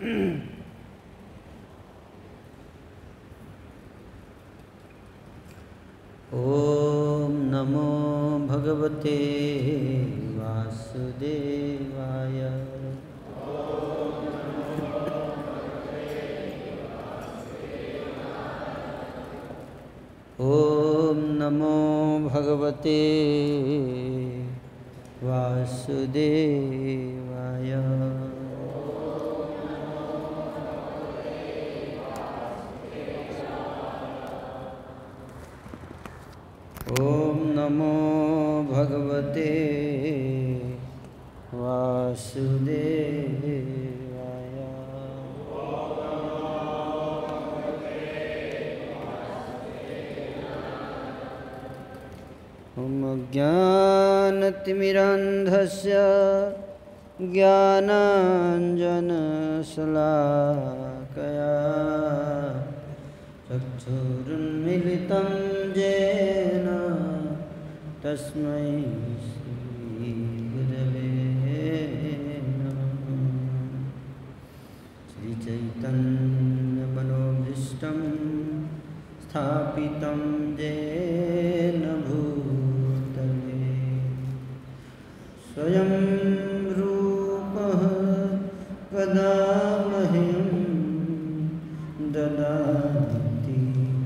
ओम नमो भगवते वासुदेवाय। ओम नमो भगवते वासुदेवाय। ओम नमो भगवते वासुदेवाय। ओम ज्ञानतिमिरान्धस्य ज्ञानाञ्जनशलाकया चक्षुरुन्मिलितं येन तस्मै श्रीगुरवे नमः। श्रीचैतन्यमनोभीष्टं स्थापितं येन भूतले स्वयं रूपः कदा मह्यं ददाति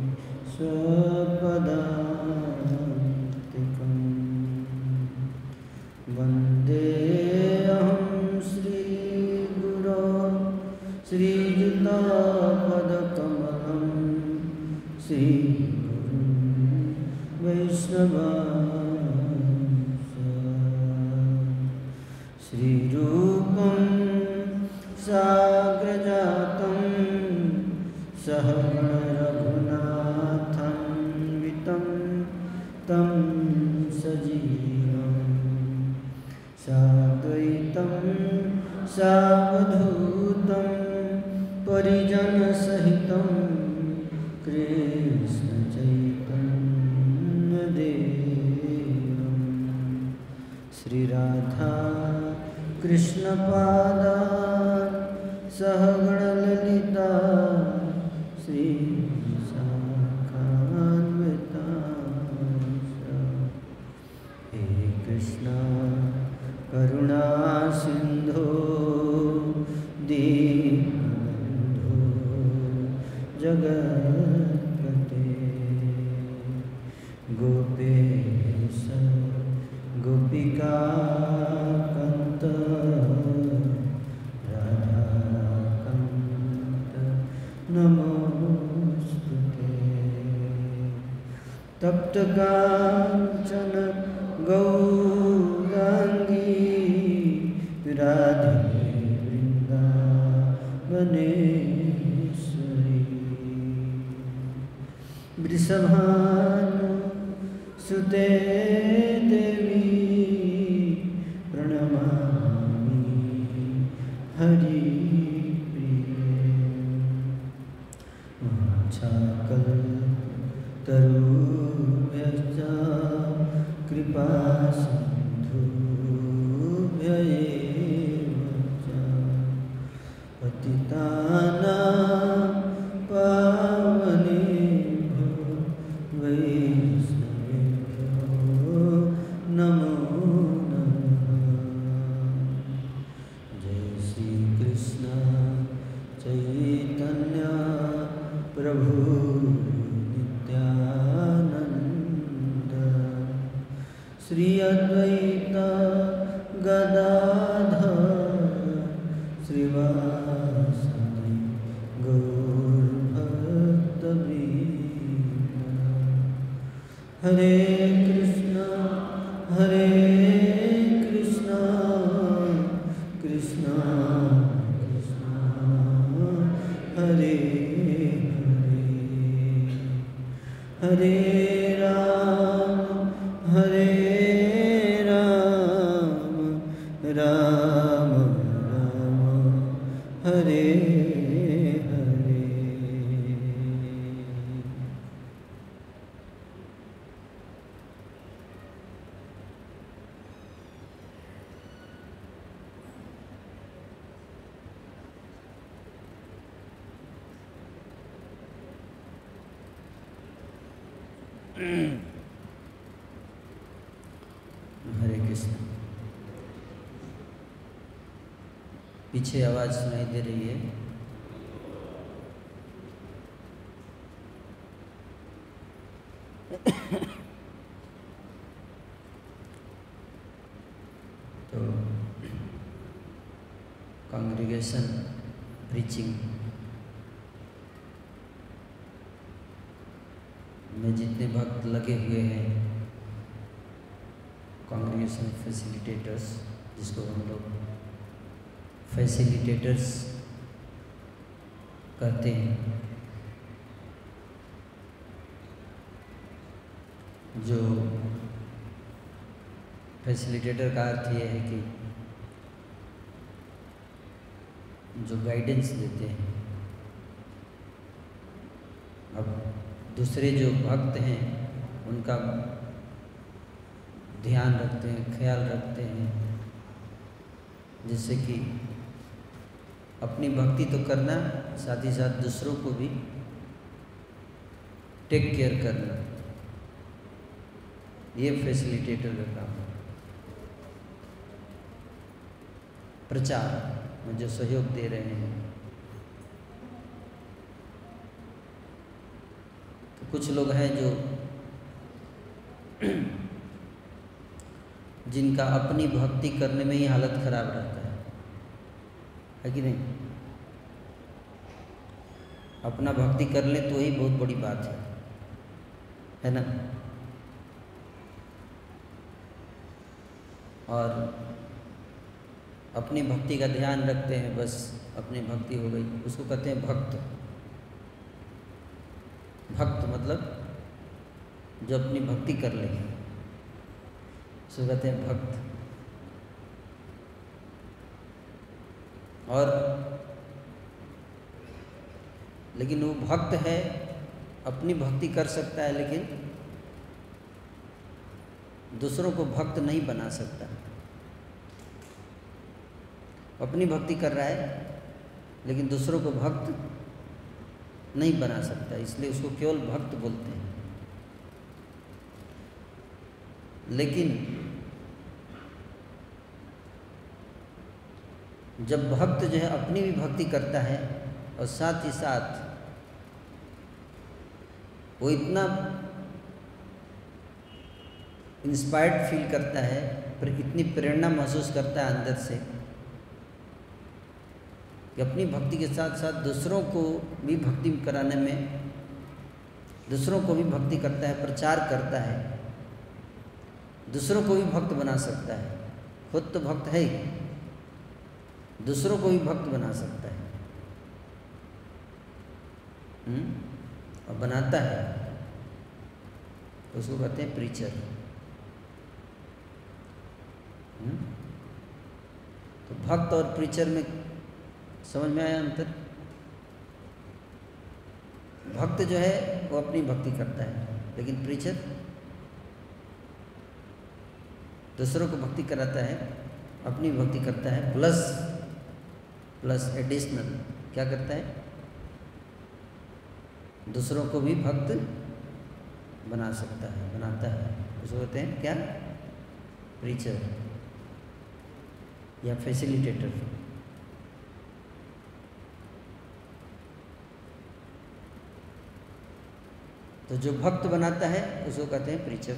स्वपदान्तिकम्। वन्देऽहं श्रीगुरो श्रीयुतापदकमलं श्रीगुरुं वैष्णवांश। श्रीरूपं साग्रजातं सहगण रघुनाथान्वितं तं सजीवं साद्वैतं सावधूतं परिजनसहितं कृष्णचैतन्यदेवं श्रीराधा कृष्णपादान् सहगणललिता श्रीशाखान्वितांश्च। हे कृष्ण करुणा सिन्धो दीनबन्धो जगत्पते गोपेश गोपिकान्त राधाकान्त नमोस्तुते। तप्तकाञ्चन गौराङ्गी राधे वृन्दावनेश्वरी वृषभानुसुते देवी प्रणमामि हरिप्रिये। वाञ्छाकल्पतरुभ्यश्च कृपासिन्धुभ्य एव च पतितानां पावनेभ्यो वैष्णवेभ्यो नमो नमः। जय श्री कृष्ण चैतन्य प्रभु नित्यानंद श्री अद्वैत गदाधर श्रीवासदि गौरभक्तवृन्द। हरे कृष्ण कृष्ण कृष्ण हरे हरे हरे राम राम राम हरे हरे। हरे कृष्ण। पीछे आवाज़ सुनाई दे रही है। तो कांग्रीगेशन प्रीचिंग में जितने भक्त लगे हुए हैं, कांग्रीगेशन फैसिलिटेटर्स, जिसको हम लोग फैसिलिटेटर्स कहते हैं, जो फैसिलिटेटर का अर्थ ये है कि जो गाइडेंस देते हैं। अब दूसरे जो भक्त हैं उनका ध्यान रखते हैं, ख्याल रखते हैं, जिससे कि अपनी भक्ति तो करना, साथ ही साथ दूसरों को भी टेक केयर करना, ये फैसिलिटेटर का काम है। प्रचार में जो सहयोग दे रहे हैं, तो कुछ लोग हैं जो जिनका अपनी भक्ति करने में ही हालत खराब रहता है कि नहीं? अपना भक्ति कर ले तो ही बहुत बड़ी बात है ना? और अपनी भक्ति का ध्यान रखते हैं, बस अपनी भक्ति हो गई, उसको कहते हैं भक्त। भक्त मतलब जो अपनी भक्ति कर ले, उसको कहते हैं भक्त। और लेकिन वो भक्त है, अपनी भक्ति कर सकता है, लेकिन दूसरों को भक्त नहीं बना सकता। अपनी भक्ति कर रहा है लेकिन दूसरों को भक्त नहीं बना सकता, इसलिए उसको केवल भक्त बोलते हैं। लेकिन जब भक्त जो है अपनी भी भक्ति करता है और साथ ही साथ वो इतना इंस्पायर्ड फील करता है, पर इतनी प्रेरणा महसूस करता है अंदर से कि अपनी भक्ति के साथ साथ दूसरों को भी भक्ति कराने में, दूसरों को भी भक्ति करता है, प्रचार करता है, दूसरों को भी भक्त बना सकता है। खुद तो भक्त है ही, दूसरों को भी भक्त बना सकता है। और बनाता है तो उसको कहते हैं प्रीचर। तो भक्त और प्रीचर में समझ में आया अंतर? भक्त जो है वो अपनी भक्ति करता है, लेकिन प्रीचर दूसरों को भक्ति कराता है, अपनी भक्ति करता है, प्लस एडिशनल क्या करता है? दूसरों को भी भक्त बना सकता है, बनाता है। उसको कहते हैं क्या? प्रीचर या फैसिलिटेटर। तो जो भक्त बनाता है उसको कहते हैं प्रीचर।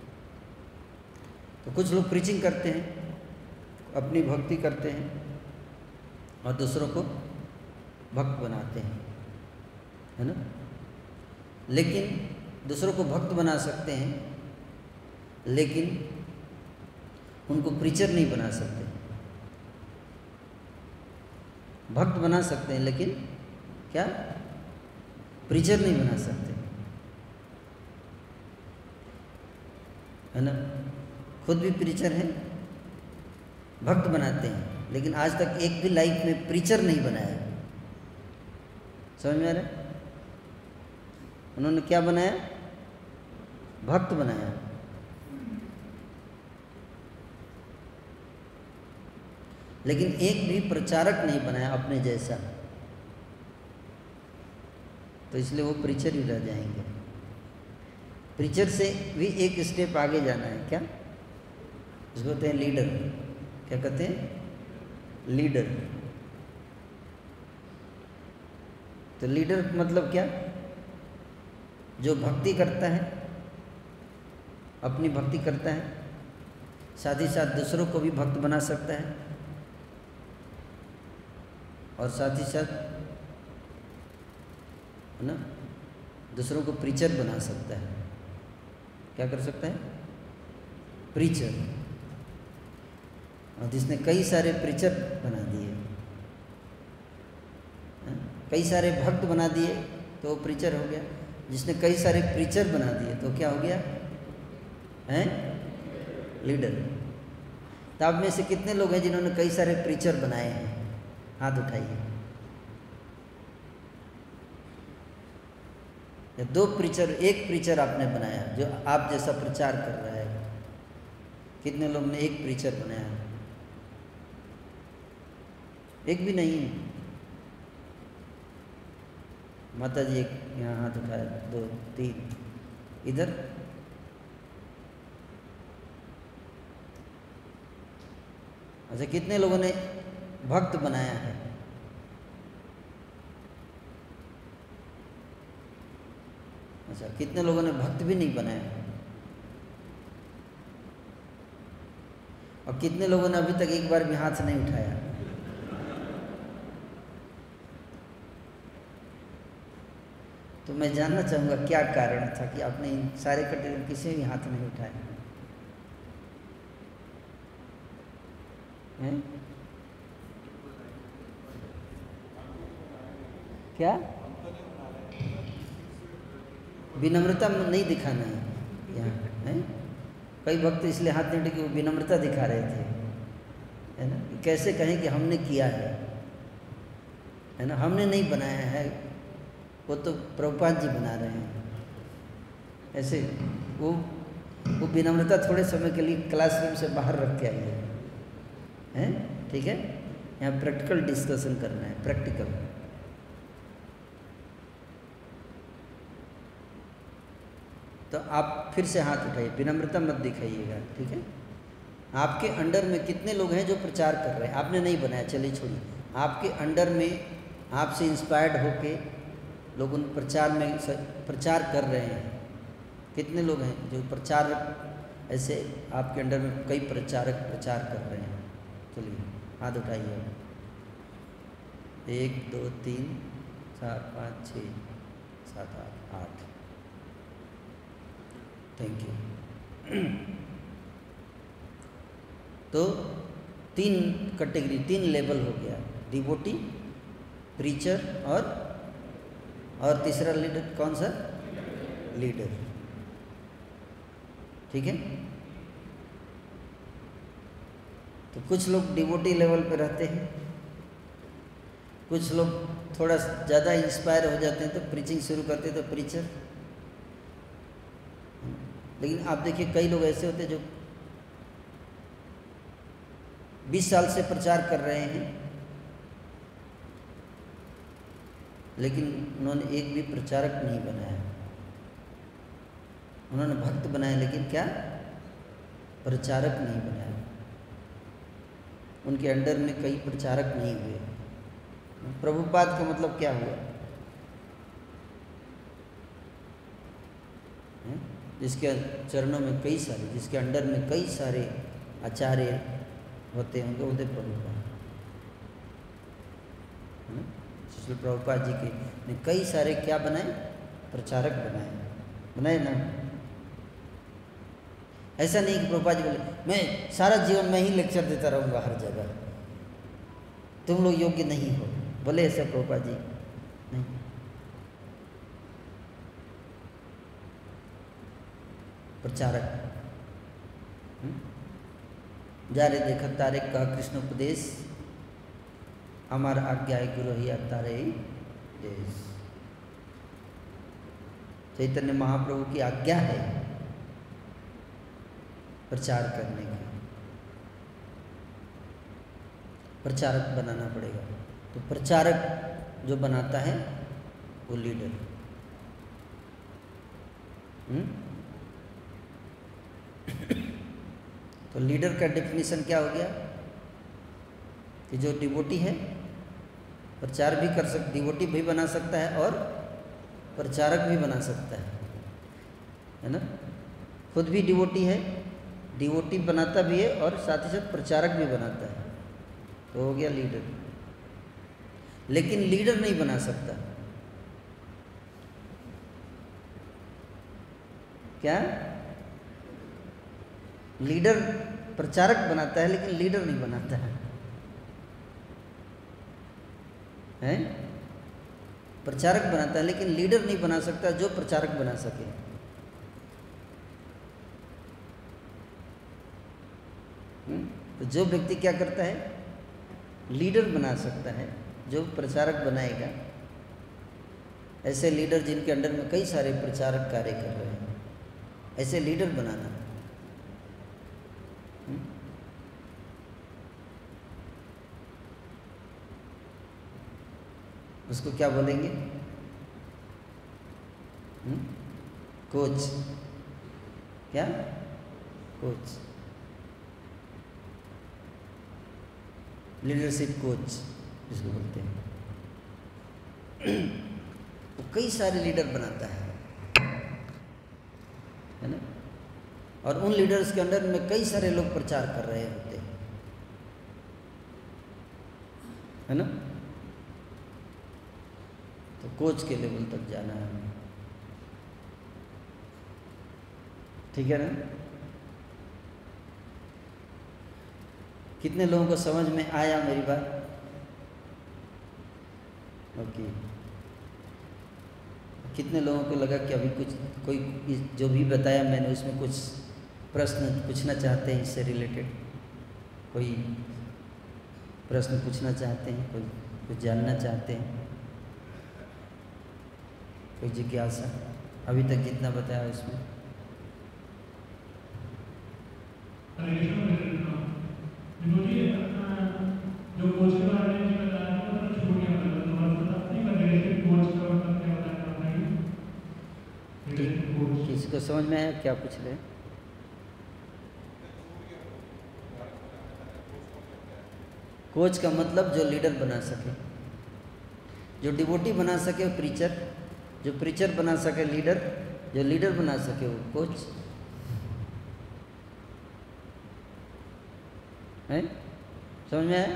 तो कुछ लोग प्रीचिंग करते हैं, अपनी भक्ति करते हैं और दूसरों को भक्त बनाते हैं, है ना? लेकिन दूसरों को भक्त बना सकते हैं, लेकिन उनको प्रीचर नहीं बना सकते। भक्त बना सकते हैं लेकिन क्या? प्रीचर नहीं बना सकते, है ना? खुद भी प्रीचर हैं, भक्त बनाते हैं, लेकिन आज तक एक भी लाइफ में प्रीचर नहीं बनाया। समझ में आ रहा है? उन्होंने क्या बनाया? भक्त बनाया। लेकिन एक भी प्रचारक नहीं बनाया अपने जैसा, तो इसलिए वो प्रीचर ही रह जाएंगे। प्रीचर से भी एक स्टेप आगे जाना है। क्या इसको कहते हैं? लीडर। क्या कहते हैं? लीडर। तो लीडर मतलब क्या? जो भक्ति करता है, अपनी भक्ति करता है, साथ ही साथ दूसरों को भी भक्त बना सकता है, और साथ ही साथ है ना दूसरों को प्रीचर बना सकता है। क्या कर सकता है? प्रीचर। और जिसने कई सारे प्रीचर बना दिए, कई सारे भक्त बना दिए तो वो प्रीचर हो गया। जिसने कई सारे प्रीचर बना दिए तो क्या हो गया? हैं? लीडर। तो आप में से कितने लोग हैं जिन्होंने कई सारे प्रीचर बनाए हैं? हाथ उठाइए। या दो प्रीचर, एक प्रीचर आपने बनाया जो आप जैसा प्रचार कर रहा है। कितने लोग ने एक प्रीचर बनाया? एक भी नहीं है। माता जी एक यहाँ हाथ उठाया, 2 3 इधर। अच्छा, कितने लोगों ने भक्त बनाया है? अच्छा, कितने लोगों ने भक्त भी नहीं बनाया? और कितने लोगों ने अभी तक एक बार भी हाथ नहीं उठाया? तो मैं जानना चाहूँगा क्या कारण था कि आपने इन सारे कैटेगरी किसी भी हाथ नहीं उठाया हैं? क्या? विनम्रता नहीं दिखाना है यहाँ, है? कई भक्त इसलिए हाथ नहीं उठे कि वो विनम्रता दिखा रहे थे, है ना? कैसे कहें कि हमने किया है ना? हमने नहीं बनाया है, वो तो प्रभुपाद जी बना रहे हैं। ऐसे वो विनम्रता थोड़े समय के लिए क्लासरूम से बाहर रख के आइए, हैं? ठीक है, यहाँ प्रैक्टिकल डिस्कशन करना है, प्रैक्टिकल। तो आप फिर से हाथ उठाइए, विनम्रता मत दिखाइएगा, ठीक है? आपके अंडर में कितने लोग हैं जो प्रचार कर रहे हैं? आपने नहीं बनाया, चलिए छोड़िए। आपके अंडर में आपसे इंस्पायर्ड होके लोग उन प्रचार में प्रचार कर रहे हैं। कितने लोग हैं जो प्रचार, ऐसे आपके अंडर में कई प्रचारक प्रचार कर रहे हैं? चलिए हाथ उठाइए। 1 2 3 4 5 6 7 8। Thank you. तो 3 कैटेगरी, 3 लेवल हो गया, डिवोटी, प्रीचर और तीसरा लीडर कौन सा? लीडर। ठीक है। तो कुछ लोग डिवोटी लेवल पे रहते हैं, कुछ लोग थोड़ा ज़्यादा इंस्पायर हो जाते हैं तो प्रीचिंग शुरू करते हैं तो प्रीचर। लेकिन आप देखिए कई लोग ऐसे होते हैं जो 20 साल से प्रचार कर रहे हैं, लेकिन उन्होंने एक भी प्रचारक नहीं बनाया। उन्होंने भक्त बनाए लेकिन क्या प्रचारक नहीं बनाया। उनके अंडर में कई प्रचारक नहीं हुए। प्रभुपाद का मतलब क्या हुआ? जिसके चरणों में कई सारे, जिसके अंडर में कई सारे आचार्य होते हैं, उनके होते प्रभुपाद। श्री प्रभुपाद जी के ने कई सारे क्या बनाए? प्रचारक बनाए ना। ऐसा नहीं कि प्रभुपाद जी बोले मैं सारा जीवन में ही लेक्चर देता रहूँगा हर जगह, तुम लोग योग्य नहीं हो, बोले ऐसा प्रभुपाद जी? नहीं। प्रचारक जा रे देखा तारे कहा कृष्ण उपदेश, हमारा आज्ञा है गुरु ही तारे देश। चैतन्य महाप्रभु की आज्ञा है प्रचार करने की, प्रचारक बनाना पड़ेगा। तो प्रचारक जो बनाता है वो लीडर। तो लीडर का डेफिनेशन क्या हो गया कि जो डिवोटी है प्रचार भी कर सकता, डिवोटी भी बना सकता है और प्रचारक भी बना सकता है ना। खुद भी डिवोटी है, डिवोटी बनाता भी है और साथ ही साथ प्रचारक भी बनाता है, तो हो गया लीडर। लेकिन लीडर नहीं बना सकता, क्या? लीडर प्रचारक बनाता है लेकिन लीडर नहीं बनाता है, हैं? प्रचारक बनाता है लेकिन लीडर नहीं बना सकता जो प्रचारक बना सके। तो जो व्यक्ति क्या करता है, लीडर बना सकता है, जो प्रचारक बनाएगा। ऐसे लीडर जिनके अंडर में कई सारे प्रचारक कार्य कर रहे हैं, ऐसे लीडर बनाना। उसको क्या बोलेंगे? कोच। क्या? कोच, लीडरशिप कोच जिसको बोलते हैं। वो कई सारे लीडर बनाता है ना, और उन लीडर्स के अंडर में कई सारे लोग प्रचार कर रहे होते हैं, है ना। तो कोच के लेवल तक जाना है, ठीक है ना। कितने लोगों को समझ में आया मेरी बात? ओके। कितने लोगों को लगा कि अभी कुछ कोई जो भी बताया मैंने उसमें कुछ प्रश्न पूछना चाहते हैं, इससे रिलेटेड कोई प्रश्न पूछना चाहते हैं, कोई कुछ जानना चाहते हैं, कोई जिज्ञासा? अभी तक जितना बताया उसमें जो कोच के बारे में बताया था वो छूट गया, किसी को समझ में आया क्या पूछ रहे हैं? कोच का मतलब जो लीडर बना सके, जो डिवोटी बना सके वो प्रीचर, जो प्रीचर बना सके लीडर, जो लीडर बना सके वो कोच है। समझ में आया?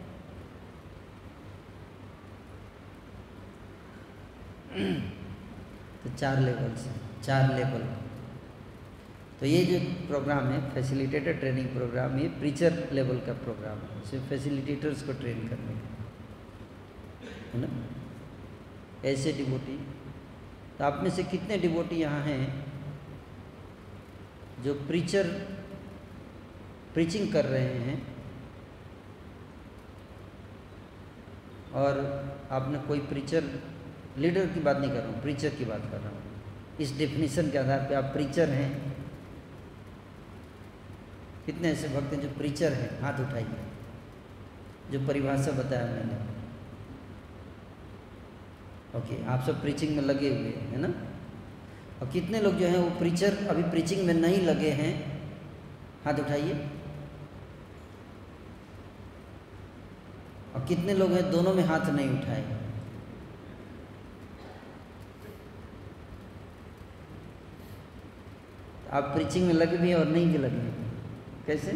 तो 4 लेवल से 4 लेवल। तो ये जो प्रोग्राम है फैसिलिटेटर ट्रेनिंग प्रोग्राम, ये प्रीचर लेवल का प्रोग्राम है, सिर्फ फैसिलिटेटर्स को ट्रेन करने का, है ना। ऐसे डिवोटी, तो आप में से कितने डिवोटी यहाँ हैं जो प्रीचिंग कर रहे हैं, और आपने कोई प्रीचर, लीडर की बात नहीं कर रहा हूँ, प्रीचर की बात कर रहा हूँ। इस डेफिनेशन के आधार पे आप प्रीचर हैं। कितने ऐसे भक्त हैं जो प्रीचर हैं? हाथ उठाइए, जो परिभाषा बताया मैंने। ओके, आप सब प्रीचिंग में लगे हुए हैं, है ना। और कितने लोग जो हैं वो प्रीचर अभी प्रीचिंग में नहीं लगे हैं? हाथ उठाइए। और कितने लोग हैं दोनों में हाथ नहीं उठाए? आप प्रीचिंग में लगे भी और नहीं भी लगे, कैसे?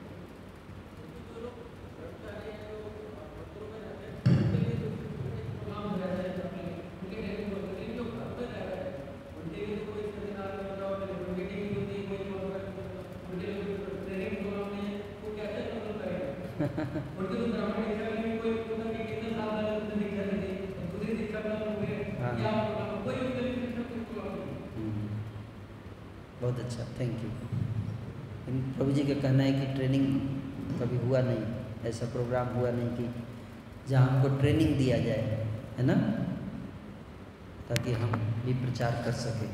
बहुत अच्छा, थैंक यू। प्रभु जी का कहना है कि ट्रेनिंग कभी हुआ नहीं, ऐसा प्रोग्राम हुआ नहीं कि जहाँ हमको ट्रेनिंग दिया जाए, है ना, ताकि हम भी प्रचार कर सकें।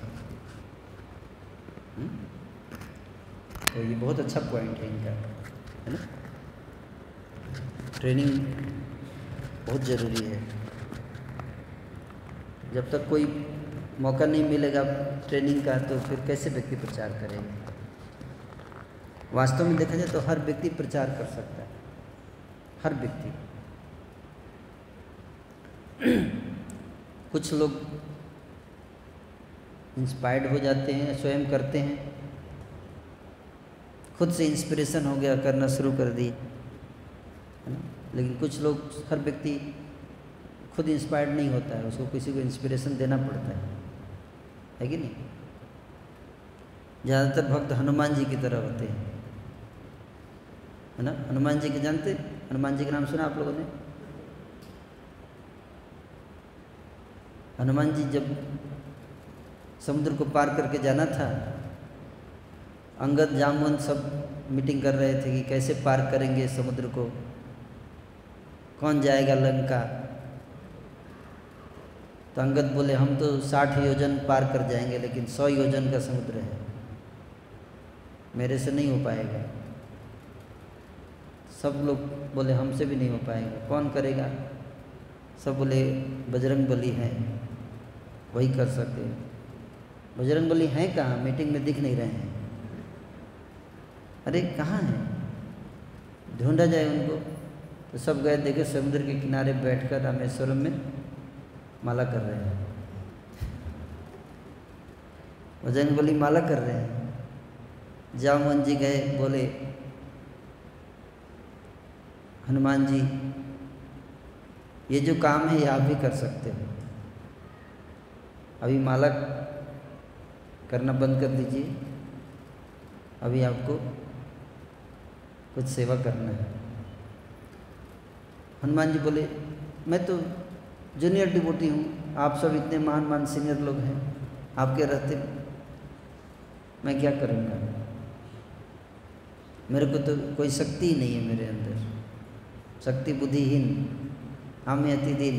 तो ये बहुत अच्छा पॉइंट है इनका, है ना। ट्रेनिंग बहुत ज़रूरी है। जब तक कोई मौका नहीं मिलेगा ट्रेनिंग का, तो फिर कैसे व्यक्ति प्रचार करेगा, वास्तव में देखा जाए तो हर व्यक्ति प्रचार कर सकता है, हर व्यक्ति। कुछ लोग इंस्पायर्ड हो जाते हैं, स्वयं करते हैं, खुद से इंस्पिरेशन हो गया, करना शुरू कर दिए, है ना। लेकिन कुछ लोग, हर व्यक्ति खुद इंस्पायर्ड नहीं होता है, उसको किसी को इंस्पिरेशन देना पड़ता है कि नहीं। ज़्यादातर भक्त हनुमान जी की तरह होते हैं, है ना। हनुमान जी के जानते, हनुमान जी का नाम सुना आप लोगों ने? हनुमान जी जब समुद्र को पार करके जाना था, अंगद जामुन सब मीटिंग कर रहे थे कि कैसे पार करेंगे समुद्र को, कौन जाएगा लंका। तो अंगद बोले हम तो 60 योजन पार कर जाएंगे, लेकिन 100 योजन का समुद्र है, मेरे से नहीं हो पाएगा। सब लोग बोले हमसे भी नहीं हो पाएगा, कौन करेगा? सब बोले बजरंग बली हैं, वही कर सकते हैं। बजरंग बली हैं कहाँ? मीटिंग में दिख नहीं रहे हैं। अरे कहाँ हैं? ढूंढा जाए उनको। तो सब गए, देखे समुद्र के किनारे बैठकर रामेश्वरम में माला कर रहे हैं। बजरंग बली माला कर रहे हैं। जामुन जी गए, बोले हनुमान जी ये जो काम है ये आप भी कर सकते हो, अभी माला करना बंद कर दीजिए, अभी आपको कुछ सेवा करना है। हनुमान जी बोले मैं तो जूनियर डिवोटी हूँ, आप सब इतने महान महान सीनियर लोग हैं, आपके रहते मैं क्या करूँगा? मेरे को तो कोई शक्ति ही नहीं है मेरे अंदर, शक्ति बुद्धिहीन, हम अति दिन,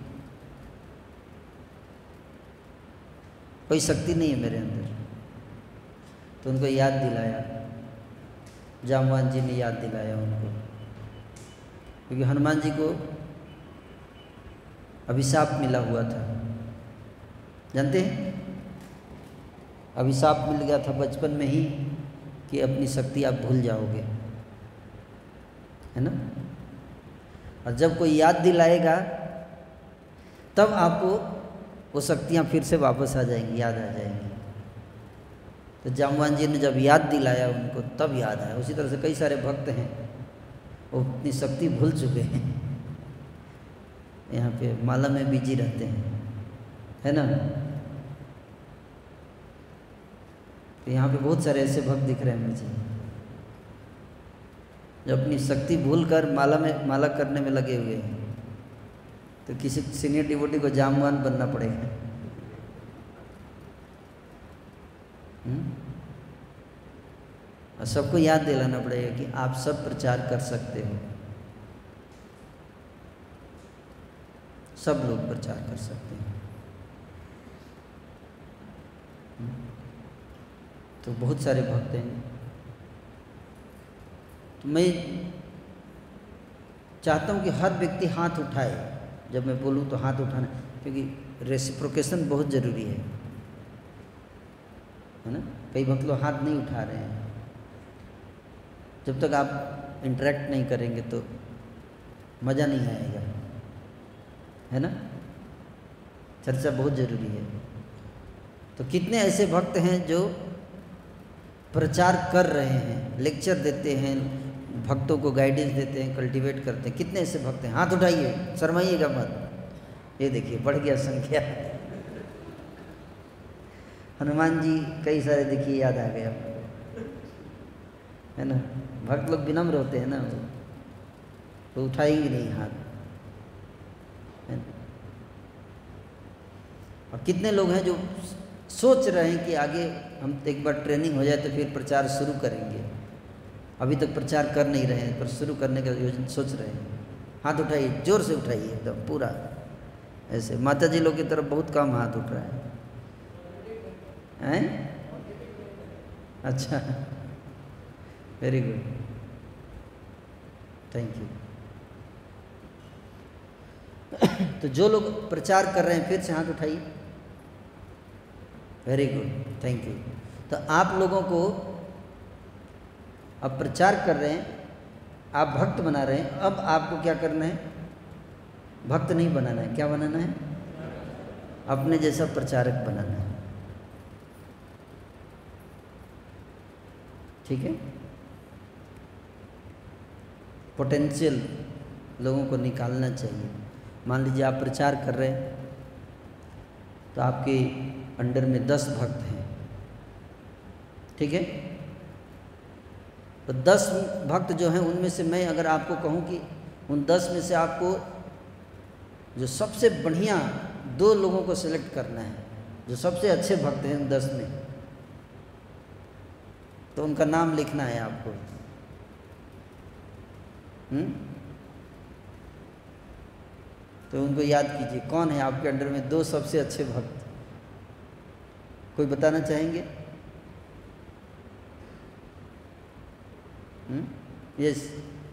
कोई शक्ति नहीं है मेरे अंदर। तो उनको याद दिलाया, जामवान जी ने याद दिलाया उनको, क्योंकि हनुमान जी को अभिशाप मिला हुआ था, जानते हैं? अभिशाप मिल गया था बचपन में ही कि अपनी शक्ति आप भूल जाओगे, है ना। और जब कोई याद दिलाएगा तब आपको वो शक्तियाँ फिर से वापस आ जाएंगी, याद आ जाएंगी। तो जामवान जी ने जब याद दिलाया उनको तब याद आया। उसी तरह से कई सारे भक्त हैं वो अपनी शक्ति भूल चुके हैं, यहाँ पे माला में बिजी रहते हैं, है ना। तो यहाँ पे बहुत सारे ऐसे भक्त दिख रहे हैं मुझे जो अपनी शक्ति भूल कर माला करने में लगे हुए हैं। तो किसी सीनियर डिवोटी को जामवान बनना पड़ेगा। और सबको याद दिलाना पड़ेगा कि आप सब प्रचार कर सकते हो, सब लोग प्रचार कर सकते हैं। तो बहुत सारे भक्त हैं। तो मैं चाहता हूँ कि हर व्यक्ति हाथ उठाए। जब मैं बोलूँ तो हाथ उठाना, क्योंकि रेसिप्रोकेशन बहुत ज़रूरी है ना। कई भक्त लोग हाथ नहीं उठा रहे हैं। जब तक आप इंटरेक्ट नहीं करेंगे तो मज़ा नहीं आएगा, है ना। चर्चा बहुत ज़रूरी है। तो कितने ऐसे भक्त हैं जो प्रचार कर रहे हैं, लेक्चर देते हैं, भक्तों को गाइडेंस देते हैं, कल्टीवेट करते हैं। कितने ऐसे भक्त हैं? हाथ उठाइए, शर्माइएगा मत। ये देखिए बढ़ गया संख्या। हनुमान जी कई सारे देखिए याद आ गया, है ना। भक्त लोग विनम्र होते हैं ना, तो उठाएंगे नहीं हाथ, है ना। और कितने लोग हैं जो सोच रहे हैं कि आगे हम एक बार ट्रेनिंग हो जाए तो फिर प्रचार शुरू करेंगे। अभी तक प्रचार कर नहीं रहे हैं पर शुरू करने का योजना सोच रहे हैं। हाथ उठाइए, जोर से उठाइए, एकदम पूरा ऐसे। माता जी लोग की तरफ बहुत कम हाथ उठ रहा है, हैं? अच्छा, वेरी गुड, थैंक यू। तो जो लोग प्रचार कर रहे हैं फिर से हाथ उठाइए। Very good, thank you. तो आप लोगों को अब प्रचार कर रहे हैं, आप भक्त बना रहे हैं, अब आपको क्या करना है? भक्त नहीं बनाना है, क्या बनाना है? अपने जैसा प्रचारक बनाना है। ठीक है? पोटेंशियल लोगों को निकालना चाहिए। मान लीजिए आप प्रचार कर रहे हैं, तो आपके अंडर में 10 भक्त हैं, ठीक है? तो 10 भक्त जो हैं उनमें से मैं अगर आपको कहूँ कि उन 10 में से आपको जो सबसे बढ़िया 2 लोगों को सिलेक्ट करना है, जो सबसे अच्छे भक्त हैं उन 10 में, तो उनका नाम लिखना है आपको। तो उनको याद कीजिए, कौन है आपके अंडर में 2 सबसे अच्छे भक्त? कोई बताना चाहेंगे? यस,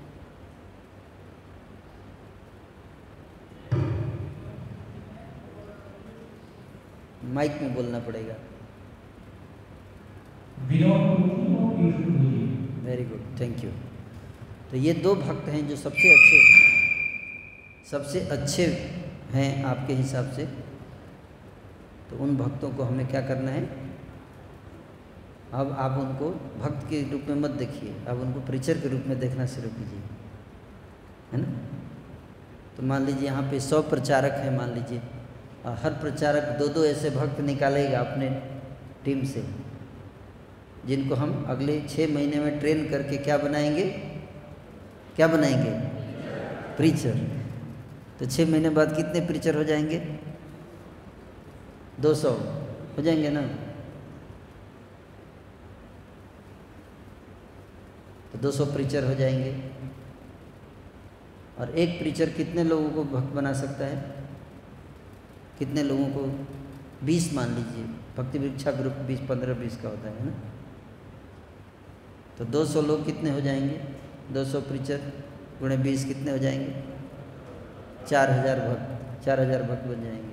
माइक में बोलना पड़ेगा। Very good, thank you. तो ये 2 भक्त हैं जो सबसे अच्छे हैं आपके हिसाब से। तो उन भक्तों को हमें क्या करना है? अब आप उनको भक्त के रूप में मत देखिए, अब उनको प्रीचर के रूप में देखना शुरू कीजिए, है ना? तो मान लीजिए यहाँ पे 100 प्रचारक हैं, मान लीजिए, और हर प्रचारक 2-2 ऐसे भक्त निकालेगा अपने टीम से, जिनको हम अगले 6 महीने में ट्रेन करके क्या बनाएंगे? क्या बनाएंगे? प्रीचर। तो 6 महीने बाद कितने प्रीचर हो जाएंगे? 200 हो जाएंगे ना? तो 200 प्रीचर हो जाएंगे। और एक प्रीचर कितने लोगों को भक्त बना सकता है? कितने लोगों को? 20 मान लीजिए, भक्ति वृक्षा ग्रुप 20, 15-20 का होता है ना? तो 200 लोग कितने हो जाएंगे? 200 प्रीचर गुणे 20 कितने हो जाएंगे? 4000 भक्त। 4000 भक्त बन जाएंगे,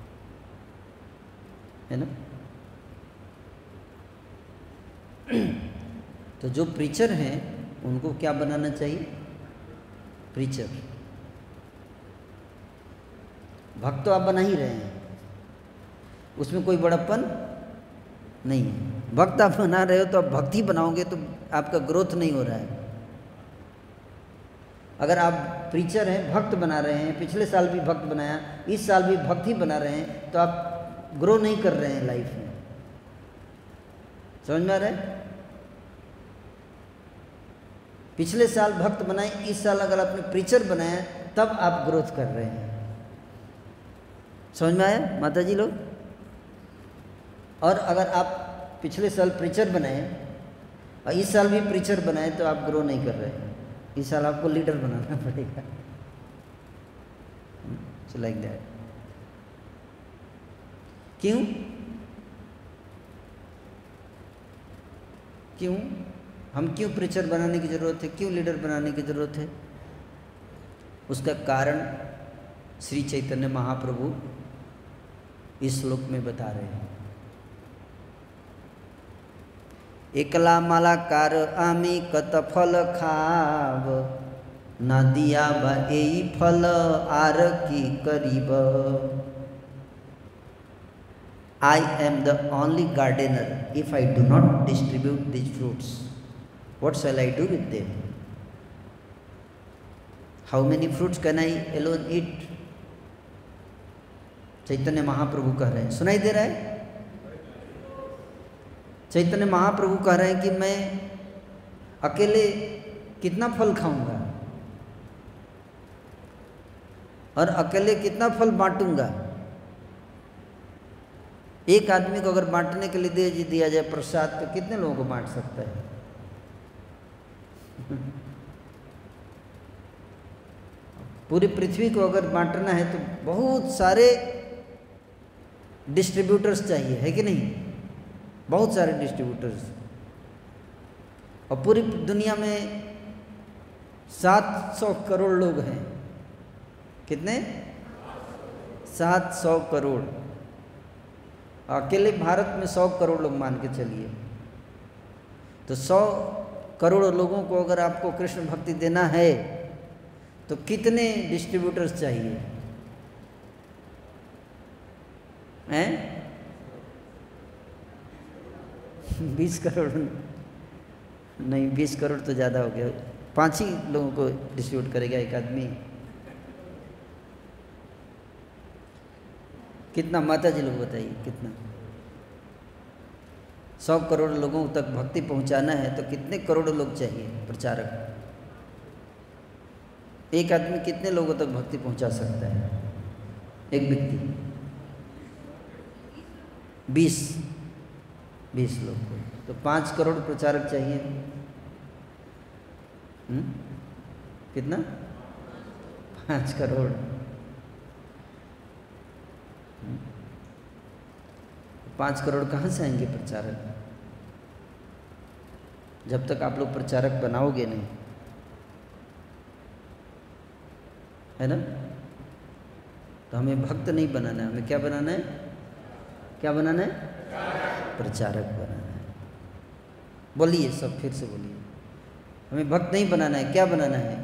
है ना? तो जो प्रीचर हैं उनको क्या बनाना चाहिए? प्रीचर। भक्त तो आप बना ही रहे हैं, उसमें कोई बड़प्पन नहीं है। भक्त आप बना रहे हो तो आप भक्ति बनाओगे तो आपका ग्रोथ नहीं हो रहा है। अगर आप प्रीचर हैं, भक्त बना रहे हैं, पिछले साल भी भक्त बनाया, इस साल भी भक्ति बना रहे हैं, तो आप ग्रो नहीं कर रहे हैं लाइफ में। समझ में आ रहा है? पिछले साल भक्त बनाए, इस साल अगर आपने प्रीचर बनाया तब आप ग्रोथ कर रहे हैं। समझ में आया माता जी लोग? और अगर आप पिछले साल प्रीचर बनाए और इस साल भी प्रीचर बनाए तो आप ग्रो नहीं कर रहे हैं। इस साल आपको लीडर बनाना पड़ेगा। So like that. क्यों? क्यों हम क्यों प्रीचर बनाने की ज़रूरत है? क्यों लीडर बनाने की ज़रूरत है? उसका कारण श्री चैतन्य महाप्रभु इस श्लोक में बता रहे हैं। एकला मालाकार आमी कत फल खाव, ना दिया बा एई फल आर की करीब। I am the only gardener. If I do not distribute these fruits, what shall I do with them? How many fruits can I alone eat? Chaitanya Mahaprabhu कह रहे हैं, सुनाई दे रहा है? चैतन्य महाप्रभु कह रहे हैं कि मैं अकेले कितना फल खाऊंगा और अकेले कितना फल बांटूंगा। एक आदमी को अगर बांटने के लिए दे दिया जाए प्रसाद तो कितने लोगों को बांट सकता है? पूरी पृथ्वी को अगर बांटना है तो बहुत सारे डिस्ट्रीब्यूटर्स चाहिए, है कि नहीं? बहुत सारे डिस्ट्रीब्यूटर्स। और पूरी दुनिया में 700 करोड़ लोग हैं। कितने? 700 करोड़। अकेले भारत में 100 करोड़ लोग मान के चलिए, तो 100 करोड़ों लोगों को अगर आपको कृष्ण भक्ति देना है तो कितने डिस्ट्रीब्यूटर्स चाहिए हैं? 20 करोड़ नहीं, 20 करोड़ तो ज़्यादा हो गया। 5 ही लोगों को डिस्ट्रीब्यूट करेगा एक आदमी। कितना माता जी लोग बताइए, कितना? 100 करोड़ लोगों तक भक्ति पहुंचाना है तो कितने करोड़ लोग चाहिए प्रचारक? एक आदमी कितने लोगों तक भक्ति पहुंचा सकता है? एक व्यक्ति 20 लोग को, तो 5 करोड़ प्रचारक चाहिए। कितना? 5 करोड़। 5 करोड़ कहाँ से आएंगे प्रचारक? जब तक आप लोग प्रचारक बनाओगे नहीं, है ना? तो हमें भक्त नहीं बनाना है, हमें क्या बनाना है? क्या बनाना है? प्रचारक बनाना है। बोलिए सब, फिर से बोलिए। हमें भक्त नहीं बनाना है, क्या बनाना है?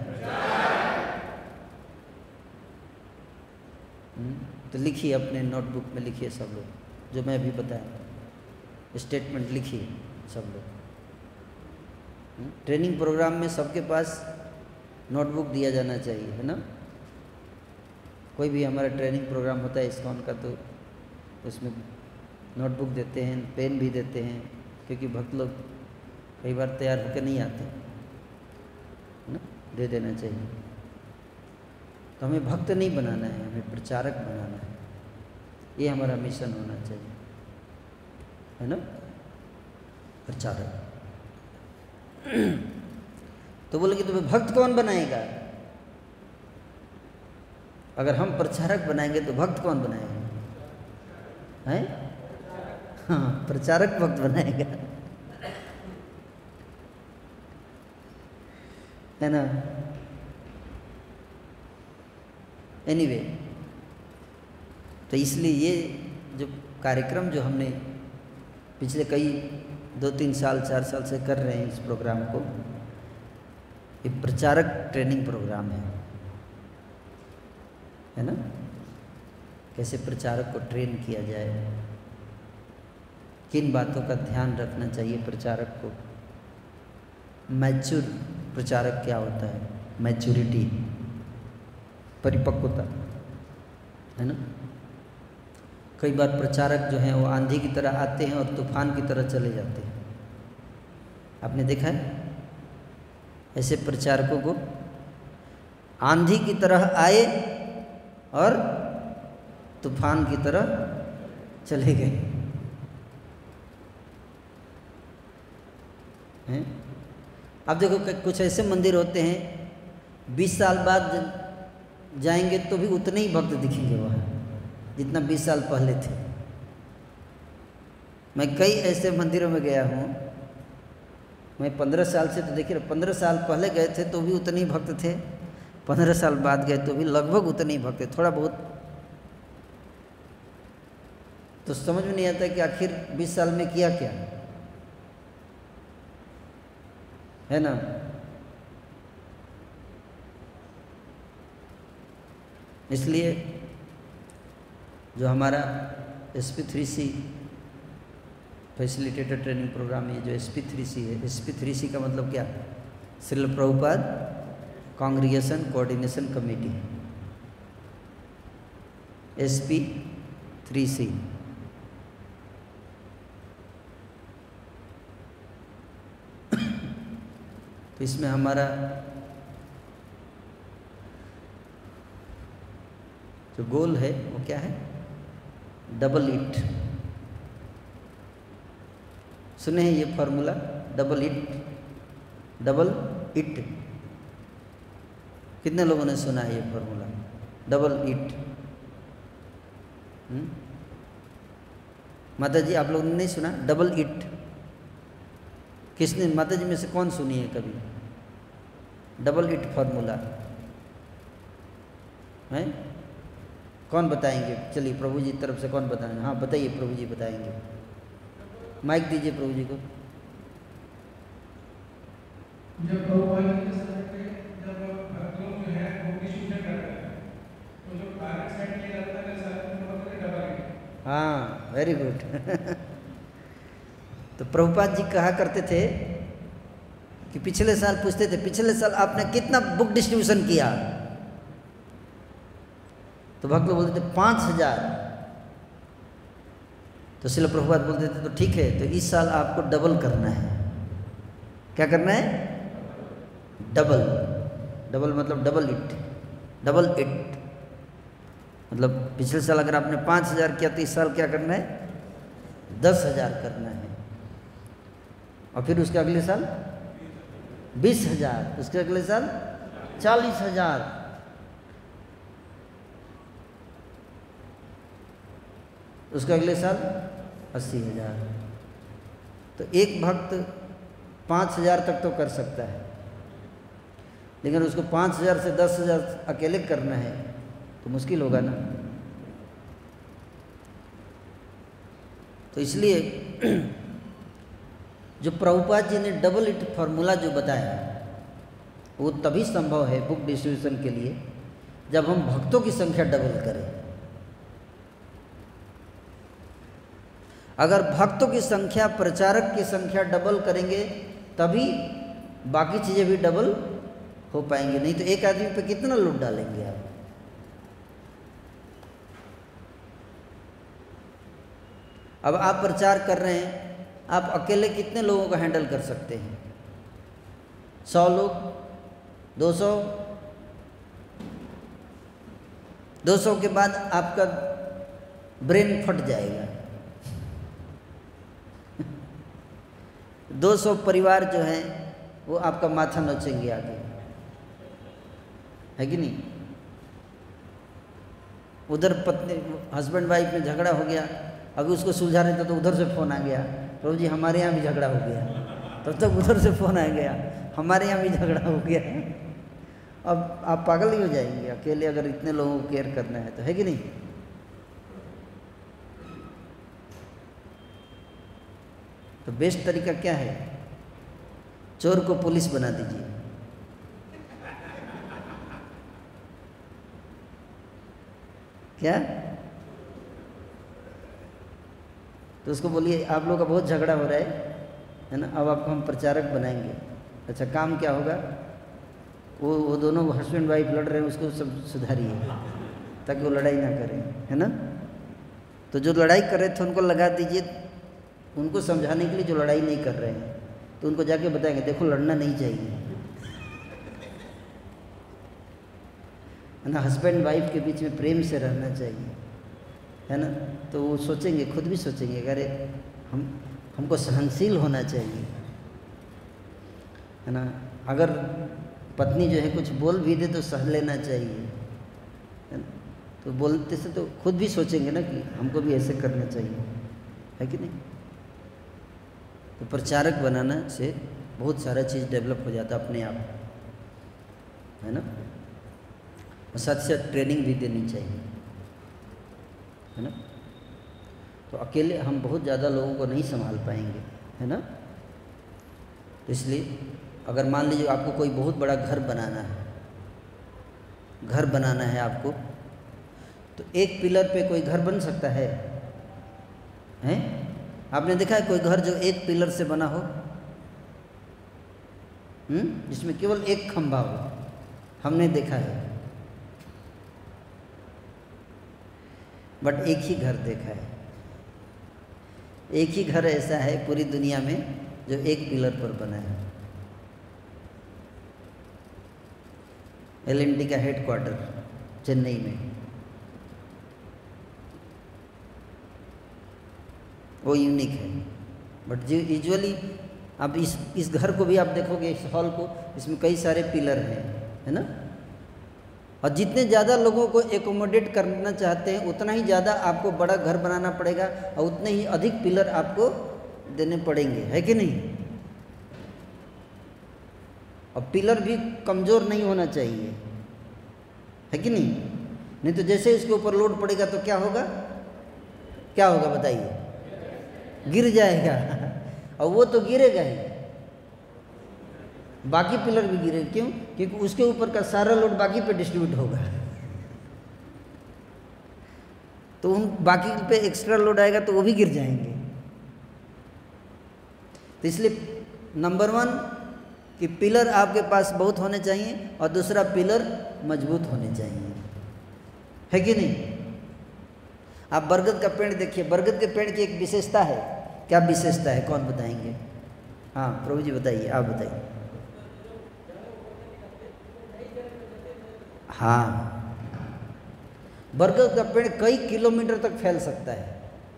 तो लिखिए, अपने नोटबुक में लिखिए सब लोग, जो मैं अभी बताया स्टेटमेंट लिखिए सब लोग। ट्रेनिंग प्रोग्राम में सबके पास नोटबुक दिया जाना चाहिए, है ना? कोई भी हमारा ट्रेनिंग प्रोग्राम होता है इस्कॉन का तो उसमें नोटबुक देते हैं, पेन भी देते हैं, क्योंकि भक्त लोग कई बार तैयार होकर नहीं आते, है ना? दे देना चाहिए। तो हमें भक्त नहीं बनाना है, हमें प्रचारक बनाना है। ये हमारा मिशन होना चाहिए, है ना? प्रचारक। तो बोले कि तुम्हें भक्त कौन बनाएगा? अगर हम प्रचारक बनाएंगे तो भक्त कौन बनाएगा? हैं? हाँ, प्रचारक भक्त बनाएगा, है ना? एनीवे, तो इसलिए ये जो कार्यक्रम जो हमने पिछले कई 2-3 साल 4 साल से कर रहे हैं इस प्रोग्राम को, ये प्रचारक ट्रेनिंग प्रोग्राम है ना? कैसे प्रचारक को ट्रेन किया जाए, किन बातों का ध्यान रखना चाहिए प्रचारक को, मैच्योर प्रचारक क्या होता है, मैच्योरिटी, परिपक्वता, है ना? कई बार प्रचारक जो हैं वो आंधी की तरह आते हैं और तूफान की तरह चले जाते हैं। आपने देखा है ऐसे प्रचारकों को? आंधी की तरह आए और तूफान की तरह चले गए हैं। अब देखो कुछ ऐसे मंदिर होते हैं 20 साल बाद जाएंगे तो भी उतने ही भक्त दिखेंगे वहाँ जितना 20 साल पहले थे। मैं कई ऐसे मंदिरों में गया हूँ, मैं 15 साल से, तो देखिए 15 साल पहले गए थे तो भी उतने ही भक्त थे, 15 साल बाद गए तो भी लगभग उतने ही भक्त थे, थोड़ा बहुत। तो समझ में नहीं आता कि आखिर 20 साल में किया क्या, है ना? इसलिए जो हमारा SP3C फैसिलिटेटर ट्रेनिंग प्रोग्राम, ये जो SP3C है, SP3C का मतलब क्या? Srila Prabhupada congregation coordination committee, SP3C। तो इसमें हमारा जो गोल है वो क्या है? Double it. सुने हैं ये formula, double it, double it? कितने लोगों ने सुना है ये फॉर्मूला, डबल इट? माता जी आप लोगों ने नहीं सुना डबल इट? किसने, माता जी में से कौन सुनी है कभी डबल इट फॉर्मूला है? कौन बताएंगे? चलिए प्रभु जी तरफ से कौन बताएंगे? हाँ बताइए, प्रभु जी बताएंगे। माइक दीजिए प्रभु जी को। जब प्रभुपाद जी के समय पे जब भक्त लोग जो है वो डिस्ट्रीब्यूशन करते हैं तो जो टारगेट सेट किया जाता है सारे में डबल है। हाँ, वेरी गुड। तो प्रभुपाद जी कहा करते थे कि पिछले साल पूछते थे, पिछले साल आपने कितना बुक डिस्ट्रीब्यूशन किया? तो भक्त लोग बोलते थे 5000। तो श्रील प्रभुपाद बोलते थे तो ठीक है, तो इस साल आपको डबल करना है। क्या करना है? डबल। डबल मतलब डबल इट, डबल इट मतलब पिछले साल अगर आपने 5000 किया तो इस साल क्या करना है? 10,000 करना है। और फिर उसके अगले साल 20,000, उसके अगले साल 40,000। उसके अगले साल 80,000। तो एक भक्त 5,000 तक तो कर सकता है, लेकिन उसको 5,000 से 10,000 अकेले करना है तो मुश्किल होगा ना। तो इसलिए जो प्रभुपाद जी ने डबल इट फॉर्मूला जो बताया वो तभी संभव है बुक डिस्ट्रीब्यूशन के लिए जब हम भक्तों की संख्या डबल करें। अगर भक्तों की संख्या, प्रचारक की संख्या डबल करेंगे तभी बाकी चीज़ें भी डबल हो पाएंगी, नहीं तो एक आदमी पे कितना लोड डालेंगे आप। अब आप प्रचार कर रहे हैं, आप अकेले कितने लोगों को हैंडल कर सकते हैं? 100 लोग, 200? 200 के बाद आपका ब्रेन फट जाएगा। 200 परिवार जो हैं वो आपका माथा नोचेंगे आगे, है कि नहीं? उधर पत्नी हस्बैंड वाइफ में झगड़ा हो गया, अभी उसको सुलझा रहे थे तो उधर से फ़ोन आ गया, प्रभु जी हमारे यहाँ भी झगड़ा हो गया। तब तक उधर से फ़ोन आ गया, हमारे यहाँ भी झगड़ा हो गया। अब आप पागल ही हो जाएंगे अकेले अगर इतने लोगों को केयर करना है तो, है कि नहीं? तो बेस्ट तरीका क्या है? चोर को पुलिस बना दीजिए। क्या? तो उसको बोलिए आप लोग का बहुत झगड़ा हो रहा है ना, अब आपको हम प्रचारक बनाएंगे। अच्छा, काम क्या होगा? वो दोनों हस्बैंड वाइफ लड़ रहे हैं, उसको सब सुधारिए ताकि वो लड़ाई ना करें, है ना? तो जो लड़ाई कर रहे थे उनको लगा दीजिए, उनको समझाने के लिए जो लड़ाई नहीं कर रहे हैं, तो उनको जाके बताएंगे देखो लड़ना नहीं चाहिए, है ना? हस्बैंड वाइफ के बीच में प्रेम से रहना चाहिए, है ना? तो वो सोचेंगे, खुद भी सोचेंगे अरे हमको सहनशील होना चाहिए, है ना? अगर पत्नी जो है कुछ बोल भी दे तो सह लेना चाहिए, है ना? तो बोलते से तो खुद भी सोचेंगे ना कि हमको भी ऐसे करना चाहिए, है कि नहीं? तो प्रचारक बनाना से बहुत सारा चीज़ डेवलप हो जाता अपने आप, है ना? और साथ साथ ट्रेनिंग भी देनी चाहिए, है ना? तो अकेले हम बहुत ज़्यादा लोगों को नहीं संभाल पाएंगे, है ना? तो इसलिए अगर मान लीजिए आपको कोई बहुत बड़ा घर बनाना है, घर बनाना है आपको, तो एक पिलर पे कोई घर बन सकता है? हैं? आपने देखा है कोई घर जो एक पिलर से बना हो, जिसमें केवल एक खंभा हो? हमने देखा है, बट एक ही घर देखा है। एक ही घर ऐसा है पूरी दुनिया में जो एक पिलर पर बना है। L&T का हेडक्वार्टर चेन्नई में, वो यूनिक है। बट जो यूजुअली अब इस घर को भी आप देखोगे, इस हॉल को, इसमें कई सारे पिलर हैं, है ना? और जितने ज़्यादा लोगों को एकोमोडेट करना चाहते हैं उतना ही ज़्यादा आपको बड़ा घर बनाना पड़ेगा और उतने ही अधिक पिलर आपको देने पड़ेंगे, है कि नहीं? और पिलर भी कमज़ोर नहीं होना चाहिए, है कि नहीं? नहीं तो जैसे इसके ऊपर लोड पड़ेगा तो क्या होगा? क्या होगा बताइए? गिर जाएगा। और वो तो गिरेगा ही, बाकी पिलर भी गिरे। क्यों? क्योंकि उसके ऊपर का सारा लोड बाकी पे डिस्ट्रीब्यूट होगा, तो उन बाकी पे एक्स्ट्रा लोड आएगा तो वो भी गिर जाएंगे। तो इसलिए नंबर 1 कि पिलर आपके पास बहुत होने चाहिए, और दूसरा पिलर मजबूत होने चाहिए, है कि नहीं? आप बरगद का पेड़ देखिए, बरगद के पेड़ की एक विशेषता है। क्या विशेषता है, कौन बताएंगे? हाँ प्रभु जी बताइए, आप बताइए। हाँ, बरगद का पेड़ कई किलोमीटर तक फैल सकता है।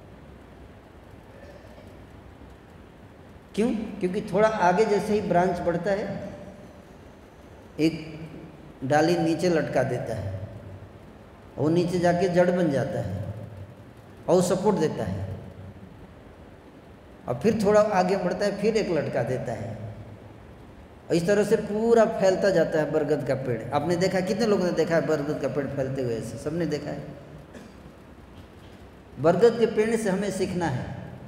क्यों? क्योंकि थोड़ा आगे जैसे ही ब्रांच बढ़ता है, एक डाली नीचे लटका देता है, और नीचे जाके जड़ बन जाता है और सपोर्ट देता है, और फिर थोड़ा आगे बढ़ता है, फिर एक लटका देता है, और इस तरह से पूरा फैलता जाता है बरगद का पेड़। आपने देखा, कितने लोगों ने देखा है बरगद का पेड़ फैलते हुए? ऐसे सबने देखा है। बरगद के पेड़ से हमें सीखना है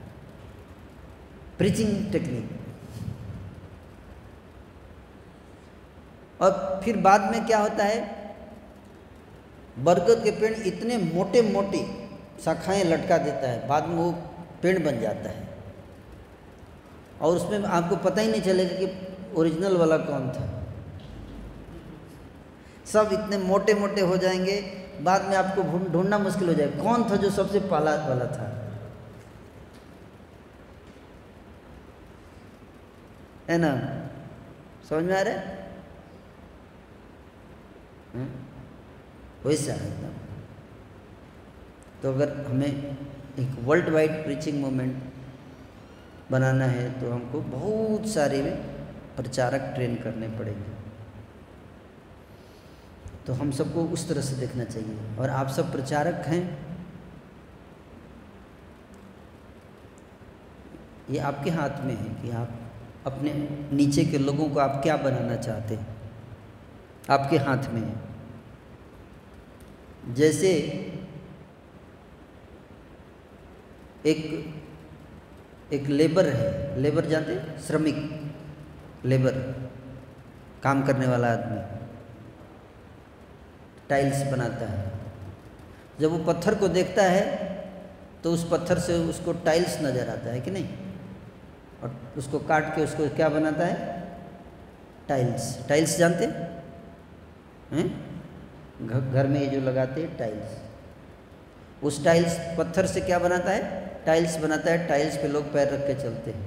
प्रीचिंग टेक्निक। और फिर बाद में क्या होता है, बरगद के पेड़ इतने मोटे मोटे शाखाएं लटका देता है, बाद में वो पेड़ बन जाता है, और उसमें आपको पता ही नहीं चलेगा कि ओरिजिनल वाला कौन था। सब इतने मोटे मोटे हो जाएंगे, बाद में आपको ढूंढना मुश्किल हो जाएगा कौन था जो सबसे पहला वाला था, है ना? समझ में आ रहा है? वैसा है। तो अगर हमें एक वर्ल्ड वाइड प्रीचिंग मूवमेंट बनाना है तो हमको बहुत सारे प्रचारक ट्रेन करने पड़ेंगे। तो हम सबको उस तरह से देखना चाहिए, और आप सब प्रचारक हैं। ये आपके हाथ में है कि आप अपने नीचे के लोगों को आप क्या बनाना चाहते हैं, आपके हाथ में है। जैसे एक लेबर है, लेबर जानते हैं? श्रमिक, लेबर, काम करने वाला आदमी टाइल्स बनाता है। जब वो पत्थर को देखता है तो उस पत्थर से उसको टाइल्स नज़र आता है कि नहीं, और उसको काट के उसको क्या बनाता है? टाइल्स। टाइल्स जानते हैं? घर में ये जो लगाते हैं टाइल्स, उस टाइल्स पत्थर से क्या बनाता है? टाइल्स बनाता है। टाइल्स पे लोग पैर रख के चलते हैं।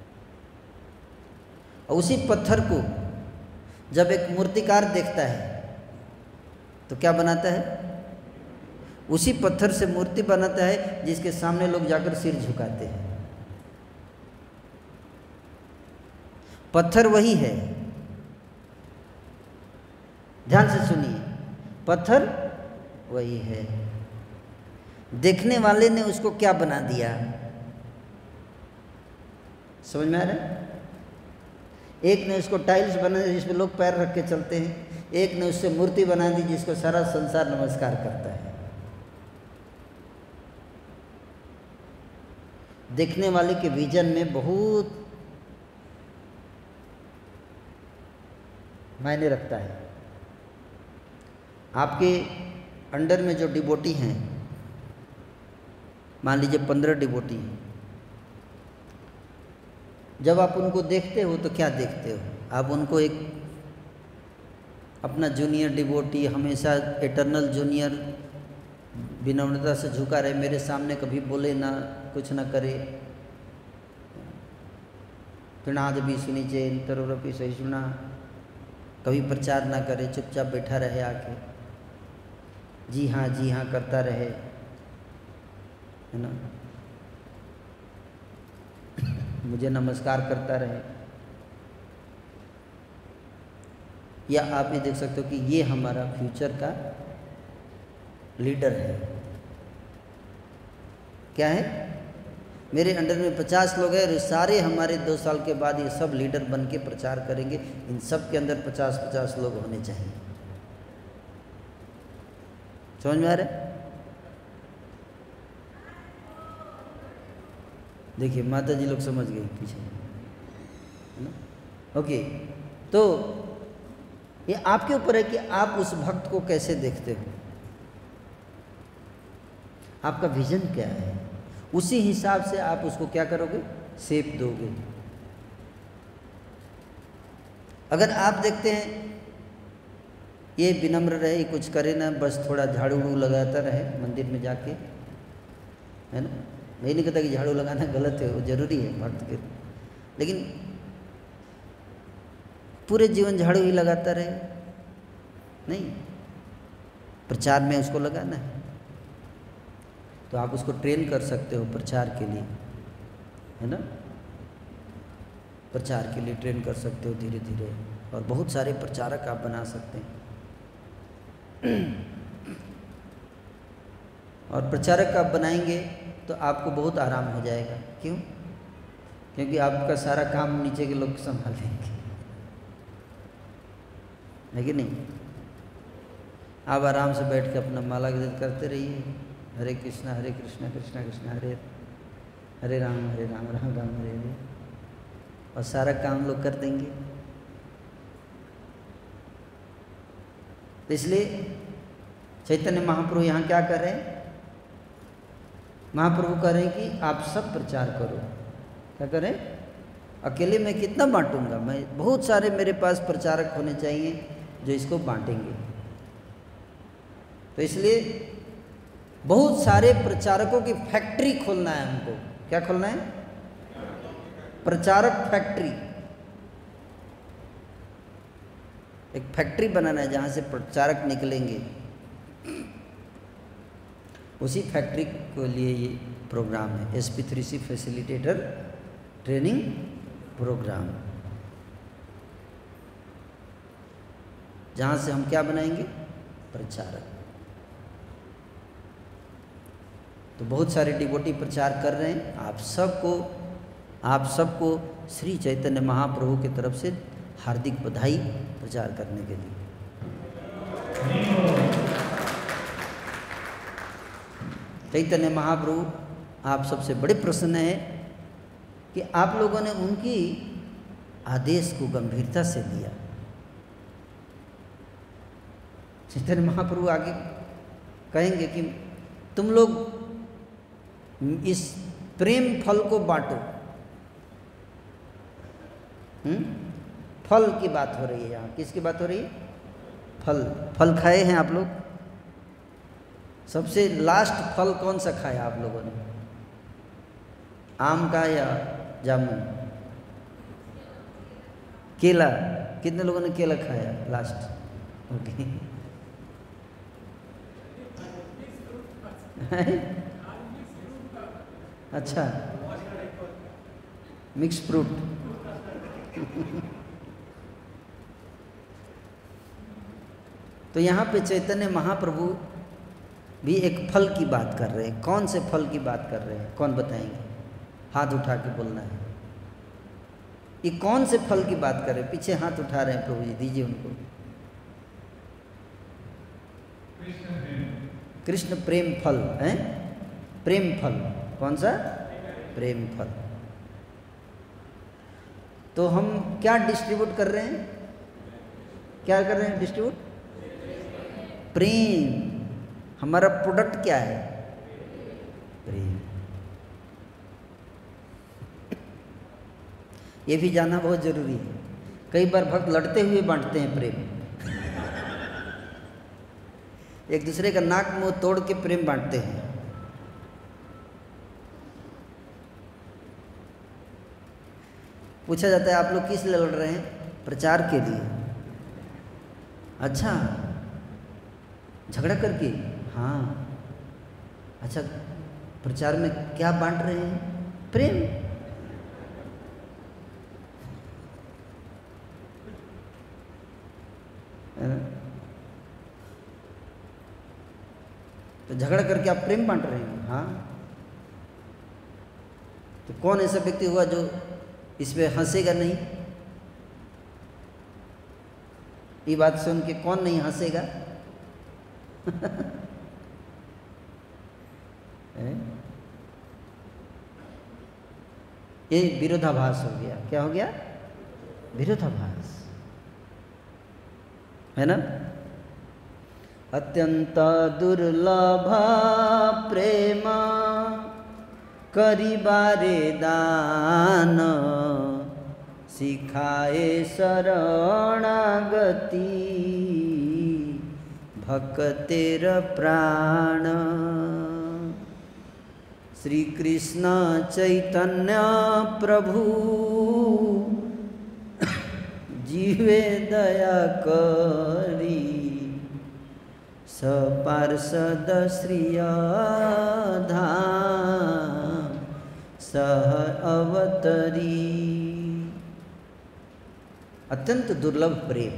और उसी पत्थर को जब एक मूर्तिकार देखता है तो क्या बनाता है? उसी पत्थर से मूर्ति बनाता है जिसके सामने लोग जाकर सिर झुकाते हैं। पत्थर वही है, ध्यान से सुनिए, पत्थर वही है। देखने वाले ने उसको क्या बना दिया? समझ में आ रहा है? एक ने उसको टाइल्स बना दी जिसमें लोग पैर रख के चलते हैं, एक ने उससे मूर्ति बना दी जिसको सारा संसार नमस्कार करता है। देखने वाले के विजन में बहुत मायने रखता है। आपके अंडर में जो डिवोटी हैं, मान लीजिए 15 डिवोटी हैं, जब आप उनको देखते हो तो क्या देखते हो? आप उनको एक अपना जूनियर डिवोटी, हमेशा एटर्नल जूनियर, विनम्रता से झुका रहे, मेरे सामने कभी बोले ना, कुछ ना करे, तृणाद भी सुनी चेन तरोरपी सहिष्णुना, कभी प्रचार ना करे, चुपचाप बैठा रहे आके, जी हाँ करता रहे, है ना, मुझे नमस्कार करता रहे। या आप ये देख सकते हो कि ये हमारा फ्यूचर का लीडर है। क्या है? मेरे अंडर में 50 लोग हैं और सारे हमारे 2 साल के बाद ये सब लीडर बन के प्रचार करेंगे। इन सब के अंदर 50-50 लोग होने चाहिए। समझ में आ रहा है? देखिए माता जी लोग समझ गई पीछे, है ना? ओके, तो ये आपके ऊपर है कि आप उस भक्त को कैसे देखते हो, आपका विजन क्या है, उसी हिसाब से आप उसको क्या करोगे, शेप दोगे। अगर आप देखते हैं ये विनम्र रहे, कुछ करे ना, बस थोड़ा झाड़ू उड़ू लगाता रहे मंदिर में जाके, है ना, मैं नहीं कहता कि झाड़ू लगाना गलत है, वो जरूरी है भक्त के, लेकिन पूरे जीवन झाड़ू ही लगाता रहे नहीं, प्रचार में उसको लगाना है। तो आप उसको ट्रेन कर सकते हो प्रचार के लिए, है ना, प्रचार के लिए ट्रेन कर सकते हो धीरे धीरे, और बहुत सारे प्रचारक आप बना सकते हैं। और प्रचारक आप बनाएंगे तो आपको बहुत आराम हो जाएगा। क्यों? क्योंकि आपका सारा काम नीचे के लोग संभाल लेंगे, है कि नहीं? आप आराम से बैठ के अपना माला गीत करते रहिए, हरे कृष्णा कृष्णा कृष्णा हरे हरे राम राम राम हरे हरे, और सारा काम लोग कर देंगे। तो इसलिए चैतन्य महाप्रभु यहाँ क्या कर रहे हैं? महाप्रभु कह रहे हैं कि आप सब प्रचार करो। क्या करें? अकेले मैं कितना बांटूंगा, मैं बहुत सारे मेरे पास प्रचारक होने चाहिए जो इसको बांटेंगे। तो इसलिए बहुत सारे प्रचारकों की फैक्ट्री खोलना है हमको। क्या खोलना है? प्रचारक फैक्ट्री। एक फैक्ट्री बनाना है जहाँ से प्रचारक निकलेंगे। उसी फैक्ट्री के लिए ये प्रोग्राम है, SP3C फैसिलिटेटर ट्रेनिंग प्रोग्राम, जहाँ से हम क्या बनाएंगे? प्रचारक। तो बहुत सारे डिवोटी प्रचार कर रहे हैं। आप सबको श्री चैतन्य महाप्रभु की तरफ से हार्दिक बधाई प्रचार करने के लिए। चैतन्य महाप्रभु आप सबसे बड़े प्रसन्न है कि आप लोगों ने उनकी आदेश को गंभीरता से लिया। चैतन्य महाप्रभु आगे कहेंगे कि तुम लोग इस प्रेम फल को बांटो। फल की बात हो रही है यहाँ। किसकी बात हो रही है? फल खाए हैं आप लोग? सबसे लास्ट फल कौन सा खाया आप लोगों ने? आम का या जामुन? केला। कितने लोगों ने केला खाया लास्ट? ओके। अच्छा, मिक्स फ्रूट। तो यहाँ पे चैतन्य महाप्रभु भी एक फल की बात कर रहे हैं। कौन से फल की बात कर रहे हैं? कौन बताएंगे? हाथ उठा के बोलना है। ये कौन से फल की बात कर रहे हैं? पीछे हाथ उठा रहे हैं प्रभु जी, दीजिए उनको। कृष्ण प्रेम फल है। प्रेम फल कौन सा? प्रेम फल। तो हम क्या डिस्ट्रीब्यूट कर रहे हैं? क्या कर रहे हैं डिस्ट्रीब्यूट? प्रेम। हमारा प्रोडक्ट क्या है? प्रेम। ये भी जानना बहुत जरूरी है। कई बार भक्त लड़ते हुए बांटते हैं प्रेम। एक दूसरे का नाक मुंह तोड़ के प्रेम बांटते हैं। पूछा जाता है आप लोग किस लिए लड़ रहे हैं? प्रचार के लिए। अच्छा, झगड़ा करके? हाँ। अच्छा, प्रचार में क्या बांट रहे हैं? प्रेम। तो झगड़ा करके आप प्रेम बांट रहे हैं? हाँ। तो कौन ऐसा व्यक्ति हुआ जो इसमें हंसेगा नहीं? ये बात सुन के कौन नहीं हंसेगा? ये विरोधाभास हो गया। क्या हो गया? विरोधाभास। है ना। अत्यंत दुर्लभ प्रेम करिबारे दान, सिखाए शरणागति भक्तेर प्राण। श्री कृष्ण चैतन्य प्रभु जीवे दया करी, सपार्षद श्रिय धाम सह अवतरी। अत्यंत दुर्लभ प्रेम,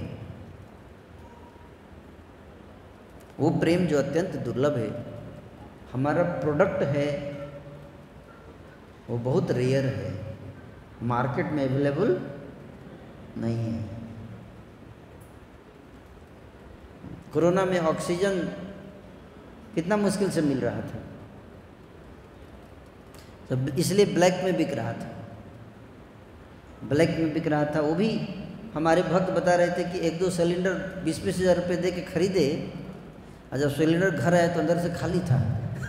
वो प्रेम जो अत्यंत दुर्लभ है, हमारा प्रोडक्ट है, वो बहुत रेयर है, मार्केट में अवेलेबल नहीं है। कोरोना में ऑक्सीजन कितना मुश्किल से मिल रहा था, तो इसलिए ब्लैक में बिक रहा था, ब्लैक में बिक रहा था। वो भी हमारे भक्त बता रहे थे कि 1-2 सिलेंडर 20-20 हज़ार रुपये दे के खरीदे, और जब सिलेंडर घर आया तो अंदर से खाली था।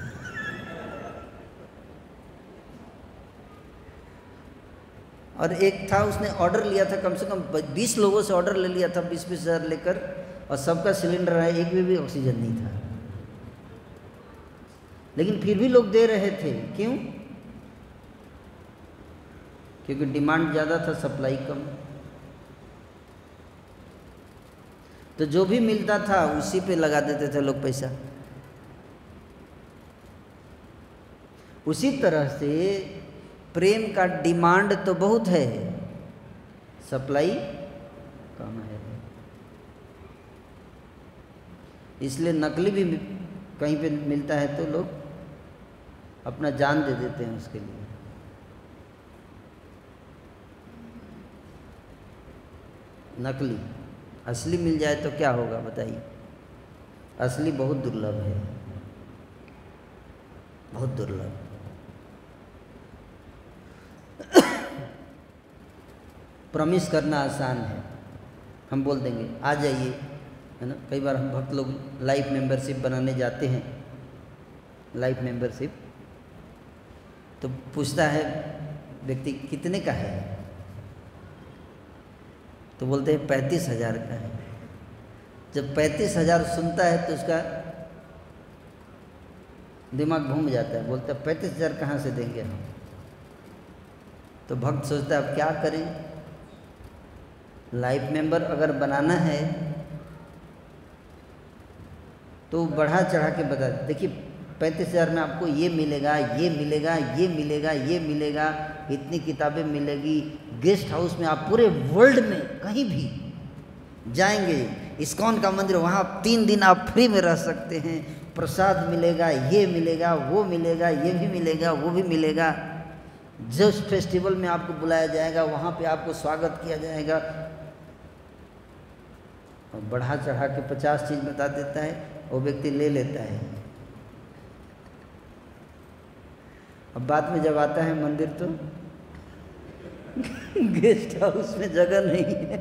और एक था, उसने ऑर्डर लिया था, कम से कम 20 लोगों से ऑर्डर ले लिया था 20-20 हज़ार लेकर, और सबका सिलेंडर आया, एक में भी ऑक्सीजन नहीं था। लेकिन फिर भी लोग दे रहे थे, क्यों? क्योंकि डिमांड ज़्यादा था, सप्लाई कम। तो जो भी मिलता था उसी पे लगा देते थे लोग पैसा। उसी तरह से प्रेम का डिमांड तो बहुत है, सप्लाई कम है। इसलिए नकली भी कहीं पे मिलता है तो लोग अपना जान दे देते हैं उसके लिए। नकली, असली मिल जाए तो क्या होगा बताइए? असली बहुत दुर्लभ है, बहुत दुर्लभ। प्रॉमिस करना आसान है, हम बोल देंगे आ जाइए, है ना। कई बार हम भक्त लोग लाइफ मेंबरशिप बनाने जाते हैं, लाइफ मेंबरशिप, तो पूछता है व्यक्ति कितने का है, तो बोलते हैं 35,000 का है। जब 35,000 सुनता है तो उसका दिमाग घूम जाता है, बोलता है 35,000 कहाँ से देंगे हम। तो भक्त सोचता है अब क्या करें, लाइफ मेंबर अगर बनाना है तो बढ़ा चढ़ा के बता, देखिए 35,000 में आपको ये मिलेगा, ये मिलेगा, ये मिलेगा, ये मिलेगा, इतनी किताबें मिलेगी, गेस्ट हाउस में आप पूरे वर्ल्ड में कहीं भी जाएंगे, इस्कॉन का मंदिर, वहाँ 3 दिन आप फ्री में रह सकते हैं, प्रसाद मिलेगा, ये मिलेगा, वो मिलेगा, ये भी मिलेगा, वो भी मिलेगा। जिस फेस्टिवल में आपको बुलाया जाएगा वहाँ पे आपको स्वागत किया जाएगा, और बढ़ा चढ़ा के 50 चीज़ बता देता है, वो व्यक्ति ले लेता है। अब बाद में जब आता है मंदिर तो गेस्ट हाउस में जगह नहीं है।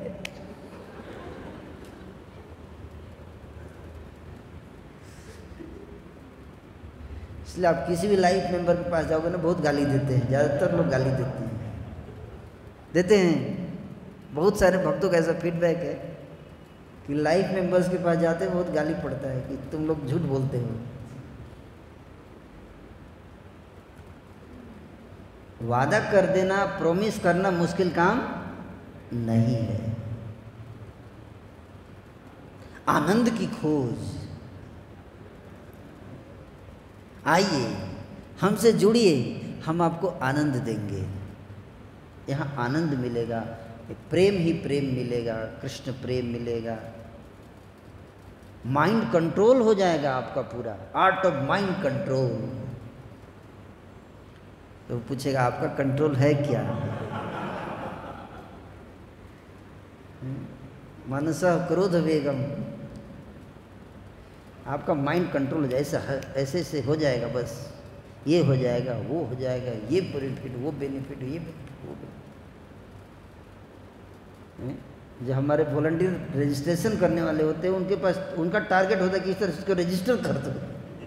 इसलिए आप किसी भी लाइफ मेंबर के पास जाओगे ना, बहुत गाली देते हैं, ज़्यादातर लोग गाली देते हैं। बहुत सारे भक्तों का ऐसा फीडबैक है कि लाइफ मेंबर्स के पास जाते हैं बहुत गाली पड़ता है कि तुम लोग झूठ बोलते हो। वादा कर देना, प्रॉमिस करना मुश्किल काम नहीं है। आनंद की खोज, आइए हमसे जुड़िए, हम आपको आनंद देंगे। यहाँ आनंद मिलेगा, प्रेम ही प्रेम मिलेगा, कृष्ण प्रेम मिलेगा। माइंड कंट्रोल हो जाएगा आपका पूरा, आर्ट ऑफ माइंड कंट्रोल। तो पूछेगा आपका कंट्रोल है क्या? मनसः क्रोध वेगम, आपका माइंड कंट्रोल हो जाए, ऐसे से हो जाएगा, बस ये हो जाएगा, वो हो जाएगा, ये बेनिफिट, वो बेनिफिट, ये बेनिफिट, वो बेनिफिट। जो हमारे वॉलंटियर रजिस्ट्रेशन करने वाले होते हैं उनके पास उनका टारगेट होता है कि इस तरह इसको रजिस्टर कर दो,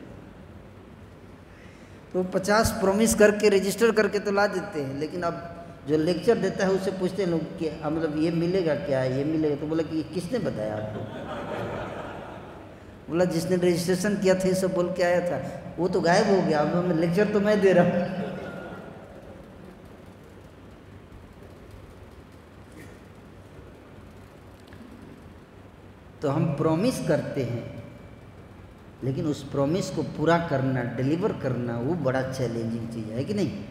तो 50 प्रॉमिस करके रजिस्टर करके तो ला देते हैं, लेकिन अब जो लेक्चर देता है उससे पूछते हैं लोग कि मतलब ये मिलेगा क्या, ये मिलेगा, तो बोला कि किसने बताया आपको? बोला जिसने रजिस्ट्रेशन किया था ये सब बोल के आया था, वो तो गायब हो गया, अब मैं लेक्चर तो मैं दे रहा हूँ। तो हम प्रॉमिस करते हैं, लेकिन उस प्रॉमिस को पूरा करना, डिलीवर करना, वो बड़ा चैलेंजिंग चीज़ है कि नहीं?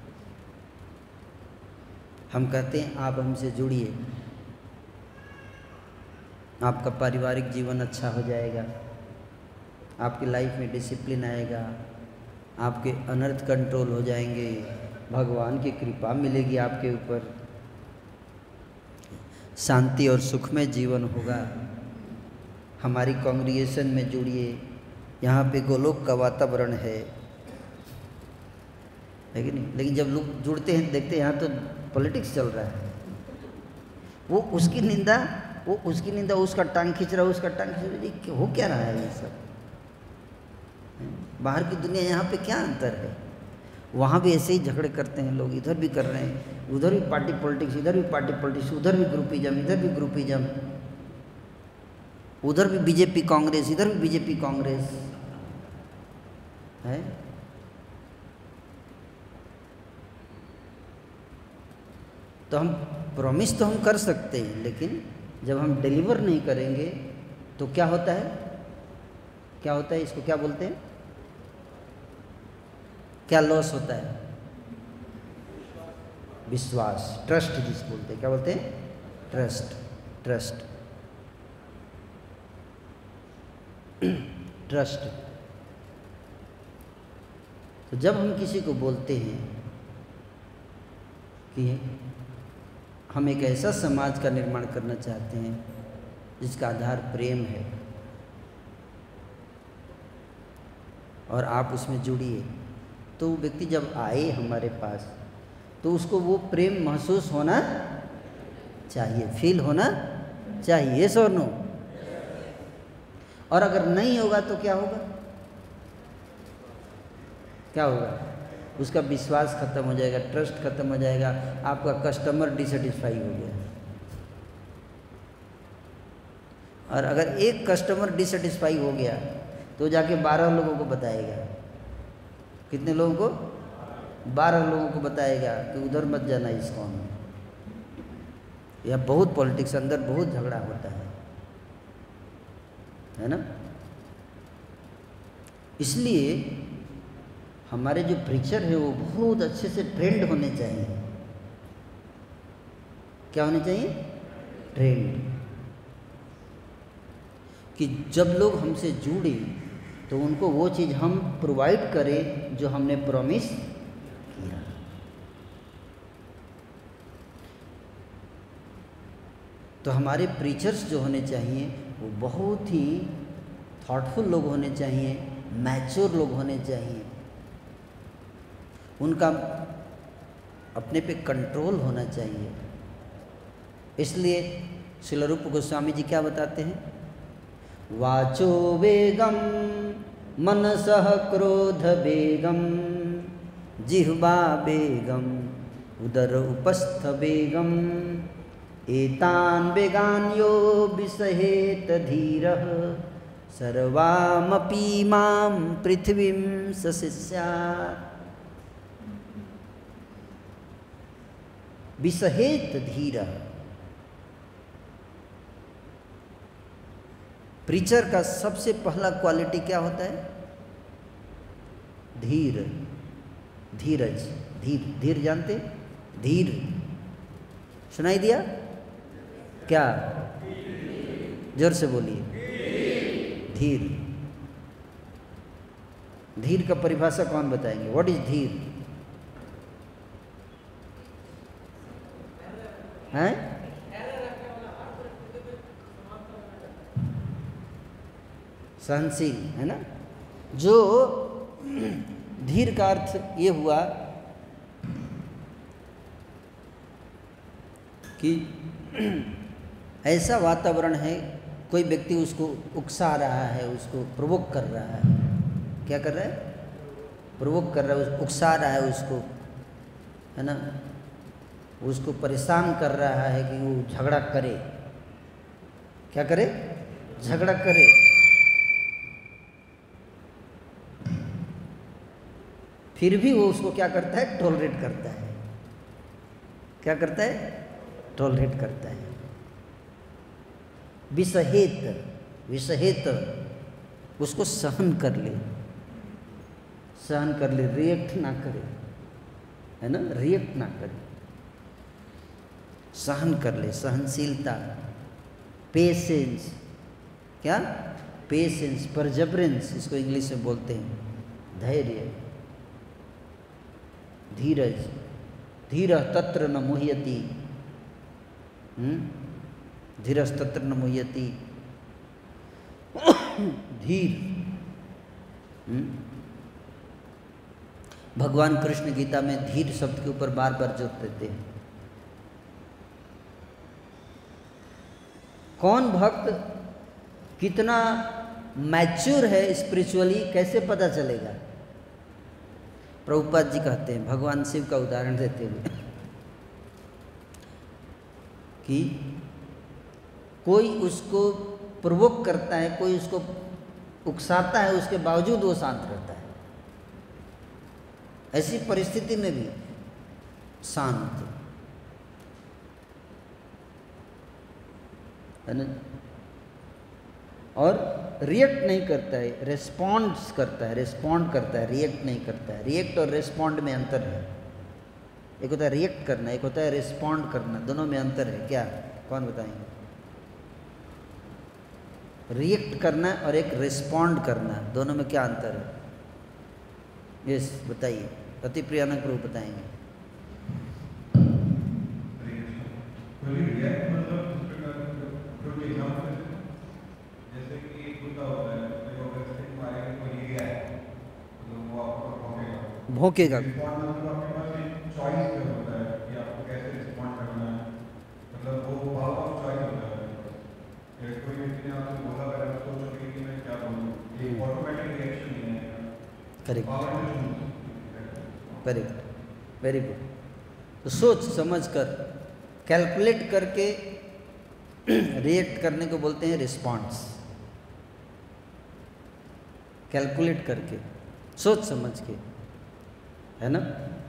हम कहते हैं आप हमसे जुड़िए, आपका पारिवारिक जीवन अच्छा हो जाएगा, आपकी लाइफ में डिसिप्लिन आएगा, आपके अनर्थ कंट्रोल हो जाएंगे, भगवान की कृपा मिलेगी आपके ऊपर, शांति और सुखमय जीवन होगा। हमारी कांग्रीगेशन में जुड़िए, यहाँ पे गोलोक का वातावरण है कि नहीं? लेकिन जब लोग जुड़ते हैं देखते हैं यहाँ तो पॉलिटिक्स चल रहा है, वो उसकी निंदा, उसका टांग खींच रहा है, उसका टांग खींच रहा है, हो क्या रहा है ये सब? बाहर की दुनिया यहाँ पे क्या अंतर है? वहाँ भी ऐसे ही झगड़े करते हैं लोग, इधर भी कर रहे हैं, उधर भी पार्टी पॉलिटिक्स, इधर भी पार्टी पॉलिटिक्स, उधर भी ग्रुपिज्म, इधर भी ग्रुपिज्म, उधर भी बीजेपी कांग्रेस, इधर भी बीजेपी कांग्रेस है। तो हम प्रॉमिस तो हम कर सकते हैं, लेकिन जब हम डिलीवर नहीं करेंगे तो क्या होता है? क्या होता है? इसको क्या बोलते हैं? क्या लॉस होता है? विश्वास, ट्रस्ट जिसको बोलते हैं। क्या बोलते हैं? ट्रस्ट। ट्रस्ट। तो जब हम किसी को बोलते हैं कि हम एक ऐसा समाज का निर्माण करना चाहते हैं जिसका आधार प्रेम है और आप उसमें जुड़िए, तो वो व्यक्ति जब आए हमारे पास तो उसको वो प्रेम महसूस होना चाहिए, फील होना चाहिए, यस और नो? और अगर नहीं होगा तो क्या होगा? क्या होगा? उसका विश्वास खत्म हो जाएगा, ट्रस्ट खत्म हो जाएगा, आपका कस्टमर डिसैटिस्फाई हो गया। और अगर एक कस्टमर डिसैटिस्फाई हो गया तो जाके 12 लोगों को बताएगा। कितने लोगों को? 12 लोगों को बताएगा कि उधर मत जाना इस कॉम में। यह बहुत पॉलिटिक्स, अंदर बहुत झगड़ा होता है ना? इसलिए हमारे जो प्रीचर है वो बहुत अच्छे से ट्रेंड होने चाहिए। क्या होने चाहिए? ट्रेंड। कि जब लोग हमसे जुड़े तो उनको वो चीज़ हम प्रोवाइड करें जो हमने प्रॉमिस किया। तो हमारे प्रीचर्स जो होने चाहिए वो बहुत ही थॉटफुल लोग होने चाहिए, मैच्योर लोग होने चाहिए, उनका अपने पे कंट्रोल होना चाहिए। इसलिए श्रील रूप गोस्वामी जी क्या बताते हैं? वाचो वेगम मनसः क्रोध वेगम जिह्वा वेगम उदर उपस्थ वेगम एतान वेगान यो विसहेत धीरः सर्वामपि मां पृथ्वीं सशिष्यात्। विसहेत धीरः। प्रीचर का सबसे पहला क्वालिटी क्या होता है? धीर, धीरज। धीर जानते? धीर सुनाई दिया क्या? जोर से बोलिए। धीर। धीर का परिभाषा कौन बताएंगे? व्हाट इज धीर? हैं? सहनशील, है ना? जो धीर का अर्थ ये हुआ कि ऐसा वातावरण है, कोई व्यक्ति उसको उकसा रहा है, उसको प्रोवोक कर रहा है। क्या कर रहा है? प्रोवोक कर रहा है, उकसा रहा है उसको, है ना, उसको परेशान कर रहा है कि वो झगड़ा करे। क्या करे? झगड़ा करे। फिर भी वो उसको क्या करता है? टॉलरेट करता है। क्या करता है? टॉलरेट करता है। विसहित उसको सहन कर ले, रिएक्ट ना करे, है ना, रिएक्ट ना करे, सहन कर ले। सहनशीलता, पेशेंस। क्या? पेशेंस, परजबरेंस इसको इंग्लिश में बोलते हैं। धैर्य, धीरज। धीरः तत्र न मुह्यति, धीरः तत्र न मुह्यति। धीर। भगवान कृष्ण गीता में धीर शब्द के ऊपर बार बार जोर देते हैं। कौन भक्त कितना मैच्योर है स्पिरिचुअली कैसे पता चलेगा? प्रभुपाद जी कहते हैं, भगवान शिव का उदाहरण देते हुए, कि कोई उसको प्रोवोक करता है, कोई उसको उकसाता है, उसके बावजूद वो शांत रहता है। ऐसी परिस्थिति में भी शांत, है ना, और रिएक्ट नहीं करता है, रेस्पॉन्ड्स करता है, रेस्पॉन्ड करता है, रिएक्ट नहीं करता है। रिएक्ट और रेस्पॉन्ड में अंतर है। एक होता है रिएक्ट करना, एक होता है रेस्पॉन्ड करना, दोनों में अंतर है। क्या? कौन बताएंगे? रिएक्ट करना और एक रेस्पॉन्ड करना, दोनों में क्या अंतर है? यस, बताइए। अति प्रियानंद प्रभु बताएंगे। भौंकेगा। Correct, correct, very good. तो सोच समझ कर, कैलकुलेट करके रिएक्ट करने को बोलते हैं रिस्पॉन्स। कैलकुलेट करके, सोच समझ के, है ना,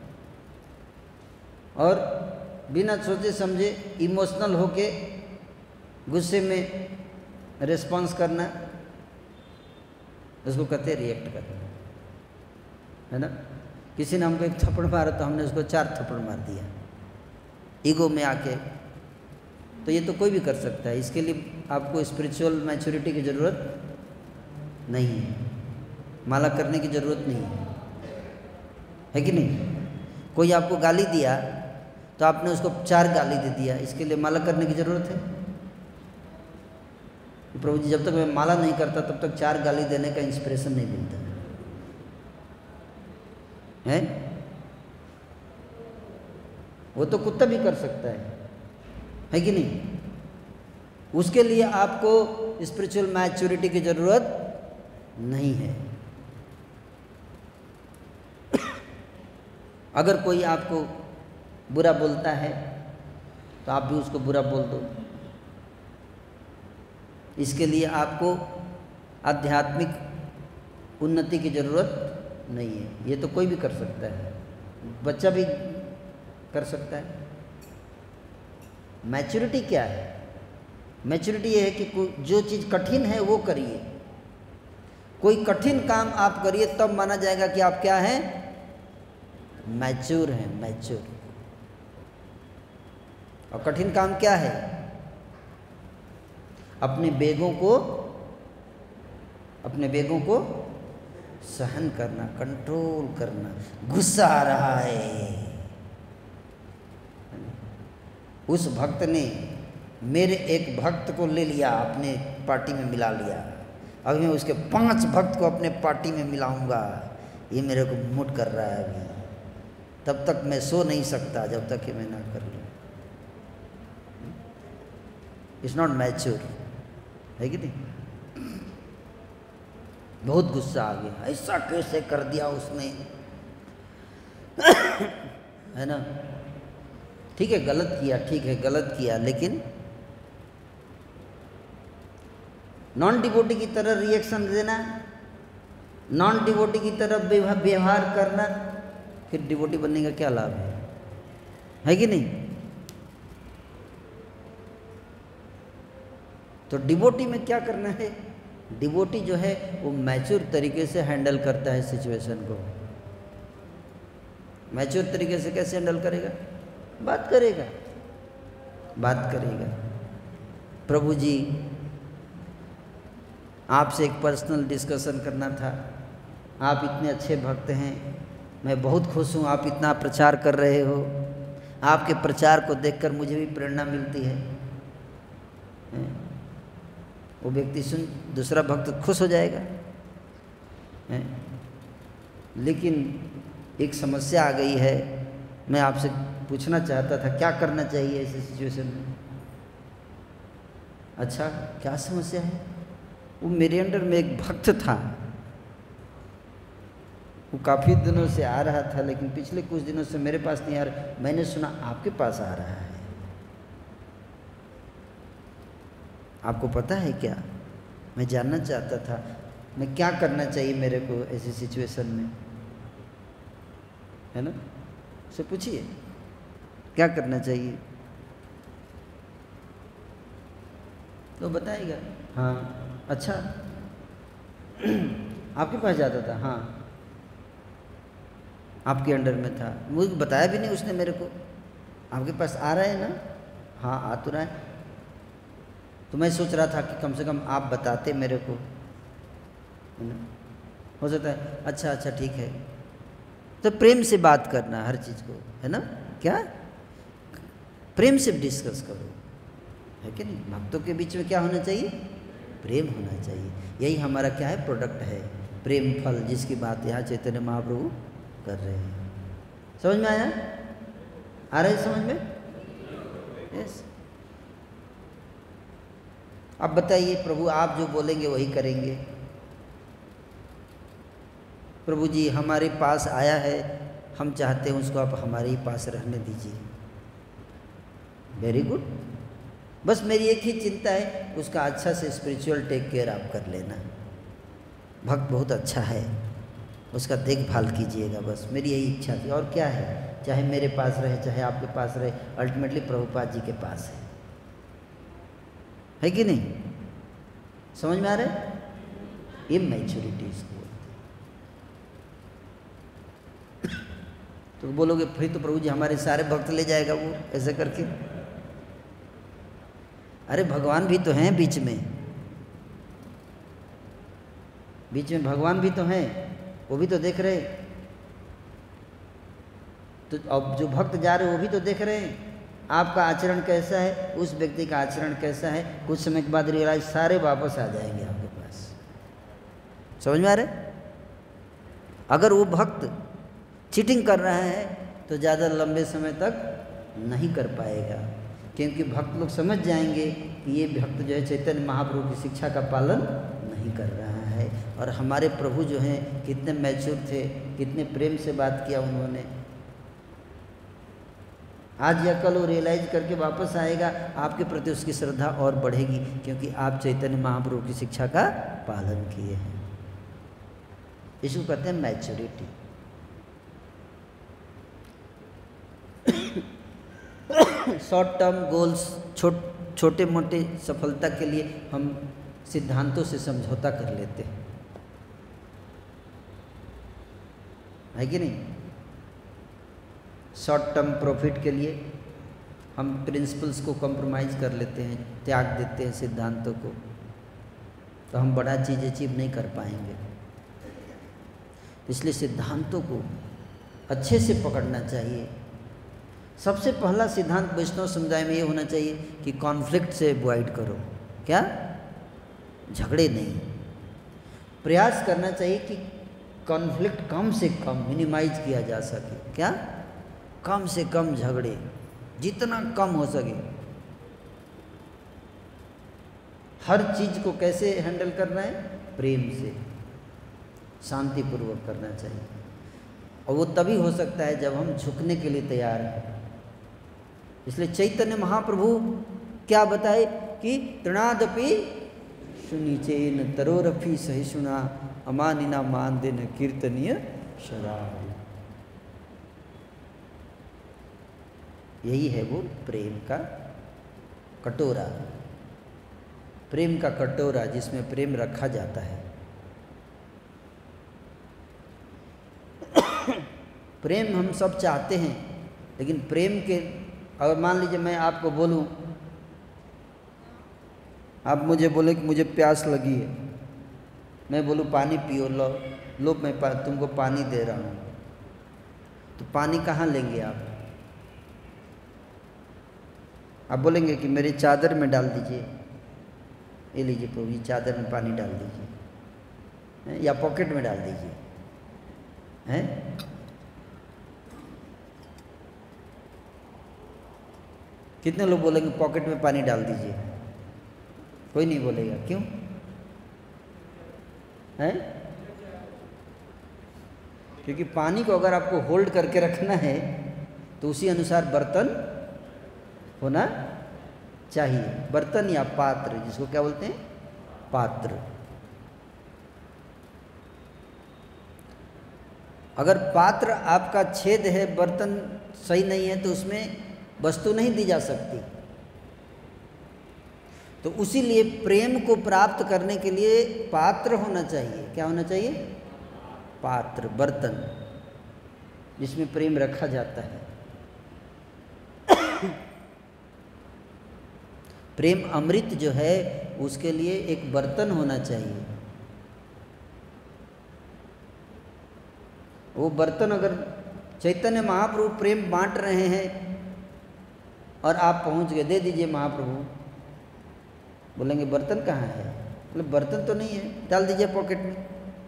और बिना सोचे समझे इमोशनल होके गुस्से में रिस्पॉन्स करना, उसको कहते हैं रिएक्ट करना, है ना। किसी ने हमको एक थप्पड़ मारा तो हमने उसको 4 थप्पड़ मार दिया ईगो में आके। तो ये तो कोई भी कर सकता है। इसके लिए आपको स्पिरिचुअल मैच्योरिटी की ज़रूरत नहीं है, माला करने की ज़रूरत नहीं है कि नहीं? कोई आपको गाली दिया तो आपने उसको 4 गाली दे दिया, इसके लिए माला करने की ज़रूरत है? प्रभु जी, जब तक मैं माला नहीं करता तब तक 4 गाली देने का इंस्पिरेशन नहीं मिलता है। वो तो कुत्ता भी कर सकता है कि नहीं? उसके लिए आपको स्पिरिचुअल मैच्योरिटी की ज़रूरत नहीं है। अगर कोई आपको बुरा बोलता है तो आप भी उसको बुरा बोल दो। इसके लिए आपको आध्यात्मिक उन्नति की ज़रूरत नहीं है। ये तो कोई भी कर सकता है, बच्चा भी कर सकता है। मैच्योरिटी क्या है? मैच्योरिटी ये है कि जो चीज़ कठिन है वो करिए। कोई कठिन काम आप करिए तब माना जाएगा कि आप क्या हैं? मैच्योर हैं, मैच्योर। और कठिन काम क्या है? अपने बेगों को सहन करना, कंट्रोल करना। गुस्सा आ रहा है, उस भक्त ने मेरे एक भक्त को ले लिया, अपने पार्टी में मिला लिया, अभी मैं उसके 5 भक्त को अपने पार्टी में मिलाऊंगा, ये मेरे को मूड कर रहा है अभी, तब तक मैं सो नहीं सकता जब तक कि मैं ना कर लूँ। इट्स नॉट मैच्योर, है कि नहीं? बहुत गुस्सा आ गया, ऐसा कैसे कर दिया उसने, है ना? ठीक है गलत किया, ठीक है गलत किया, लेकिन नॉन डिवोटी की तरह रिएक्शन देना, नॉन डिवोटी की तरह व्यवहार करना, फिर डिवोटी बनने का क्या लाभ है कि नहीं? तो डिवोटी में क्या करना है? डिवोटी जो है वो मैच्योर तरीके से हैंडल करता है सिचुएशन को। मैच्योर तरीके से कैसे हैंडल करेगा? बात करेगा, बात करेगा। प्रभु जी आपसे एक पर्सनल डिस्कशन करना था, आप इतने अच्छे भक्त हैं, मैं बहुत खुश हूँ आप इतना प्रचार कर रहे हो, आपके प्रचार को देखकर मुझे भी प्रेरणा मिलती है। वो व्यक्ति सुन, दूसरा भक्त खुश हो जाएगा। लेकिन एक समस्या आ गई है, मैं आपसे पूछना चाहता था क्या करना चाहिए ऐसी सिचुएशन में? अच्छा क्या समस्या है? वो मेरे अंडर में एक भक्त था, वो काफ़ी दिनों से आ रहा था, लेकिन पिछले कुछ दिनों से मेरे पास नहीं आ रहा, मैंने सुना आपके पास आ रहा है। आपको पता है क्या? मैं जानना चाहता था मैं क्या करना चाहिए मेरे को ऐसी सिचुएशन में, है ना? उससे पूछिए क्या करना चाहिए, तो बताएगा। हाँ अच्छा आपके पास जाता था? हाँ आपके अंडर में था, मुझे बताया भी नहीं उसने मेरे को। आपके पास आ रहा है ना? हाँ आ तो रहा है। तो मैं सोच रहा था कि कम से कम आप बताते मेरे को, है ना? हो सकता है अच्छा अच्छा ठीक है। तो प्रेम से बात करना हर चीज़ को, है ना? क्या प्रेम से डिस्कस करो, है कि नहीं? भक्तों के बीच में क्या होना चाहिए? प्रेम होना चाहिए। यही हमारा क्या है? प्रोडक्ट है, प्रेम फल, जिसकी बात यहाँ चैतन्य महाप्रभु कर रहे हैं। समझ में आया? आ रहा है समझ में? यस। अब बताइए प्रभु आप जो बोलेंगे वही करेंगे। प्रभु जी हमारे पास आया है, हम चाहते हैं उसको आप हमारे ही पास रहने दीजिए। Very good. बस मेरी एक ही चिंता है, उसका अच्छा से स्पिरिचुअल टेक केयर आप कर लेना। भक्त बहुत अच्छा है, उसका देखभाल कीजिएगा, बस मेरी यही इच्छा थी। और क्या है, चाहे मेरे पास रहे चाहे आपके पास रहे, अल्टीमेटली प्रभुपाद जी के पास है कि नहीं? समझ में आ रहा है? ये मैच्योरिटी इसको तो बोलोगे फिर तो प्रभु जी हमारे सारे भक्त ले जाएगा वो ऐसे करके। अरे भगवान भी तो हैं बीच में, बीच में भगवान भी तो हैं, वो भी तो देख रहे। तो अब जो भक्त जा रहे वो भी तो देख रहे हैं आपका आचरण कैसा है, उस व्यक्ति का आचरण कैसा है। कुछ समय के बाद रियलाइज सारे वापस आ जाएंगे आपके पास। समझ में आ रहा है? अगर वो भक्त चीटिंग कर रहा है तो ज़्यादा लंबे समय तक नहीं कर पाएगा, क्योंकि भक्त लोग समझ जाएंगे कि ये भक्त जो है चैतन्य महाप्रभु की शिक्षा का पालन नहीं कर रहा है। और हमारे प्रभु जो हैं कितने मैच्योर थे, कितने प्रेम से बात किया उन्होंने। आज या कल वो रियलाइज करके वापस आएगा, आपके प्रति उसकी श्रद्धा और बढ़ेगी, क्योंकि आप चैतन्य महाप्रभु की शिक्षा का पालन किए हैं। इसको कहते हैं मैच्योरिटी। शॉर्ट टर्म गोल्स, छोटे मोटे सफलता के लिए हम सिद्धांतों से समझौता कर लेते हैं, है कि नहीं? शॉर्ट टर्म प्रॉफिट के लिए हम प्रिंसिपल्स को कॉम्प्रोमाइज़ कर लेते हैं, त्याग देते हैं सिद्धांतों को, तो हम बड़ा चीज़ अचीव नहीं कर पाएंगे। इसलिए सिद्धांतों को अच्छे से पकड़ना चाहिए। सबसे पहला सिद्धांत वैष्णव समुदाय में ये होना चाहिए कि कॉन्फ्लिक्ट से अवॉइड करो। क्या? झगड़े नहीं। प्रयास करना चाहिए कि कॉन्फ्लिक्ट कम से कम मिनिमाइज किया जा सके। क्या? कम से कम झगड़े, जितना कम हो सके। हर चीज़ को कैसे हैंडल करना है? प्रेम से, शांतिपूर्वक करना चाहिए। और वो तभी हो सकता है जब हम झुकने के लिए तैयार हैं। इसलिए चैतन्य महाप्रभु क्या बताए कि तृणादपि सुनीचेन तरोरपि सहिष्णुना अमानिना मान देन कीर्तनीय शराब। यही है वो प्रेम का कटोरा, प्रेम का कटोरा जिसमें प्रेम रखा जाता है। प्रेम हम सब चाहते हैं, लेकिन प्रेम के, अगर मान लीजिए मैं आपको बोलूं, आप मुझे बोले कि मुझे प्यास लगी है, मैं बोलूं पानी पियो, लो मैं तुमको पानी दे रहा हूं, तो पानी कहाँ लेंगे आप? आप बोलेंगे कि मेरी चादर में डाल दीजिए, ये लीजिए प्रभु जी चादर में पानी डाल दीजिए, या पॉकेट में डाल दीजिए, हैं? कितने लोग बोलेंगे पॉकेट में पानी डाल दीजिए? कोई नहीं बोलेगा, क्यों? हैं? क्योंकि पानी को अगर आपको होल्ड करके रखना है तो उसी अनुसार बर्तन होना चाहिए। बर्तन या पात्र, जिसको क्या बोलते हैं? पात्र। अगर पात्र आपका छेद है, बर्तन सही नहीं है, तो उसमें वस्तु नहीं दी जा सकती। तो उसी लिए प्रेम को प्राप्त करने के लिए पात्र होना चाहिए। क्या होना चाहिए? पात्र, बर्तन, जिसमें प्रेम रखा जाता है। प्रेम अमृत जो है उसके लिए एक बर्तन होना चाहिए। वो बर्तन, अगर चैतन्य महाप्रभु प्रेम बांट रहे हैं और आप पहुंच गए, दे दीजिए महाप्रभु, बोलेंगे बर्तन कहाँ है? बोले बर्तन तो नहीं है, डाल दीजिए पॉकेट में।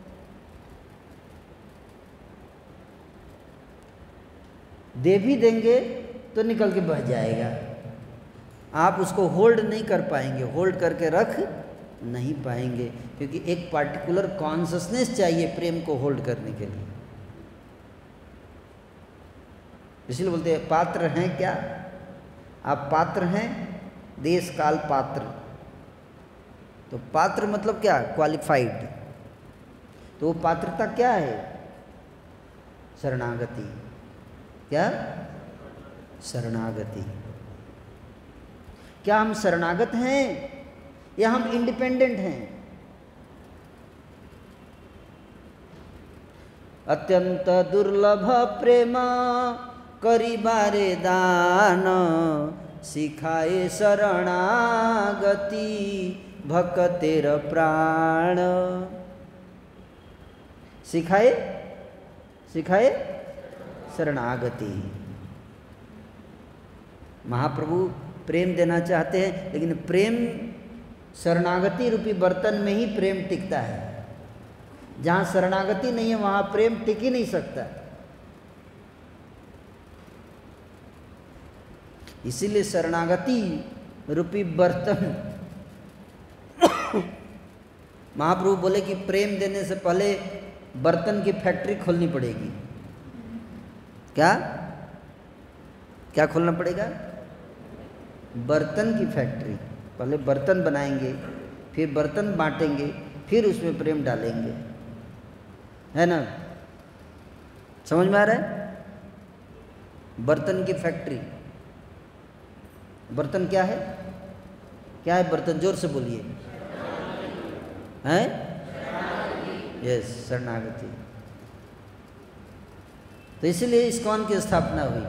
दे भी देंगे तो निकल के बह जाएगा, आप उसको होल्ड नहीं कर पाएंगे, होल्ड करके रख नहीं पाएंगे, क्योंकि एक पार्टिकुलर कॉन्शसनेस चाहिए प्रेम को होल्ड करने के लिए। इसलिए बोलते हैं पात्र हैं क्या? आप पात्र हैं, देश काल पात्र। तो पात्र मतलब क्या? क्वालिफाइड। तो वो पात्रता क्या है? शरणागति। क्या? शरणागति। क्या हम शरणागत हैं या हम इंडिपेंडेंट हैं? अत्यंत दुर्लभ प्रेम करिबारे दान, सिखाए शरणागति भक्तेर प्राण। सिखाए शरणागति। महाप्रभु प्रेम देना चाहते हैं, लेकिन प्रेम शरणागति रूपी बर्तन में ही प्रेम टिकता है। जहाँ शरणागति नहीं है वहाँ प्रेम टिक ही नहीं सकता। इसीलिए शरणागति रूपी बर्तन महाप्रभु बोले कि प्रेम देने से पहले बर्तन की फैक्ट्री खोलनी पड़ेगी। क्या क्या खोलना पड़ेगा? बर्तन की फैक्ट्री। पहले बर्तन बनाएंगे, फिर बर्तन बांटेंगे, फिर उसमें प्रेम डालेंगे, है ना? समझ में आ रहा है? बर्तन की फैक्ट्री। बर्तन क्या है? क्या है बर्तन? जोर से बोलिए। हैं? यस, शरणागति। तो इसीलिए इस्कॉन की स्थापना हुई।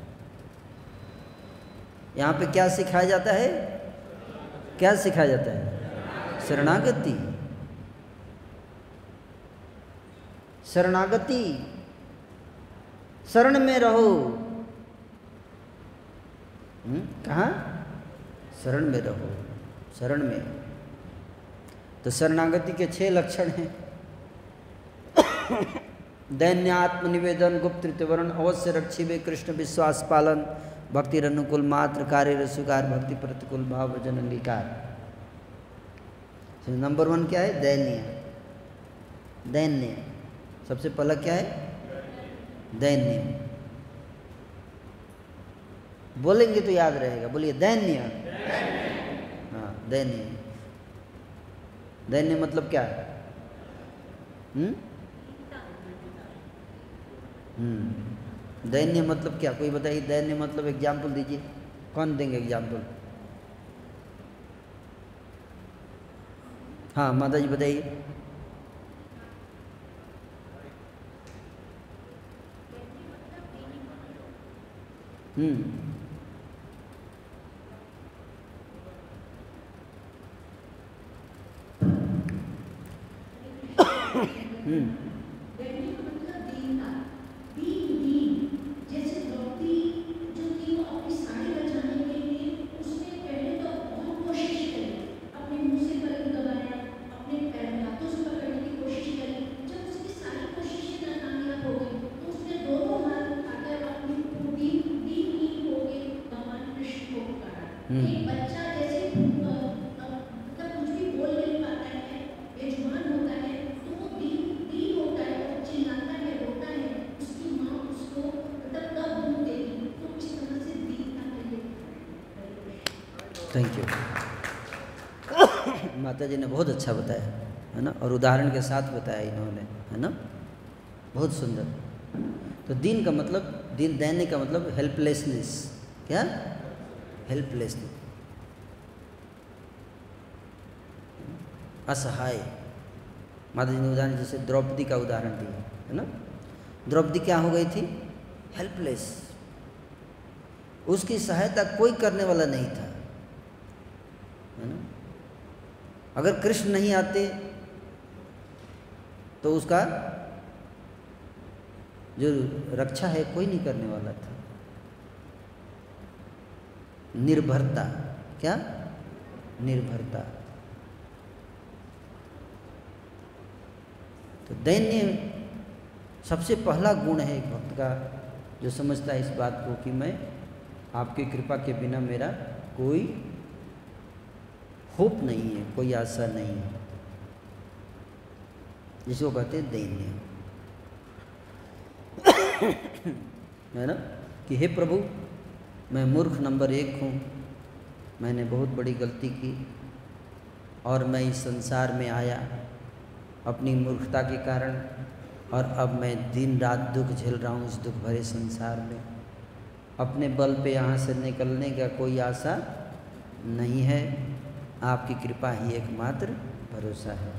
यहाँ पे क्या सिखाया जाता है? क्या सिखाया जाता है? शरणागति। शरणागति, शरण में रहो। कहाँ? शरण में रहो, शरण में। तो शरणागति के 6 लक्षण हैं। दैन्यात्म निवेदन, गुप्त त्रिवर्ण, अवश्य रक्षिबे कृष्ण विश्वास पालन, भक्ति अनुकूल मात्र कार्य रसुकार, भक्ति प्रतिकूल भाव भजन अंगीकार। तो नंबर 1 क्या है? दयनीय। दैन्य सबसे पहला क्या है? दैन्य। बोलेंगे तो याद रहेगा, बोलिए दैन्य। हाँ, दैन्य। दैन्य मतलब क्या है? दैन्य मतलब क्या? कोई बताइए, दैन्य मतलब एग्जाम्पल दीजिए। कौन देंगे एग्जाम्पल? हाँ माता जी बताइए। Thank you. माता जी ने बहुत अच्छा बताया है ना, और उदाहरण के साथ बताया इन्होंने, है ना, बहुत सुंदर। तो दीन का मतलब, दीन दैन्य का मतलब हेल्पलेसनेस। क्या? हेल्पलेसनेस, असहाय। माता जी ने उदाहरण जैसे द्रौपदी का उदाहरण दिया है ना। द्रौपदी क्या हो गई थी? हेल्पलेस। उसकी सहायता कोई करने वाला नहीं था, है ना। अगर कृष्ण नहीं आते तो उसका जो रक्षा है कोई नहीं करने वाला था। निर्भरता। क्या? निर्भरता। तो दैन्य सबसे पहला गुण है एक भक्त का, जो समझता है इस बात को कि मैं आपकी कृपा के बिना मेरा कोई होप नहीं है, कोई आशा नहीं है, जिसको कहते हैं दैन्य। है ना, कि हे प्रभु मैं मूर्ख नंबर 1 हूँ, मैंने बहुत बड़ी गलती की और मैं इस संसार में आया अपनी मूर्खता के कारण, और अब मैं दिन रात दुख झेल रहा हूँ इस दुख भरे संसार में। अपने बल पे यहाँ से निकलने का कोई आशा नहीं है, आपकी कृपा ही एकमात्र भरोसा है।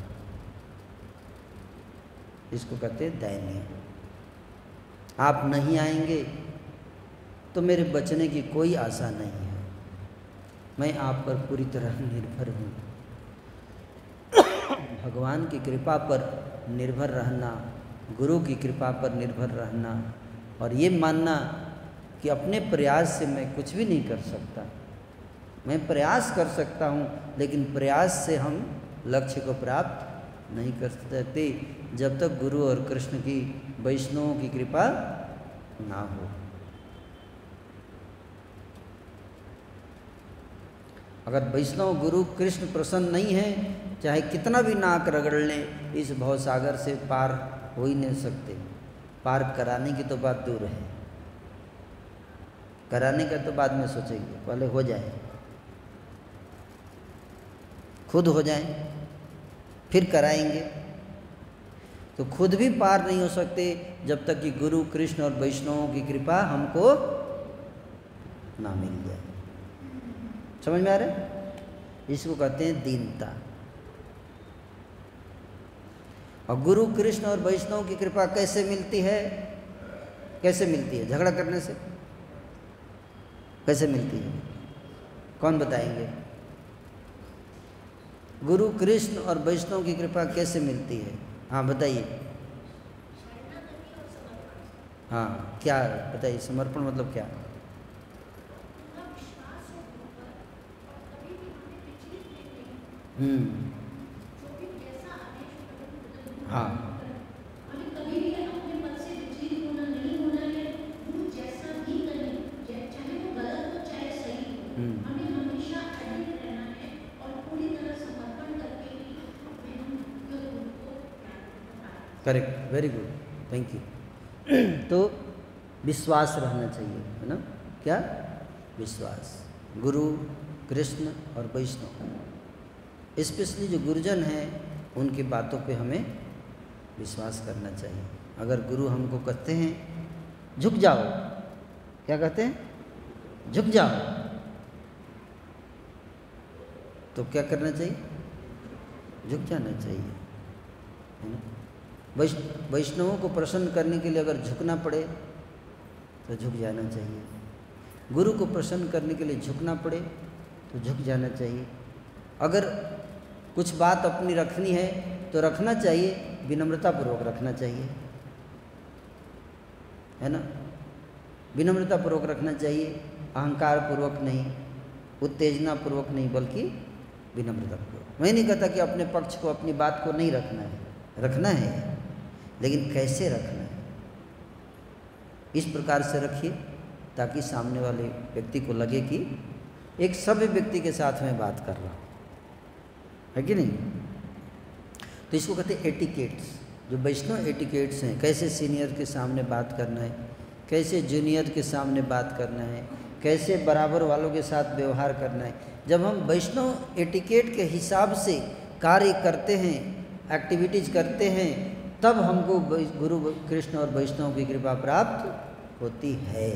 इसको कहते हैं दैन्य। आप नहीं आएंगे तो मेरे बचने की कोई आशा नहीं है, मैं आप पर पूरी तरह निर्भर हूँ। भगवान की कृपा पर निर्भर रहना, गुरु की कृपा पर निर्भर रहना, और ये मानना कि अपने प्रयास से मैं कुछ भी नहीं कर सकता। मैं प्रयास कर सकता हूँ, लेकिन प्रयास से हम लक्ष्य को प्राप्त नहीं कर सकते जब तक गुरु और कृष्ण की, वैष्णवों की कृपा ना हो। अगर वैष्णव गुरु कृष्ण प्रसन्न नहीं है, चाहे कितना भी नाक रगड़ लें, इस भवसागर से पार हो ही नहीं सकते। पार कराने की तो बात दूर है, कराने का तो बाद में सोचेंगे, पहले हो जाए, खुद हो जाए फिर कराएंगे। तो खुद भी पार नहीं हो सकते जब तक कि गुरु कृष्ण और वैष्णवों की कृपा हमको ना मिल जाए। समझ में आ रहा है? इसको कहते हैं दीनता। और गुरु कृष्ण और वैष्णव की कृपा कैसे मिलती है? कैसे मिलती है? झगड़ा करने से? कैसे मिलती है? कौन बताएंगे? गुरु कृष्ण और वैष्णव की कृपा कैसे मिलती है? हाँ बताइए। हाँ क्या बताइए, समर्पण मतलब क्या? हाँ correct, very good, thank you. तो विश्वास रहना चाहिए, है ना? क्या? विश्वास। गुरु, कृष्ण और वैष्णव, स्पेशली जो गुरुजन हैं उनकी बातों पे हमें विश्वास करना चाहिए। अगर गुरु हमको कहते हैं झुक जाओ, क्या कहते हैं? झुक जाओ, तो क्या करना चाहिए? झुक जाना चाहिए, है ना? वैष्णवों को प्रसन्न करने के लिए अगर झुकना पड़े तो झुक जाना चाहिए। गुरु को प्रसन्न करने के लिए झुकना पड़े तो झुक जाना चाहिए। अगर कुछ बात अपनी रखनी है तो रखना चाहिए, विनम्रतापूर्वक रखना चाहिए, है ना? विनम्रतापूर्वक रखना चाहिए, अहंकार पूर्वक नहीं, उत्तेजना पूर्वक नहीं, बल्कि विनम्रतापूर्वक। मैं नहीं कहता कि अपने पक्ष को, अपनी बात को नहीं रखना है, रखना है, लेकिन कैसे रखना है इस प्रकार से रखिए ताकि सामने वाले व्यक्ति को लगे कि एक सभ्य व्यक्ति के साथ में बात कर रहा हूँ, है कि नहीं? तो इसको कहते हैं एटिकेट्स, जो वैष्णव एटिकेट्स हैं। कैसे सीनियर के सामने बात करना है, कैसे जूनियर के सामने बात करना है, कैसे बराबर वालों के साथ व्यवहार करना है। जब हम वैष्णव एटिकेट के हिसाब से कार्य करते हैं, एक्टिविटीज़ करते हैं, तब हमको गुरु कृष्ण और वैष्णव की कृपा प्राप्त होती है।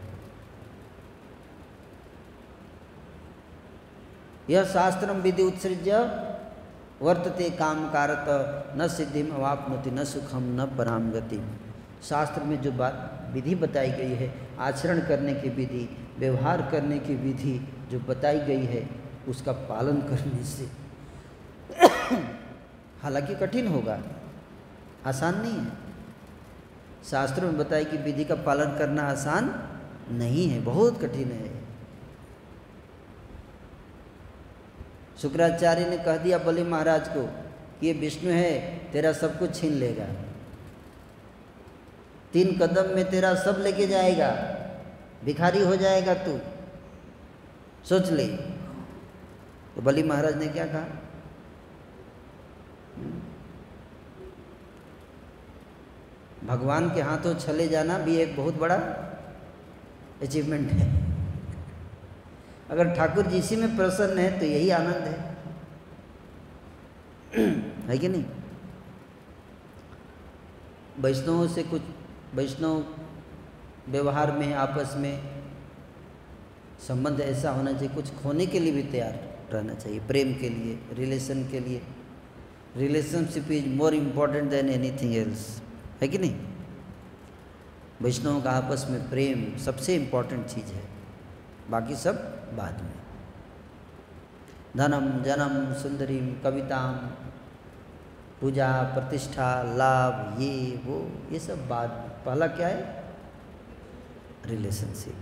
यह शास्त्रम विधि उत्सृज्य वर्तते काम कारत न सिद्धिम अवाप्नोति न सुखम न पराम गति। शास्त्र में जो बात विधि बताई गई है, आचरण करने की विधि, व्यवहार करने की विधि जो बताई गई है, उसका पालन करने से हालांकि कठिन होगा, आसान नहीं है। शास्त्र में बताई कि विधि का पालन करना आसान नहीं है, बहुत कठिन है। शुक्राचार्य ने कह दिया बलि महाराज को कि ये विष्णु है, तेरा सब कुछ छीन लेगा, 3 कदम में तेरा सब लेके जाएगा, भिखारी हो जाएगा तू, सोच ले। तो बलि महाराज ने क्या कहा? भगवान के हाथों छले जाना भी एक बहुत बड़ा अचीवमेंट है। अगर ठाकुर जी इसी में प्रसन्न है तो यही आनंद है कि नहीं? वैष्णवों से कुछ, वैष्णव व्यवहार में आपस में संबंध ऐसा होना चाहिए, कुछ खोने के लिए भी तैयार रहना चाहिए, प्रेम के लिए, रिलेशन के लिए। Relationship is more important than anything else, है कि नहीं? वैष्णवों का आपस में प्रेम सबसे इम्पोर्टेंट चीज़ है, बाकी सब बाद में। धनम जन्म सुंदरीम कविताम, पूजा प्रतिष्ठा लाभ, ये वो, ये सब बाद। पहला क्या है? रिलेशनशिप।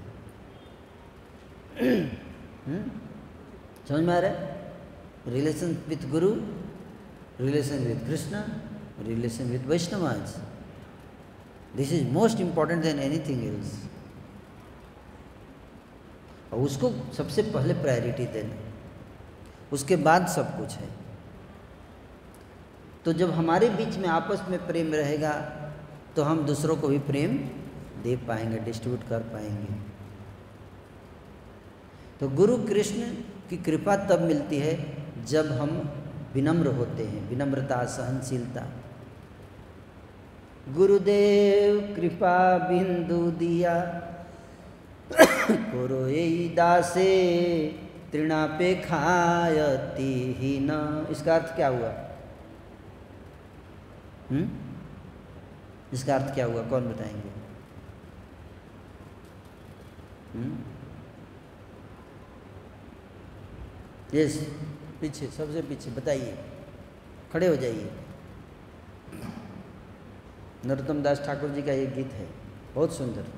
समझ में आ रहा है? Relation with guru, relation with Krishna, relation with Vaishnavas, this is most important than anything else. और उसको सबसे पहले प्रायोरिटी देना, उसके बाद सब कुछ है। तो जब हमारे बीच में आपस में प्रेम रहेगा तो हम दूसरों को भी प्रेम दे पाएंगे, डिस्ट्रीब्यूट कर पाएंगे। तो गुरु कृष्ण की कृपा तब मिलती है जब हम विनम्र होते हैं, विनम्रता, सहनशीलता। गुरुदेव कृपा बिंदु दिया कोरो यही दासे तृणापे खायती ही न। इसका अर्थ क्या हुआ? इसका अर्थ क्या हुआ? कौन बताएंगे? यस, पीछे, सबसे पीछे बताइए, खड़े हो जाइए। नरोत्तम दास ठाकुर जी का एक गीत है, बहुत सुंदर।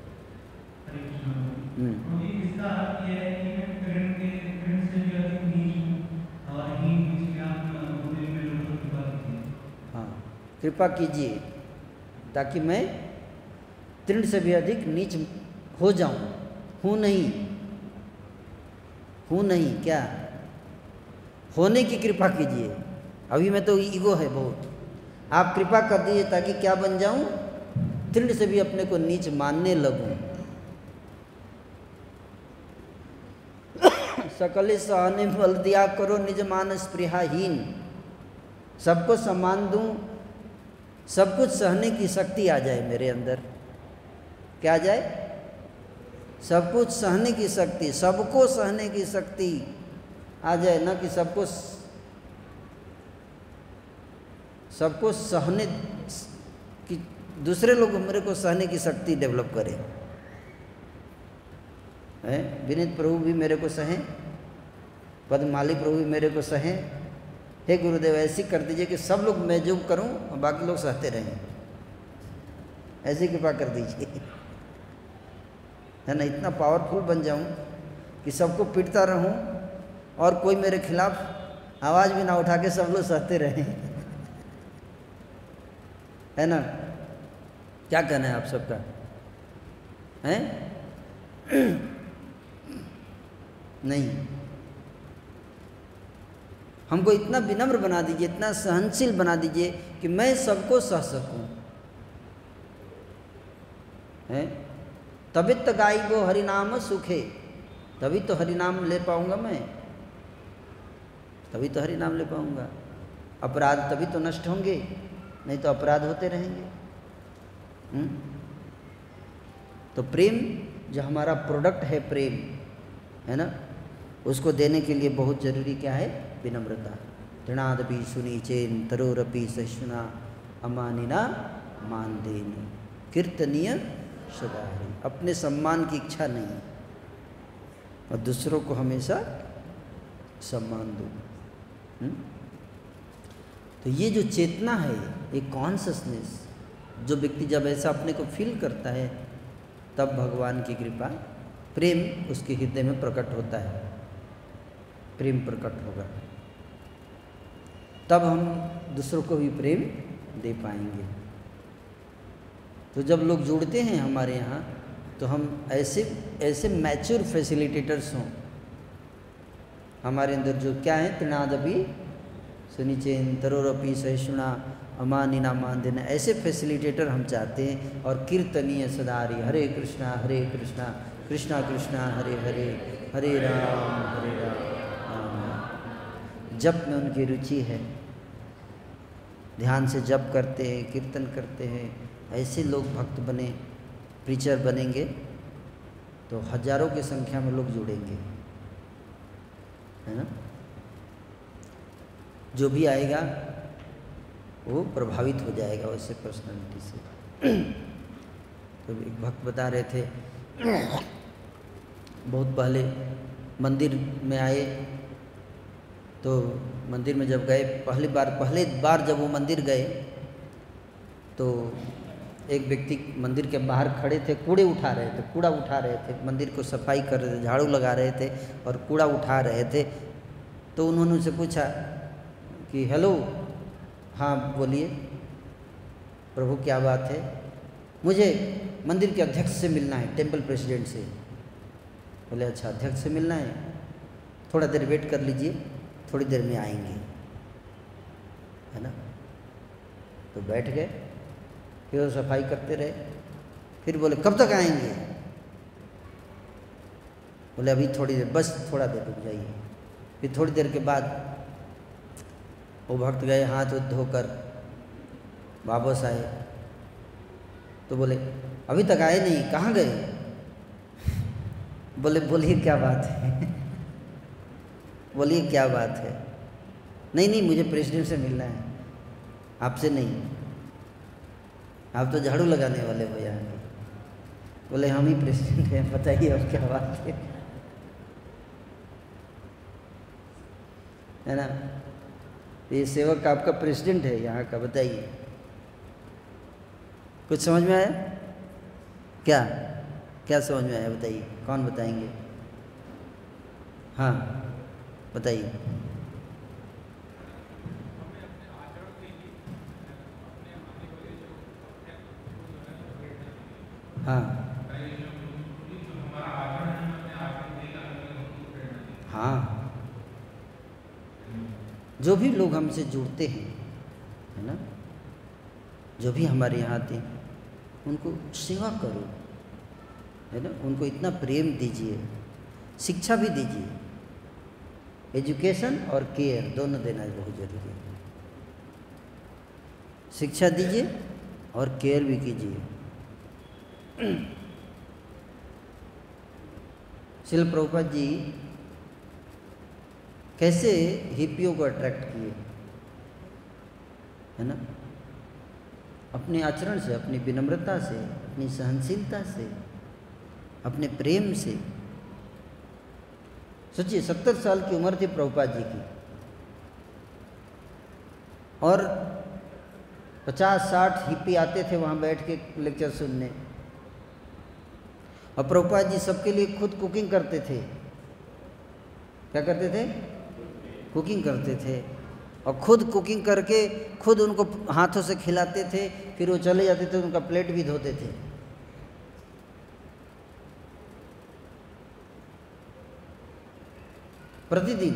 हाँ, कृपा कीजिए ताकि मैं तृण से भी अधिक नीच हो जाऊं। हूँ नहीं, क्या होने की कृपा कीजिए। अभी मैं तो ईगो है बहुत, आप कृपा कर दीजिए ताकि क्या बन जाऊं, तृण से भी अपने को नीच मानने लगूं। सकल सहने बल दिया करो निज मान स्पृहाहीन। सबको सम्मान दूं, सब कुछ सहने की शक्ति आ जाए मेरे अंदर। क्या आ जाए? सब कुछ सहने की शक्ति, सबको सहने की शक्ति आ जाए, ना कि सबको सहने कि दूसरे लोग मेरे को सहने की शक्ति डेवलप करें। विनीत प्रभु भी मेरे को सहें, पद्ममाली प्रभु भी मेरे को सहें। हे गुरुदेव ऐसी कर दीजिए कि सब लोग मैं जो करूं और बाकी लोग सहते रहें, ऐसी कृपा कर दीजिए, है ना। इतना पावरफुल बन जाऊं कि सबको पीटता रहूं और कोई मेरे खिलाफ आवाज़ भी ना उठा के सब लोग सहते रहें, है ना। क्या कहना है आप सबका? हैं? नहीं, हमको इतना विनम्र बना दीजिए, इतना सहनशील बना दीजिए कि मैं सबको सह सकूं, हैं। तभी तो गाइबो हरिनाम सुखे, तभी तो हरिनाम ले पाऊंगा मैं, तभी तो हरिनाम ले पाऊंगा। अपराध तभी तो नष्ट होंगे, नहीं तो अपराध होते रहेंगे। तो प्रेम जो हमारा प्रोडक्ट है, प्रेम है ना, उसको देने के लिए बहुत जरूरी क्या है? विनम्रता। तृणादपि सुनीचेन तरोरपि सहिष्णुना अमानिना मान देन कीर्तनीय सदाहरि। अपने सम्मान की इच्छा नहीं और दूसरों को हमेशा सम्मान दो। तो ये जो चेतना है, ये कॉन्शसनेस, जो व्यक्ति जब ऐसा अपने को फील करता है तब भगवान की कृपा, प्रेम उसके हृदय में प्रकट होता है, प्रेम प्रकट होगा, तब हम दूसरों को भी प्रेम दे पाएंगे। तो जब लोग जुड़ते हैं हमारे यहाँ तो हम ऐसे मैच्योर फैसिलिटेटर्स हों, हमारे अंदर जो क्या है, तृणादपि सुनिचेन तरोरपि सहिष्णुना अमानिना मान देना, ऐसे फैसिलिटेटर हम चाहते हैं। और कीर्तनीय सदाहरि, हरे कृष्णा कृष्णा कृष्णा हरे हरे, हरे राम राम राम। जप में उनकी रुचि है, ध्यान से जप करते हैं, कीर्तन करते हैं। ऐसे लोग भक्त बने, प्रीचर बनेंगे तो हजारों की संख्या में लोग जुड़ेंगे, है ना। जो भी आएगा वो प्रभावित हो जाएगा वैसे पर्सनालिटी से। तो एक भक्त बता रहे थे, बहुत पहले मंदिर में आए तो मंदिर में जब गए, पहले बार जब वो मंदिर गए तो एक व्यक्ति मंदिर के बाहर खड़े थे, कूड़ा उठा रहे थे, मंदिर को सफाई कर रहे थे, झाड़ू लगा रहे थे और कूड़ा उठा रहे थे। तो उन्होंने उनसे पूछा कि हेलो, हाँ बोलिए प्रभु क्या बात है? मुझे मंदिर के अध्यक्ष से मिलना है, टेम्पल प्रेसिडेंट से। बोले अच्छा अध्यक्ष से मिलना है, थोड़ा देर वेट कर लीजिए, थोड़ी देर में आएंगे, है ना। तो बैठ गए, फिर वो सफाई करते रहे, फिर बोले कब तक आएंगे? बोले अभी थोड़ी देर, बस थोड़ा देर रुक जाइए। फिर थोड़ी देर के बाद वो भक्त गए, हाथ धोकर वापस आए तो बोले अभी तक आए नहीं, कहाँ गए? बोलिए क्या बात है? बोलिए क्या बात है? नहीं मुझे प्रेसिडेंट से मिलना है, आपसे नहीं, आप तो झाड़ू लगाने वाले हो यहाँ। बोले हम ही प्रेसिडेंट हैं, बताइए अब क्या बात है ना। ये सेवक आपका प्रेसिडेंट है यहाँ का, बताइए। कुछ समझ में आया? क्या समझ में आया बताइए, कौन बताएंगे? हाँ बताइए। हाँ, जो भी लोग हमसे जुड़ते हैं, है ना, जो भी हमारे यहाँ आते हैं उनको सेवा करो, है ना, उनको इतना प्रेम दीजिए, शिक्षा भी दीजिए। एजुकेशन और केयर दोनों देना बहुत जरूरी है। शिक्षा दीजिए और केयर भी कीजिए। श्रील प्रभुपाद जी कैसे हिप्पियों को अट्रैक्ट किए, है ना, अपने आचरण से, अपनी विनम्रता से, अपनी सहनशीलता से, अपने प्रेम से। सोचिए 70 साल की उम्र थी प्रभुपाद जी की और 50-60 हिप्पी आते थे वहाँ बैठ के लेक्चर सुनने, और प्रभुपाद जी सबके लिए खुद कुकिंग करते थे। क्या करते थे? कुकिंग करते थे, और खुद कुकिंग करके खुद उनको हाथों से खिलाते थे, फिर वो चले जाते थे, उनका प्लेट भी धोते थे। प्रतिदिन।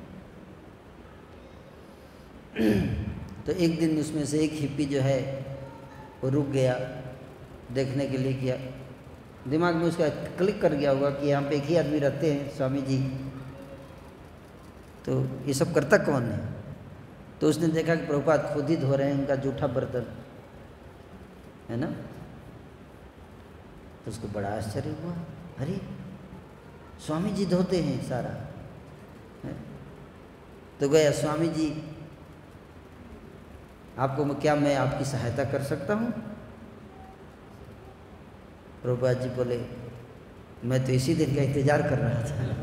तो एक दिन उसमें से एक हिप्पी जो है वो रुक गया, देखने के लिए किया, दिमाग में उसका क्लिक कर गया होगा कि यहाँ पे एक ही आदमी रहते हैं स्वामी जी, तो ये सब करता कौन है। तो उसने देखा कि प्रभुपाद खुद ही धो रहे हैं उनका जूठा बर्तन, है ना। तो उसको बड़ा आश्चर्य हुआ, अरे स्वामी जी धोते हैं सारा, है? तो गया, स्वामी जी आपको क्या मैं आपकी सहायता कर सकता हूँ? प्रभुपाद जी बोले, मैं तो इसी दिन का इंतजार कर रहा था।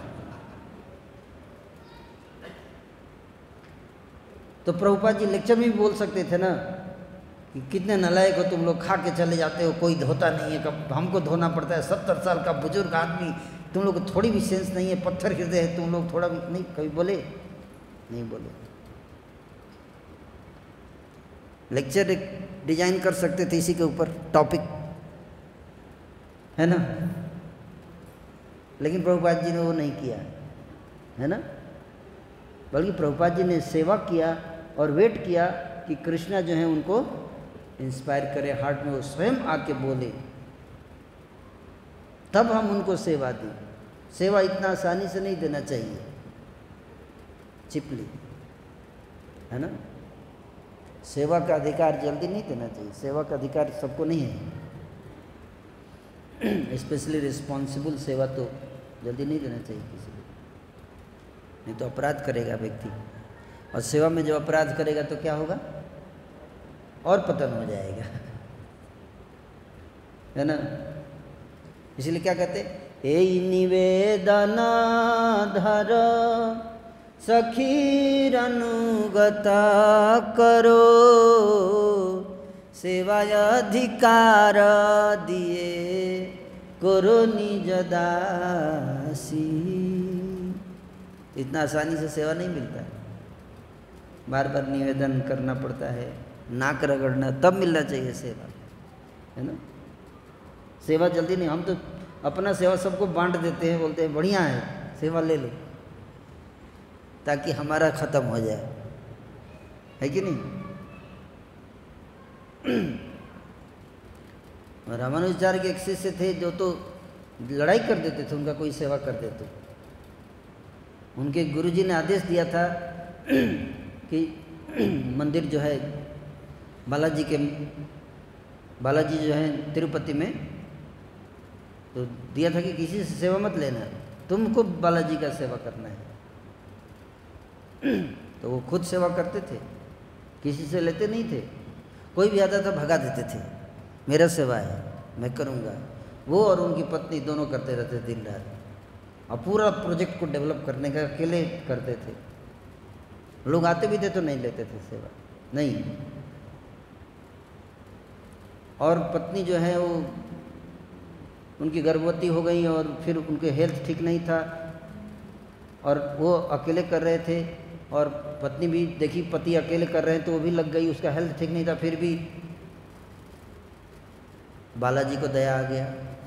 तो प्रभुपाद जी लेक्चर में भी बोल सकते थे ना कि कितने नालायक हो तुम लोग, खा के चले जाते हो, कोई धोता नहीं है, कब हमको धोना पड़ता है, 70 साल का बुजुर्ग आदमी, तुम लोग को थोड़ी भी सेंस नहीं है, पत्थर हृदय है तुम लोग, थोड़ा भी नहीं, कभी बोले? नहीं बोले। लेक्चर एक डिजाइन कर सकते थे इसी के ऊपर, टॉपिक, है ना, लेकिन प्रभुपाद जी ने वो नहीं किया, है ना। बल्कि प्रभुपाद जी ने सेवा किया और वेट किया कि कृष्णा जो है उनको इंस्पायर करे, हार्ट में वो स्वयं आके बोले, तब हम उनको सेवा दें। सेवा इतना आसानी से नहीं देना चाहिए, चिपली, है ना। सेवा का अधिकार जल्दी नहीं देना चाहिए, सेवा का अधिकार सबको नहीं है, स्पेशली रिस्पॉन्सिबल सेवा तो जल्दी नहीं देना चाहिए किसी को, नहीं तो अपराध करेगा व्यक्ति, और सेवा में जब अपराध करेगा तो क्या होगा? और पतन हो जाएगा, है ना। इसलिए क्या कहते, हे निवेदन धर सखीर अनुगता करो, सेवाय अधिकार दिए करो निज दासी। इतना आसानी से सेवा नहीं मिलता है, बार बार निवेदन करना पड़ता है, नाक रगड़ना, तब मिलना चाहिए सेवा, है ना। सेवा जल्दी नहीं, हम तो अपना सेवा सबको बांट देते हैं, बोलते हैं बढ़िया है सेवा ले लो, ताकि हमारा खत्म हो जाए, है कि नहीं। और रामानुजाचार्य के एक शिष्य थे जो तो लड़ाई कर देते थे उनका कोई सेवा कर दे तो। उनके गुरुजी ने आदेश दिया था कि मंदिर जो है बालाजी जो है तिरुपति में, तो दिया था कि किसी से सेवा मत लेना, तुमको बालाजी का सेवा करना है। तो वो खुद सेवा करते थे, किसी से लेते नहीं थे, कोई भी आता था भगा देते थे, मेरा सेवा है मैं करूँगा। वो और उनकी पत्नी दोनों करते रहते दिन रात, और पूरा प्रोजेक्ट को डेवलप करने का अकेले करते थे। लोग आते भी थे तो नहीं लेते थे सेवा, नहीं। और पत्नी जो है वो उनकी गर्भवती हो गई और फिर उनके हेल्थ ठीक नहीं था, और वो अकेले कर रहे थे, और पत्नी भी देखी पति अकेले कर रहे हैं तो वो भी लग गई, उसका हेल्थ ठीक नहीं था। फिर भी बालाजी को दया आ गया,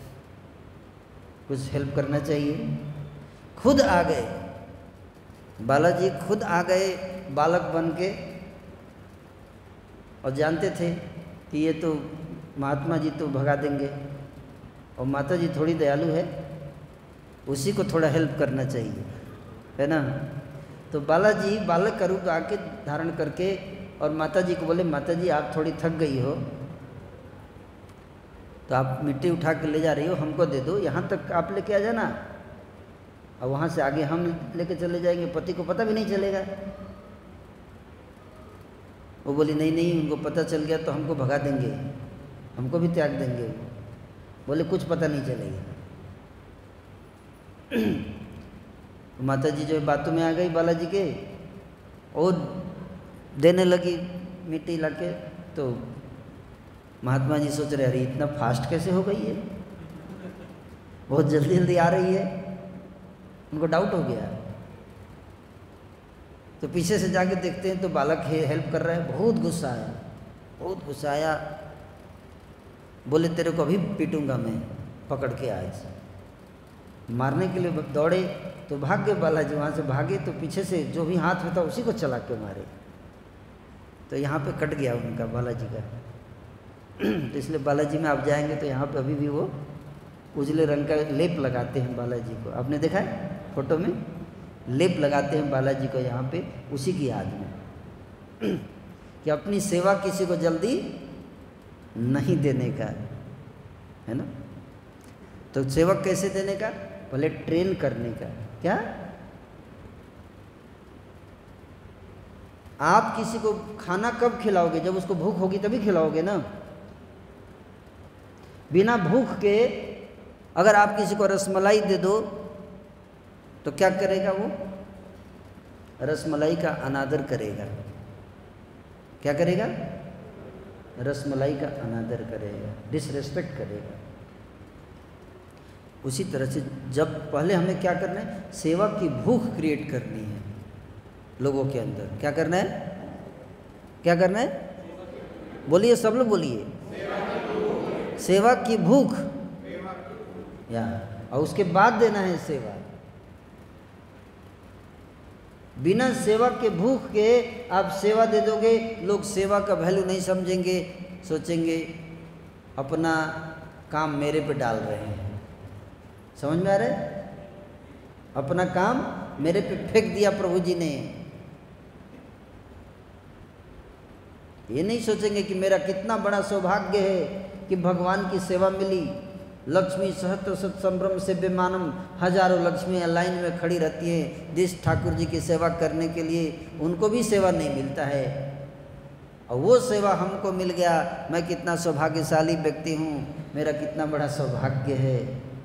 कुछ हेल्प करना चाहिए, खुद आ गए बालाजी, खुद आ गए बालक बन के, और जानते थे कि ये तो महात्मा जी तो भगा देंगे और माता जी थोड़ी दयालु है, उसी को थोड़ा हेल्प करना चाहिए, है ना। तो बालाजी बालक का रूप आके धारण करके और माता जी को बोले, माता जी आप थोड़ी थक गई हो तो आप मिट्टी उठा के ले जा रही हो, हमको दे दो, यहाँ तक आप लेके आ जाना और वहाँ से आगे हम लेके चले जाएंगे, पति को पता भी नहीं चलेगा। वो बोली नहीं नहीं, उनको पता चल गया तो हमको भगा देंगे, हमको भी त्याग देंगे। बोले कुछ पता नहीं चलेगा। माता जी जो बातों में आ गई बालाजी के, और देने लगी मिट्टी लाके, तो महात्मा जी सोच रहे अरे इतना फास्ट कैसे हो गई है, बहुत जल्दी जल्दी आ रही है। उनको डाउट हो गया, तो पीछे से जाके देखते हैं तो बालक हेल्प कर रहा है। बहुत गुस्सा आया, बहुत गुस्सा आया। बोले तेरे को अभी पीटूंगा मैं, पकड़ के आज। मारने के लिए दौड़े तो भाग गए बालाजी, वहाँ से भागे तो पीछे से जो भी हाथ में था उसी को चला के मारे, तो यहाँ पे कट गया उनका बालाजी का। तो इसलिए बालाजी में आप जाएंगे तो यहाँ पे अभी भी वो उजले रंग का लेप लगाते हैं बालाजी को। आपने देखा है फोटो में, लेप लगाते हैं बालाजी को यहाँ पे, उसी की याद में कि अपनी सेवा किसी को जल्दी नहीं देने का, है ना। तो सेवा कैसे देने का, पहले ट्रेन करने का। क्या आप किसी को खाना कब खिलाओगे, जब उसको भूख होगी तभी खिलाओगे ना। बिना भूख के अगर आप किसी को रसमलाई दे दो तो क्या करेगा वो, रसमलाई का अनादर करेगा। क्या करेगा, रसमलाई का अनादर करेगा, डिसरेस्पेक्ट करेगा। उसी तरह से जब पहले हमें क्या करना है, सेवा की भूख क्रिएट करनी है लोगों के अंदर। क्या करना है, क्या करना है, बोलिए सब लोग बोलिए, सेवा की भूख या, और उसके बाद देना है सेवा। बिना सेवा के भूख के आप सेवा दे दोगे, लोग सेवा का वैल्यू नहीं समझेंगे, सोचेंगे अपना काम मेरे पे डाल रहे हैं। समझ में आ रहा है, अपना काम मेरे पे फेंक दिया प्रभु जी ने। ये नहीं सोचेंगे कि मेरा कितना बड़ा सौभाग्य है कि भगवान की सेवा मिली। लक्ष्मी सहस्त्र सत्संभ्रम से विमानम, हजारों लक्ष्मियाँ लाइन में खड़ी रहती हैं जिस ठाकुर जी की सेवा करने के लिए, उनको भी सेवा नहीं मिलता है और वो सेवा हमको मिल गया। मैं कितना सौभाग्यशाली व्यक्ति हूँ, मेरा कितना बड़ा सौभाग्य है।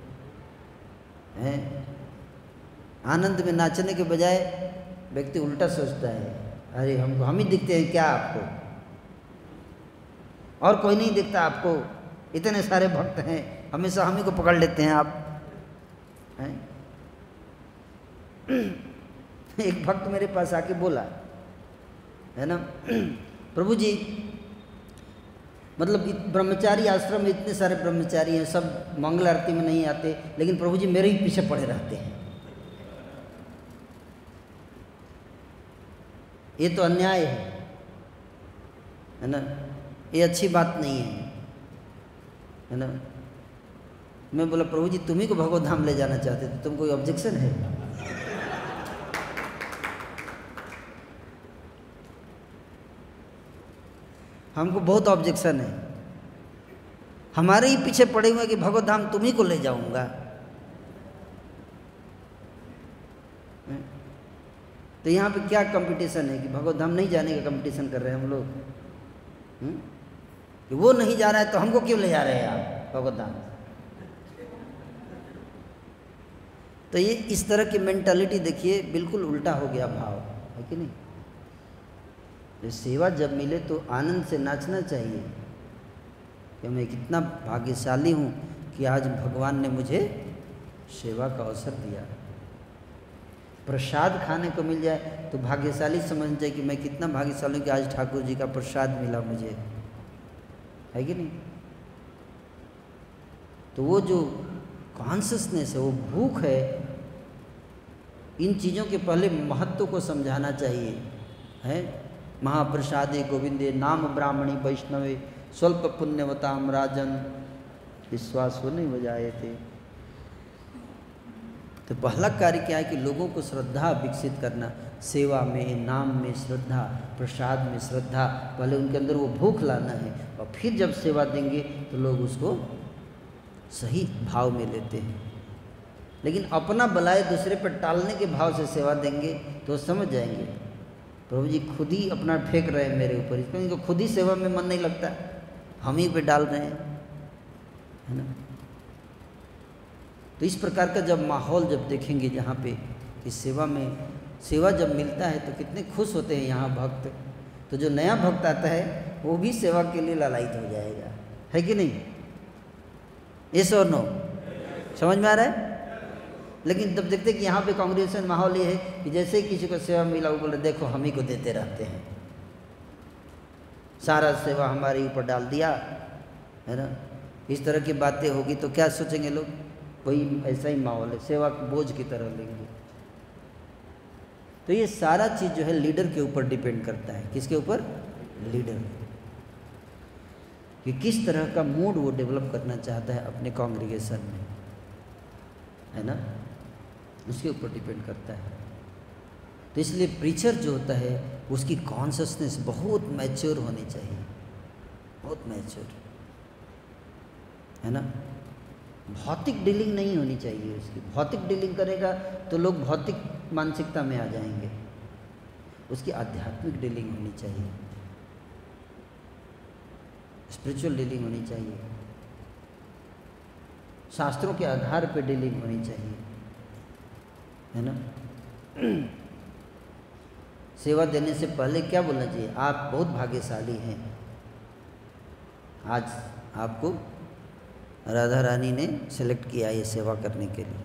आनंद में नाचने के बजाय व्यक्ति उल्टा सोचता है, अरे हमको हम ही दिखते हैं क्या आपको, और कोई नहीं दिखता आपको, इतने सारे भक्त हैं, हमेशा हम ही को पकड़ लेते हैं आप हैं? एक भक्त मेरे पास आके बोला, है ना, प्रभु जी मतलब ब्रह्मचारी आश्रम में इतने सारे ब्रह्मचारी हैं, सब मंगल आरती में नहीं आते, लेकिन प्रभु जी मेरे ही पीछे पड़े रहते हैं। ये तो अन्याय है ना, ये अच्छी बात नहीं है ना। मैं बोला प्रभु जी तुम्ही को भगवत धाम ले जाना चाहते तो तुम कोई ऑब्जेक्शन है? हमको बहुत ऑब्जेक्शन है, हमारे ही पीछे पड़े हुए कि भगवत धाम तुम्ही को ले जाऊंगा। तो यहाँ पे क्या कंपटीशन है कि भगवत धाम नहीं जाने का कंपटीशन कर रहे हैं हम लोग, कि वो नहीं जा रहा है तो हमको क्यों ले जा रहे हैं आप भगवत धाम। तो ये इस तरह की मेंटालिटी देखिए, बिल्कुल उल्टा हो गया भाव, है कि नहीं। सेवा जब मिले तो आनंद से नाचना चाहिए कि मैं कितना भाग्यशाली हूँ कि आज भगवान ने मुझे सेवा का अवसर दिया। प्रसाद खाने को मिल जाए तो भाग्यशाली समझना चाहिए कि मैं कितना भाग्यशाली हूँ कि आज ठाकुर जी का प्रसाद मिला मुझे, है कि नहीं। तो वो जो कॉन्शसनेस है, वो भूख है, इन चीज़ों के पहले महत्व को समझाना चाहिए, है। महाप्रसादे गोविंदे नाम ब्राह्मणी वैष्णवे स्वल्प पुण्यवताम राजन विश्वास नहीं बजाए थे। तो पहला कार्य क्या है कि लोगों को श्रद्धा विकसित करना, सेवा में, नाम में श्रद्धा, प्रसाद में श्रद्धा, पहले उनके अंदर वो भूख लाना है, और फिर जब सेवा देंगे तो लोग उसको सही भाव में लेते हैं। लेकिन अपना बलाय दूसरे पर टालने के भाव से सेवा देंगे तो समझ जाएंगे प्रभु जी खुद ही अपना फेंक रहे हैं मेरे ऊपर, इसको इनको खुद ही सेवा में मन नहीं लगता, हम ही पे डाल रहे हैं, है ना। तो इस प्रकार का जब माहौल जब देखेंगे जहाँ पे इस सेवा में, सेवा जब मिलता है तो कितने खुश होते हैं यहाँ भक्त। तो जो नया भक्त आता है वो भी सेवा के लिए लालायित हो जाएगा, है कि नहीं? यस और नो? समझ में आ रहा है? लेकिन तब देखते कि यहाँ पे कांग्रेसन माहौल ये है कि जैसे ही किसी को सेवा मिला वो बोले देखो हम ही को देते रहते हैं, सारा सेवा हमारे ऊपर डाल दिया, है ना। इस तरह की बातें होगी तो क्या सोचेंगे लोग? वही ऐसा ही माहौल है, सेवा को बोझ की तरह लेंगे। तो ये सारा चीज़ जो है लीडर के ऊपर डिपेंड करता है। किसके ऊपर? लीडर, कि किस तरह का मूड वो डेवलप करना चाहता है अपने कांग्रीगेशन में, है ना, उसके ऊपर डिपेंड करता है। तो इसलिए प्रीचर जो होता है उसकी कॉन्शसनेस बहुत मैच्योर होनी चाहिए, बहुत मैच्योर, है ना। भौतिक डीलिंग नहीं होनी चाहिए उसकी। भौतिक डीलिंग करेगा तो लोग भौतिक मानसिकता में आ जाएंगे, उसकी आध्यात्मिक डीलिंग होनी चाहिए, स्पिरिचुअल डीलिंग होनी चाहिए, शास्त्रों के आधार पर डीलिंग होनी चाहिए, है ना। सेवा देने से पहले क्या बोलना चाहिए? आप बहुत भाग्यशाली हैं, आज आपको राधा रानी ने सेलेक्ट किया ये सेवा करने के लिए,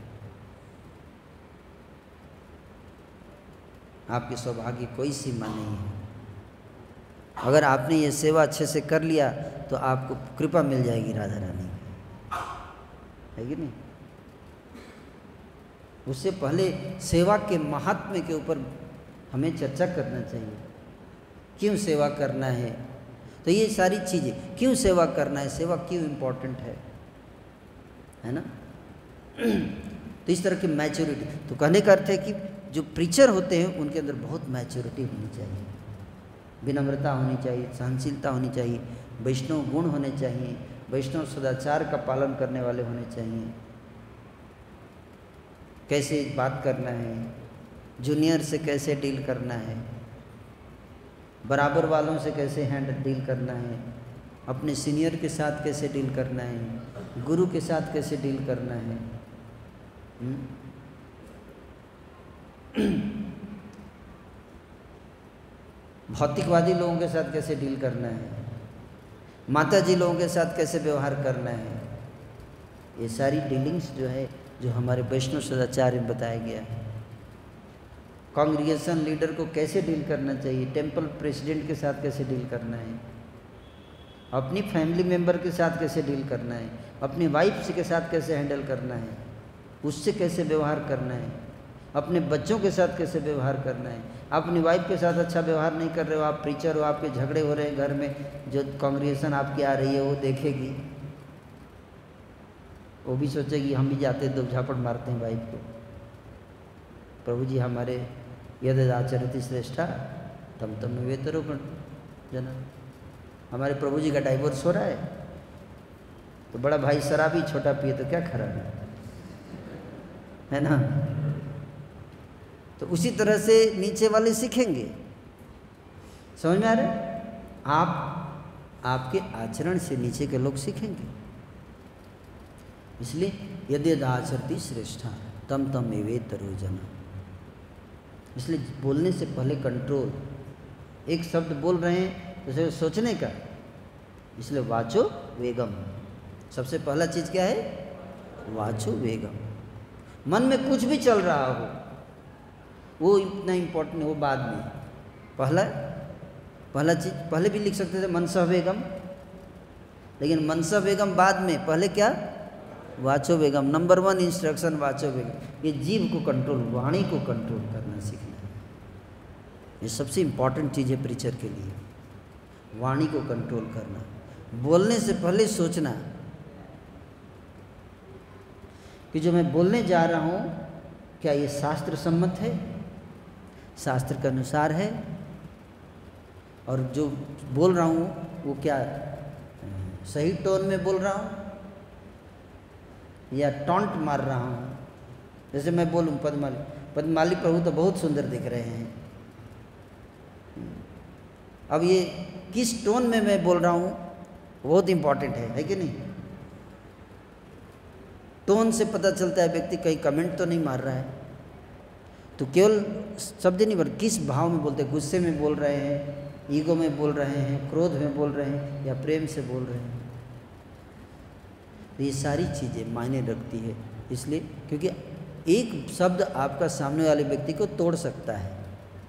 आपके सौभाग्य की कोई सीमा नहीं है। अगर आपने ये सेवा अच्छे से कर लिया तो आपको कृपा मिल जाएगी राधा रानी की, है कि नहीं। उससे पहले सेवा के महात्म्य के ऊपर हमें चर्चा करना चाहिए। क्यों सेवा करना है? तो ये सारी चीज़ें, क्यों सेवा करना है, सेवा क्यों इम्पोर्टेंट है ना। तो इस तरह की मैच्योरिटी, तो कहने का अर्थ है कि जो प्रीचर होते हैं उनके अंदर बहुत मैच्योरिटी होनी चाहिए, विनम्रता होनी चाहिए, सहनशीलता होनी चाहिए, वैष्णव गुण होने चाहिए, वैष्णव सदाचार का पालन करने वाले होने चाहिए। कैसे बात करना है, जूनियर से कैसे डील करना है, बराबर वालों से कैसे डील करना है, अपने सीनियर के साथ कैसे डील करना है, गुरु के साथ कैसे डील करना है, भौतिकवादी लोगों के साथ कैसे डील करना है, माता जी लोगों के साथ कैसे व्यवहार करना है। ये सारी डीलिंग्स जो है जो हमारे वैष्णव सदाचार में बताया गया है। कांग्रीगेशन लीडर को कैसे डील करना चाहिए, टेंपल प्रेसिडेंट के साथ कैसे डील करना है, अपनी फैमिली मेंबर के साथ कैसे डील करना है, अपनी वाइफ के साथ कैसे हैंडल करना है, उससे कैसे व्यवहार करना है, अपने बच्चों के साथ कैसे व्यवहार करना है। अपनी वाइफ के साथ अच्छा व्यवहार नहीं कर रहे हो, आप प्रीचर हो, आपके झगड़े हो रहे हैं घर में, जो कांग्रीगेशन आपकी आ रही है वो देखेगी, वो भी सोचेगी हम भी जाते दो झापड़ मारते हैं वाइफ को। प्रभु जी हमारे यदि आचरति श्रेष्ठा तम तम वेतरो जना, हमारे प्रभु जी का डाइवोर्स हो रहा है तो बड़ा भाई शराबी छोटा पिए तो क्या खराब है ना। तो उसी तरह से नीचे वाले सीखेंगे। समझ में आ रहा है? आपके आचरण से नीचे के लोग सीखेंगे। इसलिए यदि आचरति श्रेष्ठा तम तम एवेतरो जना, इसलिए बोलने से पहले कंट्रोल, एक शब्द बोल रहे हैं तो सोचने का, इसलिए वाचो वेगम, सबसे पहला चीज़ क्या है? वाचो वेगम। मन में कुछ भी चल रहा हो वो इतना इम्पोर्टेंट है, वो बाद में। पहला चीज पहले भी लिख सकते थे मनसा वेगम, लेकिन मनसा वेगम बाद में, पहले क्या? वाचो वेगम। नंबर 1 इंस्ट्रक्शन वाचो वेगम। ये जीव को कंट्रोल, वाणी को कंट्रोल करना सीखना है। ये सबसे इम्पॉर्टेंट चीज़ है प्रीचर के लिए, वाणी को कंट्रोल करना। बोलने से पहले सोचना कि जो मैं बोलने जा रहा हूँ क्या ये शास्त्र सम्मत है, शास्त्र के अनुसार है, और जो बोल रहा हूँ वो क्या सही टोन में बोल रहा हूँ या टॉन्ट मार रहा हूँ। जैसे मैं बोलूँ पद्माली प्रभु तो बहुत सुंदर दिख रहे हैं, अब ये किस टोन में मैं बोल रहा हूँ बहुत इम्पॉर्टेंट है कि नहीं। टोन से पता चलता है व्यक्ति कहीं कमेंट तो नहीं मार रहा है। तो केवल शब्द नहीं बोल, किस भाव में बोलते हैं, गुस्से में बोल रहे हैं, ईगो में बोल रहे हैं, क्रोध में बोल रहे हैं या प्रेम से बोल रहे हैं। ये सारी चीज़ें मायने रखती है, इसलिए क्योंकि एक शब्द आपका सामने वाले व्यक्ति को तोड़ सकता है।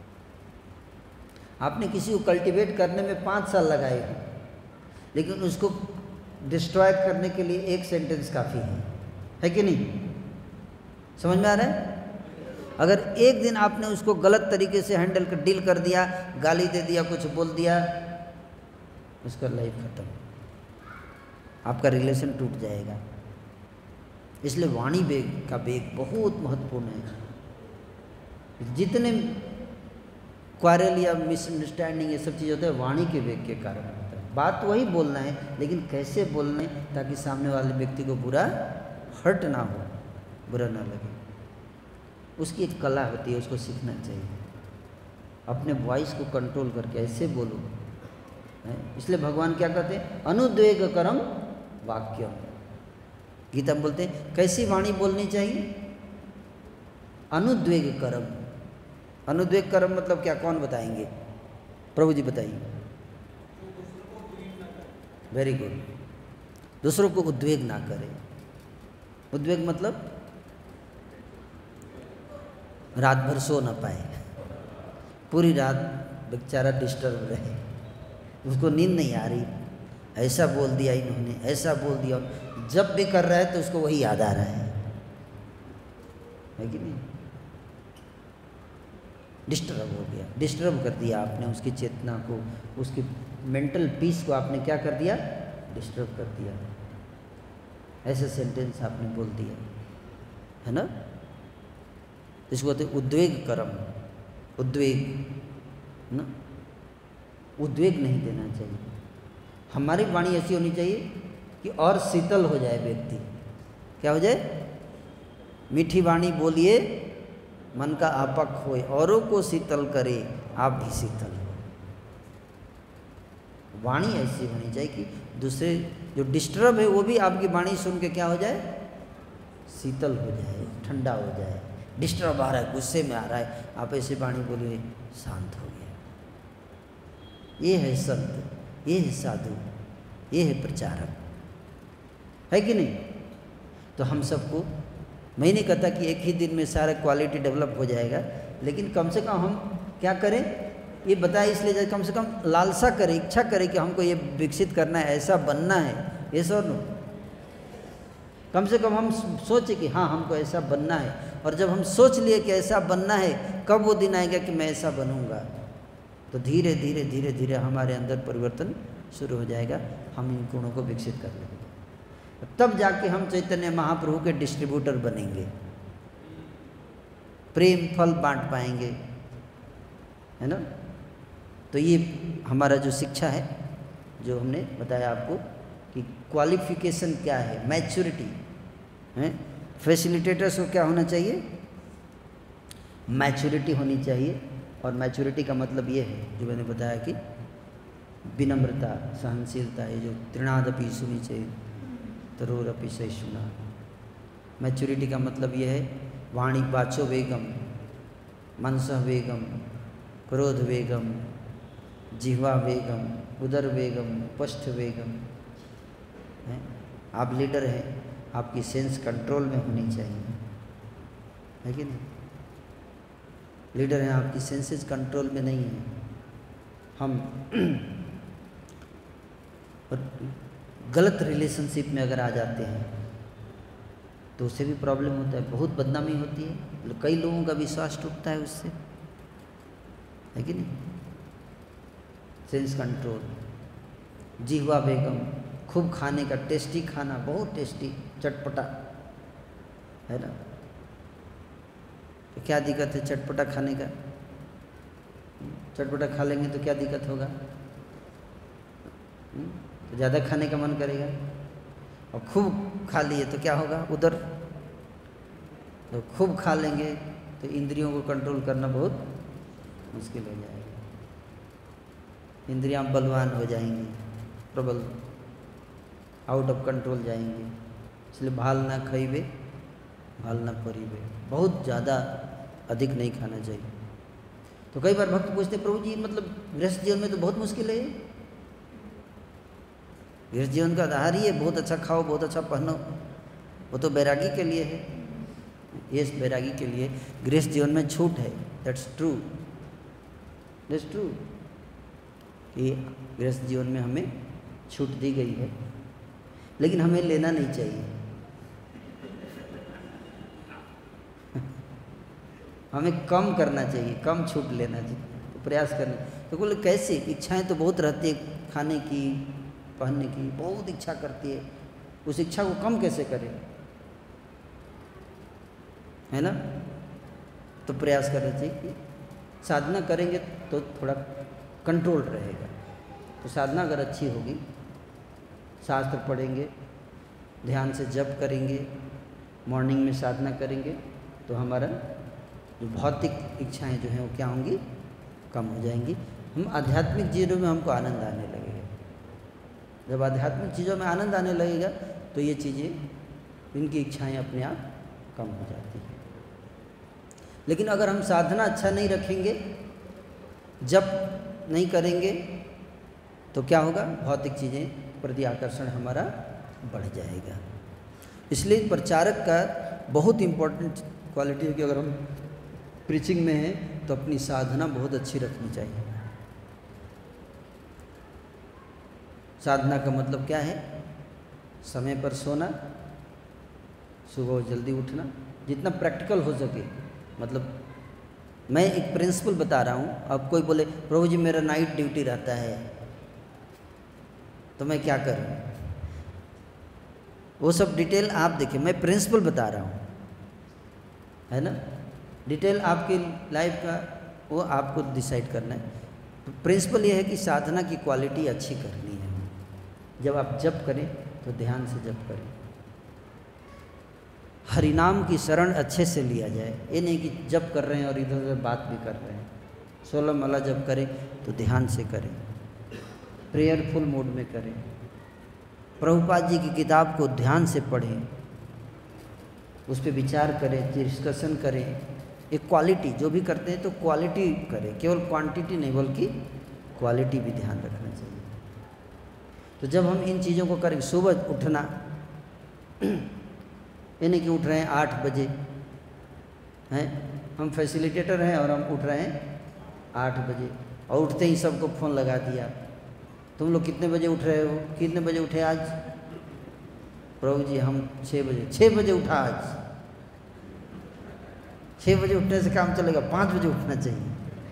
आपने किसी को कल्टीवेट करने में 5 साल लगाए हैं, लेकिन उसको डिस्ट्रॉय करने के लिए एक सेंटेंस काफ़ी है कि नहीं। समझ में आ रहा है। अगर एक दिन आपने उसको गलत तरीके से हैंडल कर डील कर दिया, गाली दे दिया, कुछ बोल दिया, उसका लाइफ खत्म, आपका रिलेशन टूट जाएगा। इसलिए वाणी वेग का वेग बहुत महत्वपूर्ण है। जितने क्वारल या मिसअंडरस्टैंडिंग ये सब चीज़ होते हैं वाणी के वेग के कारण होता है। बात वही बोलना है, लेकिन कैसे बोलना है ताकि सामने वाले व्यक्ति को बुरा हर्ट ना हो, बुरा ना लगे। उसकी एक कला होती है, उसको सीखना चाहिए। अपने वॉइस को कंट्रोल करके ऐसे बोलो। इसलिए भगवान क्या कहते हैं, अनुद्वेग करम वाक्यम। गीता में बोलते हैं कैसी वाणी बोलनी चाहिए, अनुद्वेग करम। अनुद्वेग करम मतलब क्या, कौन बताएंगे, प्रभु जी बताइए। वेरी गुड, दूसरों को उद्वेग ना करे। उद्वेग मतलब रात भर सो ना पाए, पूरी रात बेचारा डिस्टर्ब रहे, उसको नींद नहीं आ रही, ऐसा बोल दिया इन्होंने, ऐसा बोल दिया, जब भी कर रहा है तो उसको वही याद आ रहा है कि नहीं। डिस्टर्ब हो गया, डिस्टर्ब कर दिया आपने उसकी चेतना को, उसकी मेंटल पीस को आपने क्या कर दिया, डिस्टर्ब कर दिया। ऐसे सेंटेंस आपने बोल दिया है ना। इसको कहते उद्वेग करम, उद्वेग ना, उद्वेग नहीं देना चाहिए। हमारी वाणी ऐसी होनी चाहिए कि और शीतल हो जाए व्यक्ति। क्या हो जाए, मीठी वाणी बोलिए मन का आपक होए, औरों को शीतल करे आप भी शीतल हो। वाणी ऐसी होनी चाहिए कि दूसरे जो डिस्टर्ब है वो भी आपकी वाणी सुन के क्या हो जाए, शीतल हो जाए, ठंडा हो जाए। डिस्टर्ब आ रहा है, गुस्से में आ रहा है, आप ऐसे वाणी बोलिए, शांत हो गया। ये है संत, ये है साधु, ये है प्रचारक, है कि नहीं। तो हम सबको, मैं नहीं कहता कि एक ही दिन में सारा क्वालिटी डेवलप हो जाएगा, लेकिन कम से कम हम क्या करें ये बताए, इसलिए कम से कम लालसा करें, इच्छा करें कि हमको ये विकसित करना है, ऐसा बनना है। ये सब कम से कम हम सोचें कि हाँ हमको ऐसा बनना है, और जब हम सोच लिए कि ऐसा बनना है, कब वो दिन आएगा कि मैं ऐसा बनूंगा, तो धीरे धीरे धीरे धीरे हमारे अंदर परिवर्तन शुरू हो जाएगा। हम इन गुणों को विकसित कर लेंगे, तब जाके हम चैतन्य महाप्रभु के डिस्ट्रीब्यूटर बनेंगे, प्रेम फल बांट पाएंगे, है ना। तो ये हमारा जो शिक्षा है, जो हमने बताया आपको कि क्वालिफिकेशन क्या है, मैच्योरिटी है। फैसिलिटेटर्स को क्या होना चाहिए, मैच्योरिटी होनी चाहिए। और मैच्योरिटी का मतलब ये है जो मैंने बताया कि विनम्रता, सहनशीलता, ये जो तृणादपि सुनी चाहिए, तरोरपि सहिष्णुना। मैच्योरिटी का मतलब ये है वाणी वाचो वेगम, मनसः वेगम, क्रोध वेगम, जिह्वा वेगम, उदर वेगम, उपस्थ वेगम है। आप लीडर हैं, आपकी सेंस कंट्रोल में होनी चाहिए, है कि नहीं। लीडर हैं, आपकी सेंसेस कंट्रोल में नहीं है। हम और गलत रिलेशनशिप में अगर आ जाते हैं तो उससे भी प्रॉब्लम होता है, बहुत बदनामी होती है, कई लोगों का विश्वास टूटता है उससे, है कि नहीं। सेंस कंट्रोल, जिह्वा बेगम, खूब खाने का, टेस्टी खाना, बहुत टेस्टी, चटपटा, है ना। तो क्या दिक्कत है चटपटा खाने का? चटपटा खा लेंगे तो क्या दिक्कत होगा? तो ज़्यादा खाने का मन करेगा, और खूब खा लिए तो क्या होगा उधर? तो खूब खा लेंगे तो इंद्रियों को कंट्रोल करना बहुत मुश्किल हो जाएगा, इंद्रियां बलवान हो जाएंगी, प्रबल, आउट ऑफ कंट्रोल जाएंगे। इसलिए भाल ना खइबे भाल ना परिबे, बहुत ज़्यादा अधिक नहीं खाना चाहिए। तो कई बार भक्त पूछते, प्रभु जी मतलब गृहस्थ जीवन में तो बहुत मुश्किल है, गृहस्थ जीवन का आधार ही है बहुत अच्छा खाओ बहुत अच्छा पहनो, वो तो बैरागी के लिए है। यस, बैरागी के लिए गृहस्थ जीवन में छूट है, दैट्स ट्रू, दैट्स ट्रू कि गृहस्थ जीवन में हमें छूट दी गई है, लेकिन हमें लेना नहीं चाहिए। हमें कम करना चाहिए, कम छूट लेना चाहिए, तो प्रयास करना। तो बोले कैसे? इच्छाएं तो बहुत रहती है, खाने की पहनने की बहुत इच्छा करती है, उस इच्छा को कम कैसे करें, है ना। तो प्रयास करना चाहिए कि साधना करेंगे तो थोड़ा कंट्रोल रहेगा। तो साधना अगर अच्छी होगी, शास्त्र पढ़ेंगे, ध्यान से जप करेंगे, मॉर्निंग में साधना करेंगे, तो हमारा जो भौतिक इच्छाएं जो हैं वो क्या होंगी? कम हो जाएंगी। हम आध्यात्मिक चीज़ों में हमको आनंद आने लगेगा। जब आध्यात्मिक चीज़ों में आनंद आने लगेगा तो ये चीज़ें, इनकी इच्छाएं अपने आप कम हो जाती हैं। लेकिन अगर हम साधना अच्छा नहीं रखेंगे, जप नहीं करेंगे, तो क्या होगा? भौतिक चीज़ें प्रति आकर्षण हमारा बढ़ जाएगा। इसलिए प्रचारक का बहुत इम्पोर्टेंट क्वालिटी है कि अगर हम प्रीचिंग में हैं तो अपनी साधना बहुत अच्छी रखनी चाहिए। साधना का मतलब क्या है? समय पर सोना, सुबह जल्दी उठना, जितना प्रैक्टिकल हो सके। मतलब मैं एक प्रिंसिपल बता रहा हूँ। अब कोई बोले प्रभु जी मेरा नाइट ड्यूटी रहता है तो मैं क्या करूँ, वो सब डिटेल आप देखिए, मैं प्रिंसिपल बता रहा हूँ, है ना। डिटेल आपकी लाइफ का वो आपको डिसाइड करना है। तो प्रिंसिपल ये है कि साधना की क्वालिटी अच्छी करनी है। जब आप जप करें तो ध्यान से जप करें, हरिनाम की शरण अच्छे से लिया जाए। ये नहीं कि जप कर रहे हैं और इधर उधर बात भी कर रहे हैं। 16 माला जप करें तो ध्यान से करें, प्रेयरफुल मूड में करें, प्रभुपाद जी की किताब को ध्यान से पढ़ें, उस पर विचार करें, डिस्कशन करें। एक क्वालिटी जो भी करते हैं तो क्वालिटी करें, केवल क्वांटिटी नहीं बल्कि क्वालिटी भी ध्यान रखना चाहिए। तो जब हम इन चीज़ों को करें, सुबह उठना, ये नहीं कि उठ रहे हैं 8 बजे, हैं हम फैसिलिटेटर हैं और हम उठ रहे हैं 8 बजे, और उठते ही सबको फ़ोन लगा दिया, तुम लोग कितने बजे उठ रहे हो, कितने बजे उठे आज? प्रभु जी हम 6 बजे। 6 बजे उठा आज? 6 बजे उठने से काम चलेगा? 5 बजे उठना चाहिए।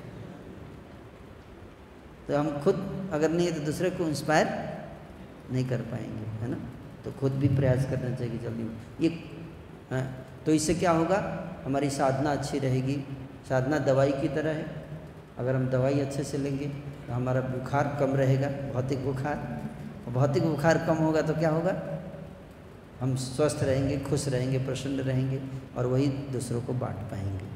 तो हम खुद अगर नहीं है तो दूसरे को इंस्पायर नहीं कर पाएंगे, है ना। तो खुद भी प्रयास करना चाहिए जल्दी ये, तो इससे क्या होगा? हमारी साधना अच्छी रहेगी। साधना दवाई की तरह है, अगर हम दवाई अच्छे से लेंगे तो हमारा बुखार कम रहेगा, भौतिक बुखार। भौतिक बुखार कम होगा तो क्या होगा? हम स्वस्थ रहेंगे, खुश रहेंगे, प्रसन्न रहेंगे, और वही दूसरों को बांट पाएंगे।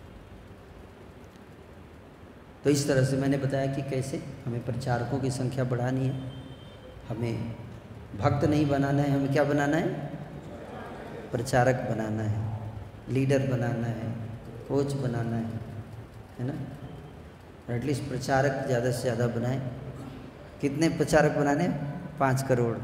तो इस तरह से मैंने बताया कि कैसे हमें प्रचारकों की संख्या बढ़ानी है। हमें भक्त नहीं बनाना है, हमें क्या बनाना है? प्रचारक बनाना है, लीडर बनाना है, कोच बनाना है ना। एटलीस्ट प्रचारक ज़्यादा से ज़्यादा बनाएं। कितने प्रचारक बनाने? 5 करोड़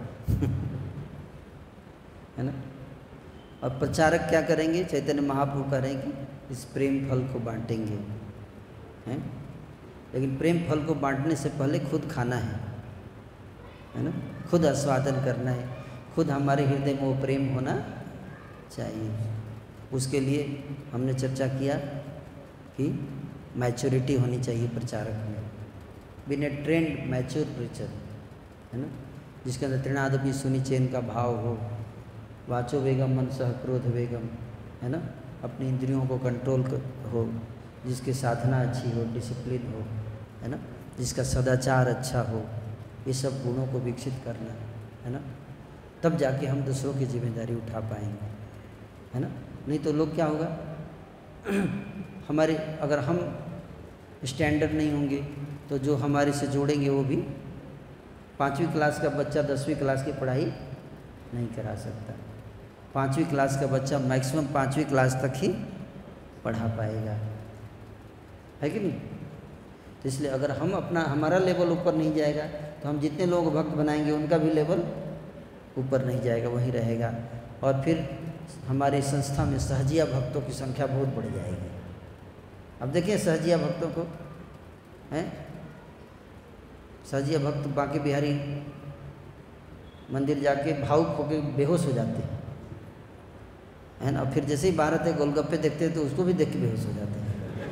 है ना। और प्रचारक क्या करेंगे? चैतन्य महाप्रभु करेंगे, इस प्रेम फल को बांटेंगे, हैं। लेकिन प्रेम फल को बांटने से पहले खुद खाना है ना, खुद आस्वादन करना है, खुद हमारे हृदय में वो प्रेम होना चाहिए। उसके लिए हमने चर्चा किया कि मैच्योरिटी होनी चाहिए प्रचारक में। Being a trained mature preacher, है ना, जिसके अंदर तृणादपि सुनिचेन का भाव हो, वाचो वेगम मनसः क्रोध वेगम, है ना, अपनी इंद्रियों को कंट्रोल हो, जिसकी साधना अच्छी हो, डिसिप्लिन हो, है ना, जिसका सदाचार अच्छा हो, ये सब गुणों को विकसित करना, है ना, तब जाके हम दूसरों की जिम्मेदारी उठा पाएंगे, है ना। नहीं तो लोग क्या होगा हमारे, अगर हम स्टैंडर्ड नहीं होंगे तो जो हमारे से जोड़ेंगे वो भी 5वीं क्लास का बच्चा 10वीं क्लास की पढ़ाई नहीं करा सकता। 5वीं क्लास का बच्चा मैक्सिमम 5वीं क्लास तक ही पढ़ा पाएगा, है कि नहीं। तो इसलिए अगर हम हमारा लेवल ऊपर नहीं जाएगा तो हम जितने लोग भक्त बनाएंगे उनका भी लेवल ऊपर नहीं जाएगा, वहीं रहेगा। और फिर हमारी संस्था में सहजिया भक्तों की संख्या बहुत बढ़ जाएगी। अब देखिए सहजिया भक्तों को, हैं, सहजिया भक्त बांके बिहारी मंदिर जाके भावुक होकर बेहोश हो जाते हैं, है ना। फिर जैसे ही भारत है गोलगप्पे देखते हैं तो उसको भी देख के बेहोश हो जाते हैं।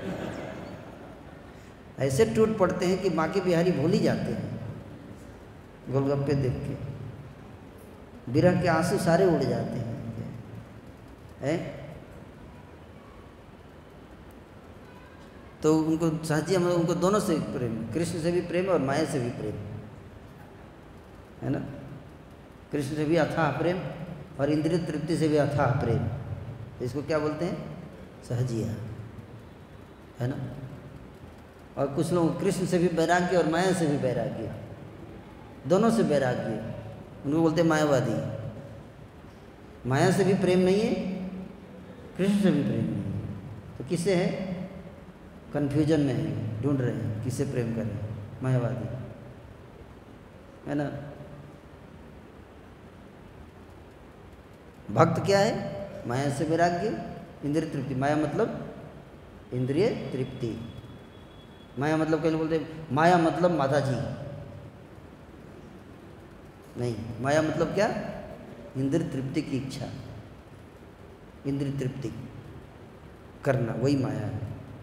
ऐसे टूट पड़ते हैं कि बांके बिहारी भूल ही जाते हैं गोलगप्पे देख के, विरह के आंसू सारे उड़ जाते हैं, है? तो उनको सहजिया मतलब उनको दोनों से प्रेम, कृष्ण से भी प्रेम और माया से भी प्रेम, है ना। कृष्ण से भी अथाह प्रेम और इंद्रिय तृप्ति से भी अथाह प्रेम, इसको क्या बोलते हैं, सहजिया, है ना। और कुछ लोग कृष्ण से भी वैराग्य और माया से भी वैराग्य, दोनों से वैराग्य, उनको बोलते हैं मायावादी। माया से भी प्रेम नहीं है, कृष्ण से भी प्रेम नहीं है, तो किससे है, कन्फ्यूजन में है, ढूंढ रहे हैं किससे प्रेम करें, मायावादी, है ना। भक्त क्या है, माया से वैराग्य, इंद्रिय तृप्ति। माया मतलब इंद्रिय तृप्ति, माया मतलब कहीं बोलते माया मतलब माता जी, नहीं, माया मतलब क्या, इंद्रिय तृप्ति की इच्छा, इंद्रिय तृप्ति करना, वही माया है।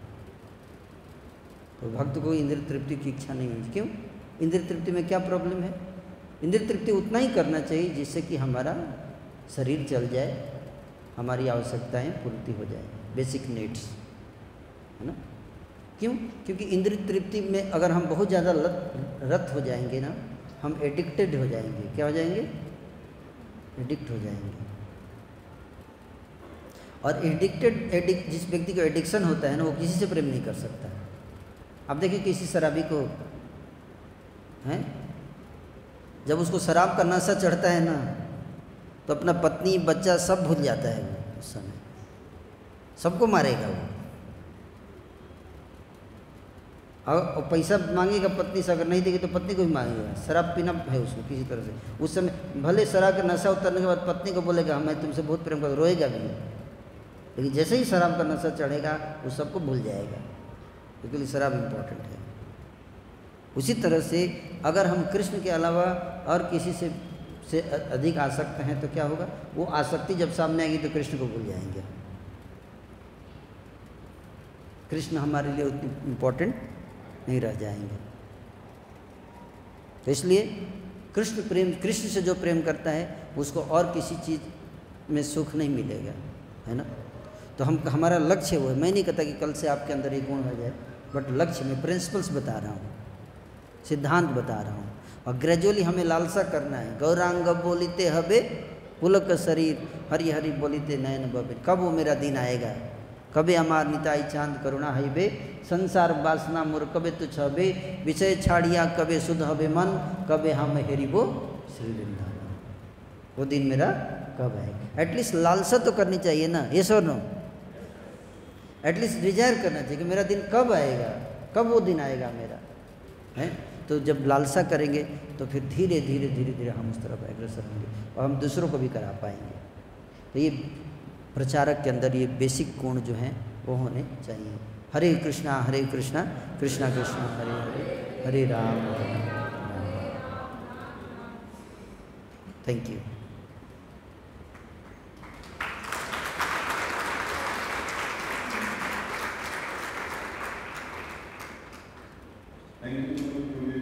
तो भक्त को इंद्रिय तृप्ति की इच्छा नहीं होगी। क्यों, इंद्रिय तृप्ति में क्या प्रॉब्लम है, इंद्रिय तृप्ति उतना ही करना चाहिए जिससे कि हमारा शरीर चल जाए, हमारी आवश्यकताएं पूर्ति हो जाए, बेसिक नीड्स, है ना। क्यों, क्योंकि इंद्रिय तृप्ति में अगर हम बहुत ज़्यादा रत हो जाएंगे ना, हम एडिक्टेड हो जाएंगे। क्या हो जाएंगे, एडिक्ट हो जाएंगे। और जिस व्यक्ति को एडिक्शन होता है ना, वो किसी से प्रेम नहीं कर सकता। अब देखिए किसी शराबी को, हैं, जब उसको शराब का नशा चढ़ता है ना, तो अपना पत्नी बच्चा सब भूल जाता है वो, उस समय सबको मारेगा वो। और पैसा मांगेगा पत्नी से, अगर नहीं देगी तो पत्नी को भी मांगेगा। शराब पीना है उसको किसी तरह से, उस समय भले शराब का नशा उतरने के बाद पत्नी को बोलेगा मैं तुमसे बहुत प्रेम करता हूं, रोएगा भी, लेकिन जैसे ही शराब का नशा चढ़ेगा वो सबको भूल जाएगा, क्योंकि शराब इम्पोर्टेंट है। उसी तरह से अगर हम कृष्ण के अलावा और किसी से अधिक आसक्त हैं तो क्या होगा, वो आसक्ति जब सामने आएगी तो कृष्ण को भूल जाएंगे। कृष्ण हमारे लिए उतनी इम्पोर्टेंट नहीं रह जाएंगे। तो इसलिए कृष्ण से जो प्रेम करता है उसको और किसी चीज़ में सुख नहीं मिलेगा, है ना। तो हमारा लक्ष्य वो है। मैं नहीं कहता कि कल से आपके अंदर ये गुण हो जाए, बट लक्ष्य में प्रिंसिपल्स बता रहा हूँ, सिद्धांत बता रहा हूँ। और ग्रेजुअली हमें लालसा करना है। गौरांग बोलिते हबे पुलक शरीर, हरि हरि बोलिते नयन बबे। कब वो मेरा दिन आएगा, कबे अमार निताई चांद करुणा हईबे, संसार वासना मोर कबे तुछ हबे, विषय छाड़िया कबे शुद्ध हबे मन, कबे हम हेरिबो श्री वृंदावन। वो दिन मेरा कब आएगा। एटलीस्ट लालसा तो करनी चाहिए ना, ये सो नो, एटलीस्ट डिजायर करना चाहिए कि मेरा दिन कब आएगा, कब वो दिन आएगा मेरा, है। तो जब लालसा करेंगे तो फिर धीरे धीरे धीरे धीरे हम उस तरफ अग्रसर होंगे और हम दूसरों को भी करा पाएंगे। तो ये प्रचारक के अंदर ये बेसिक गुण जो हैं वो होने चाहिए। Hare Krishna Krishna Krishna Hare Hare, Hare Ram Hare Ram. Thank you. Thank you.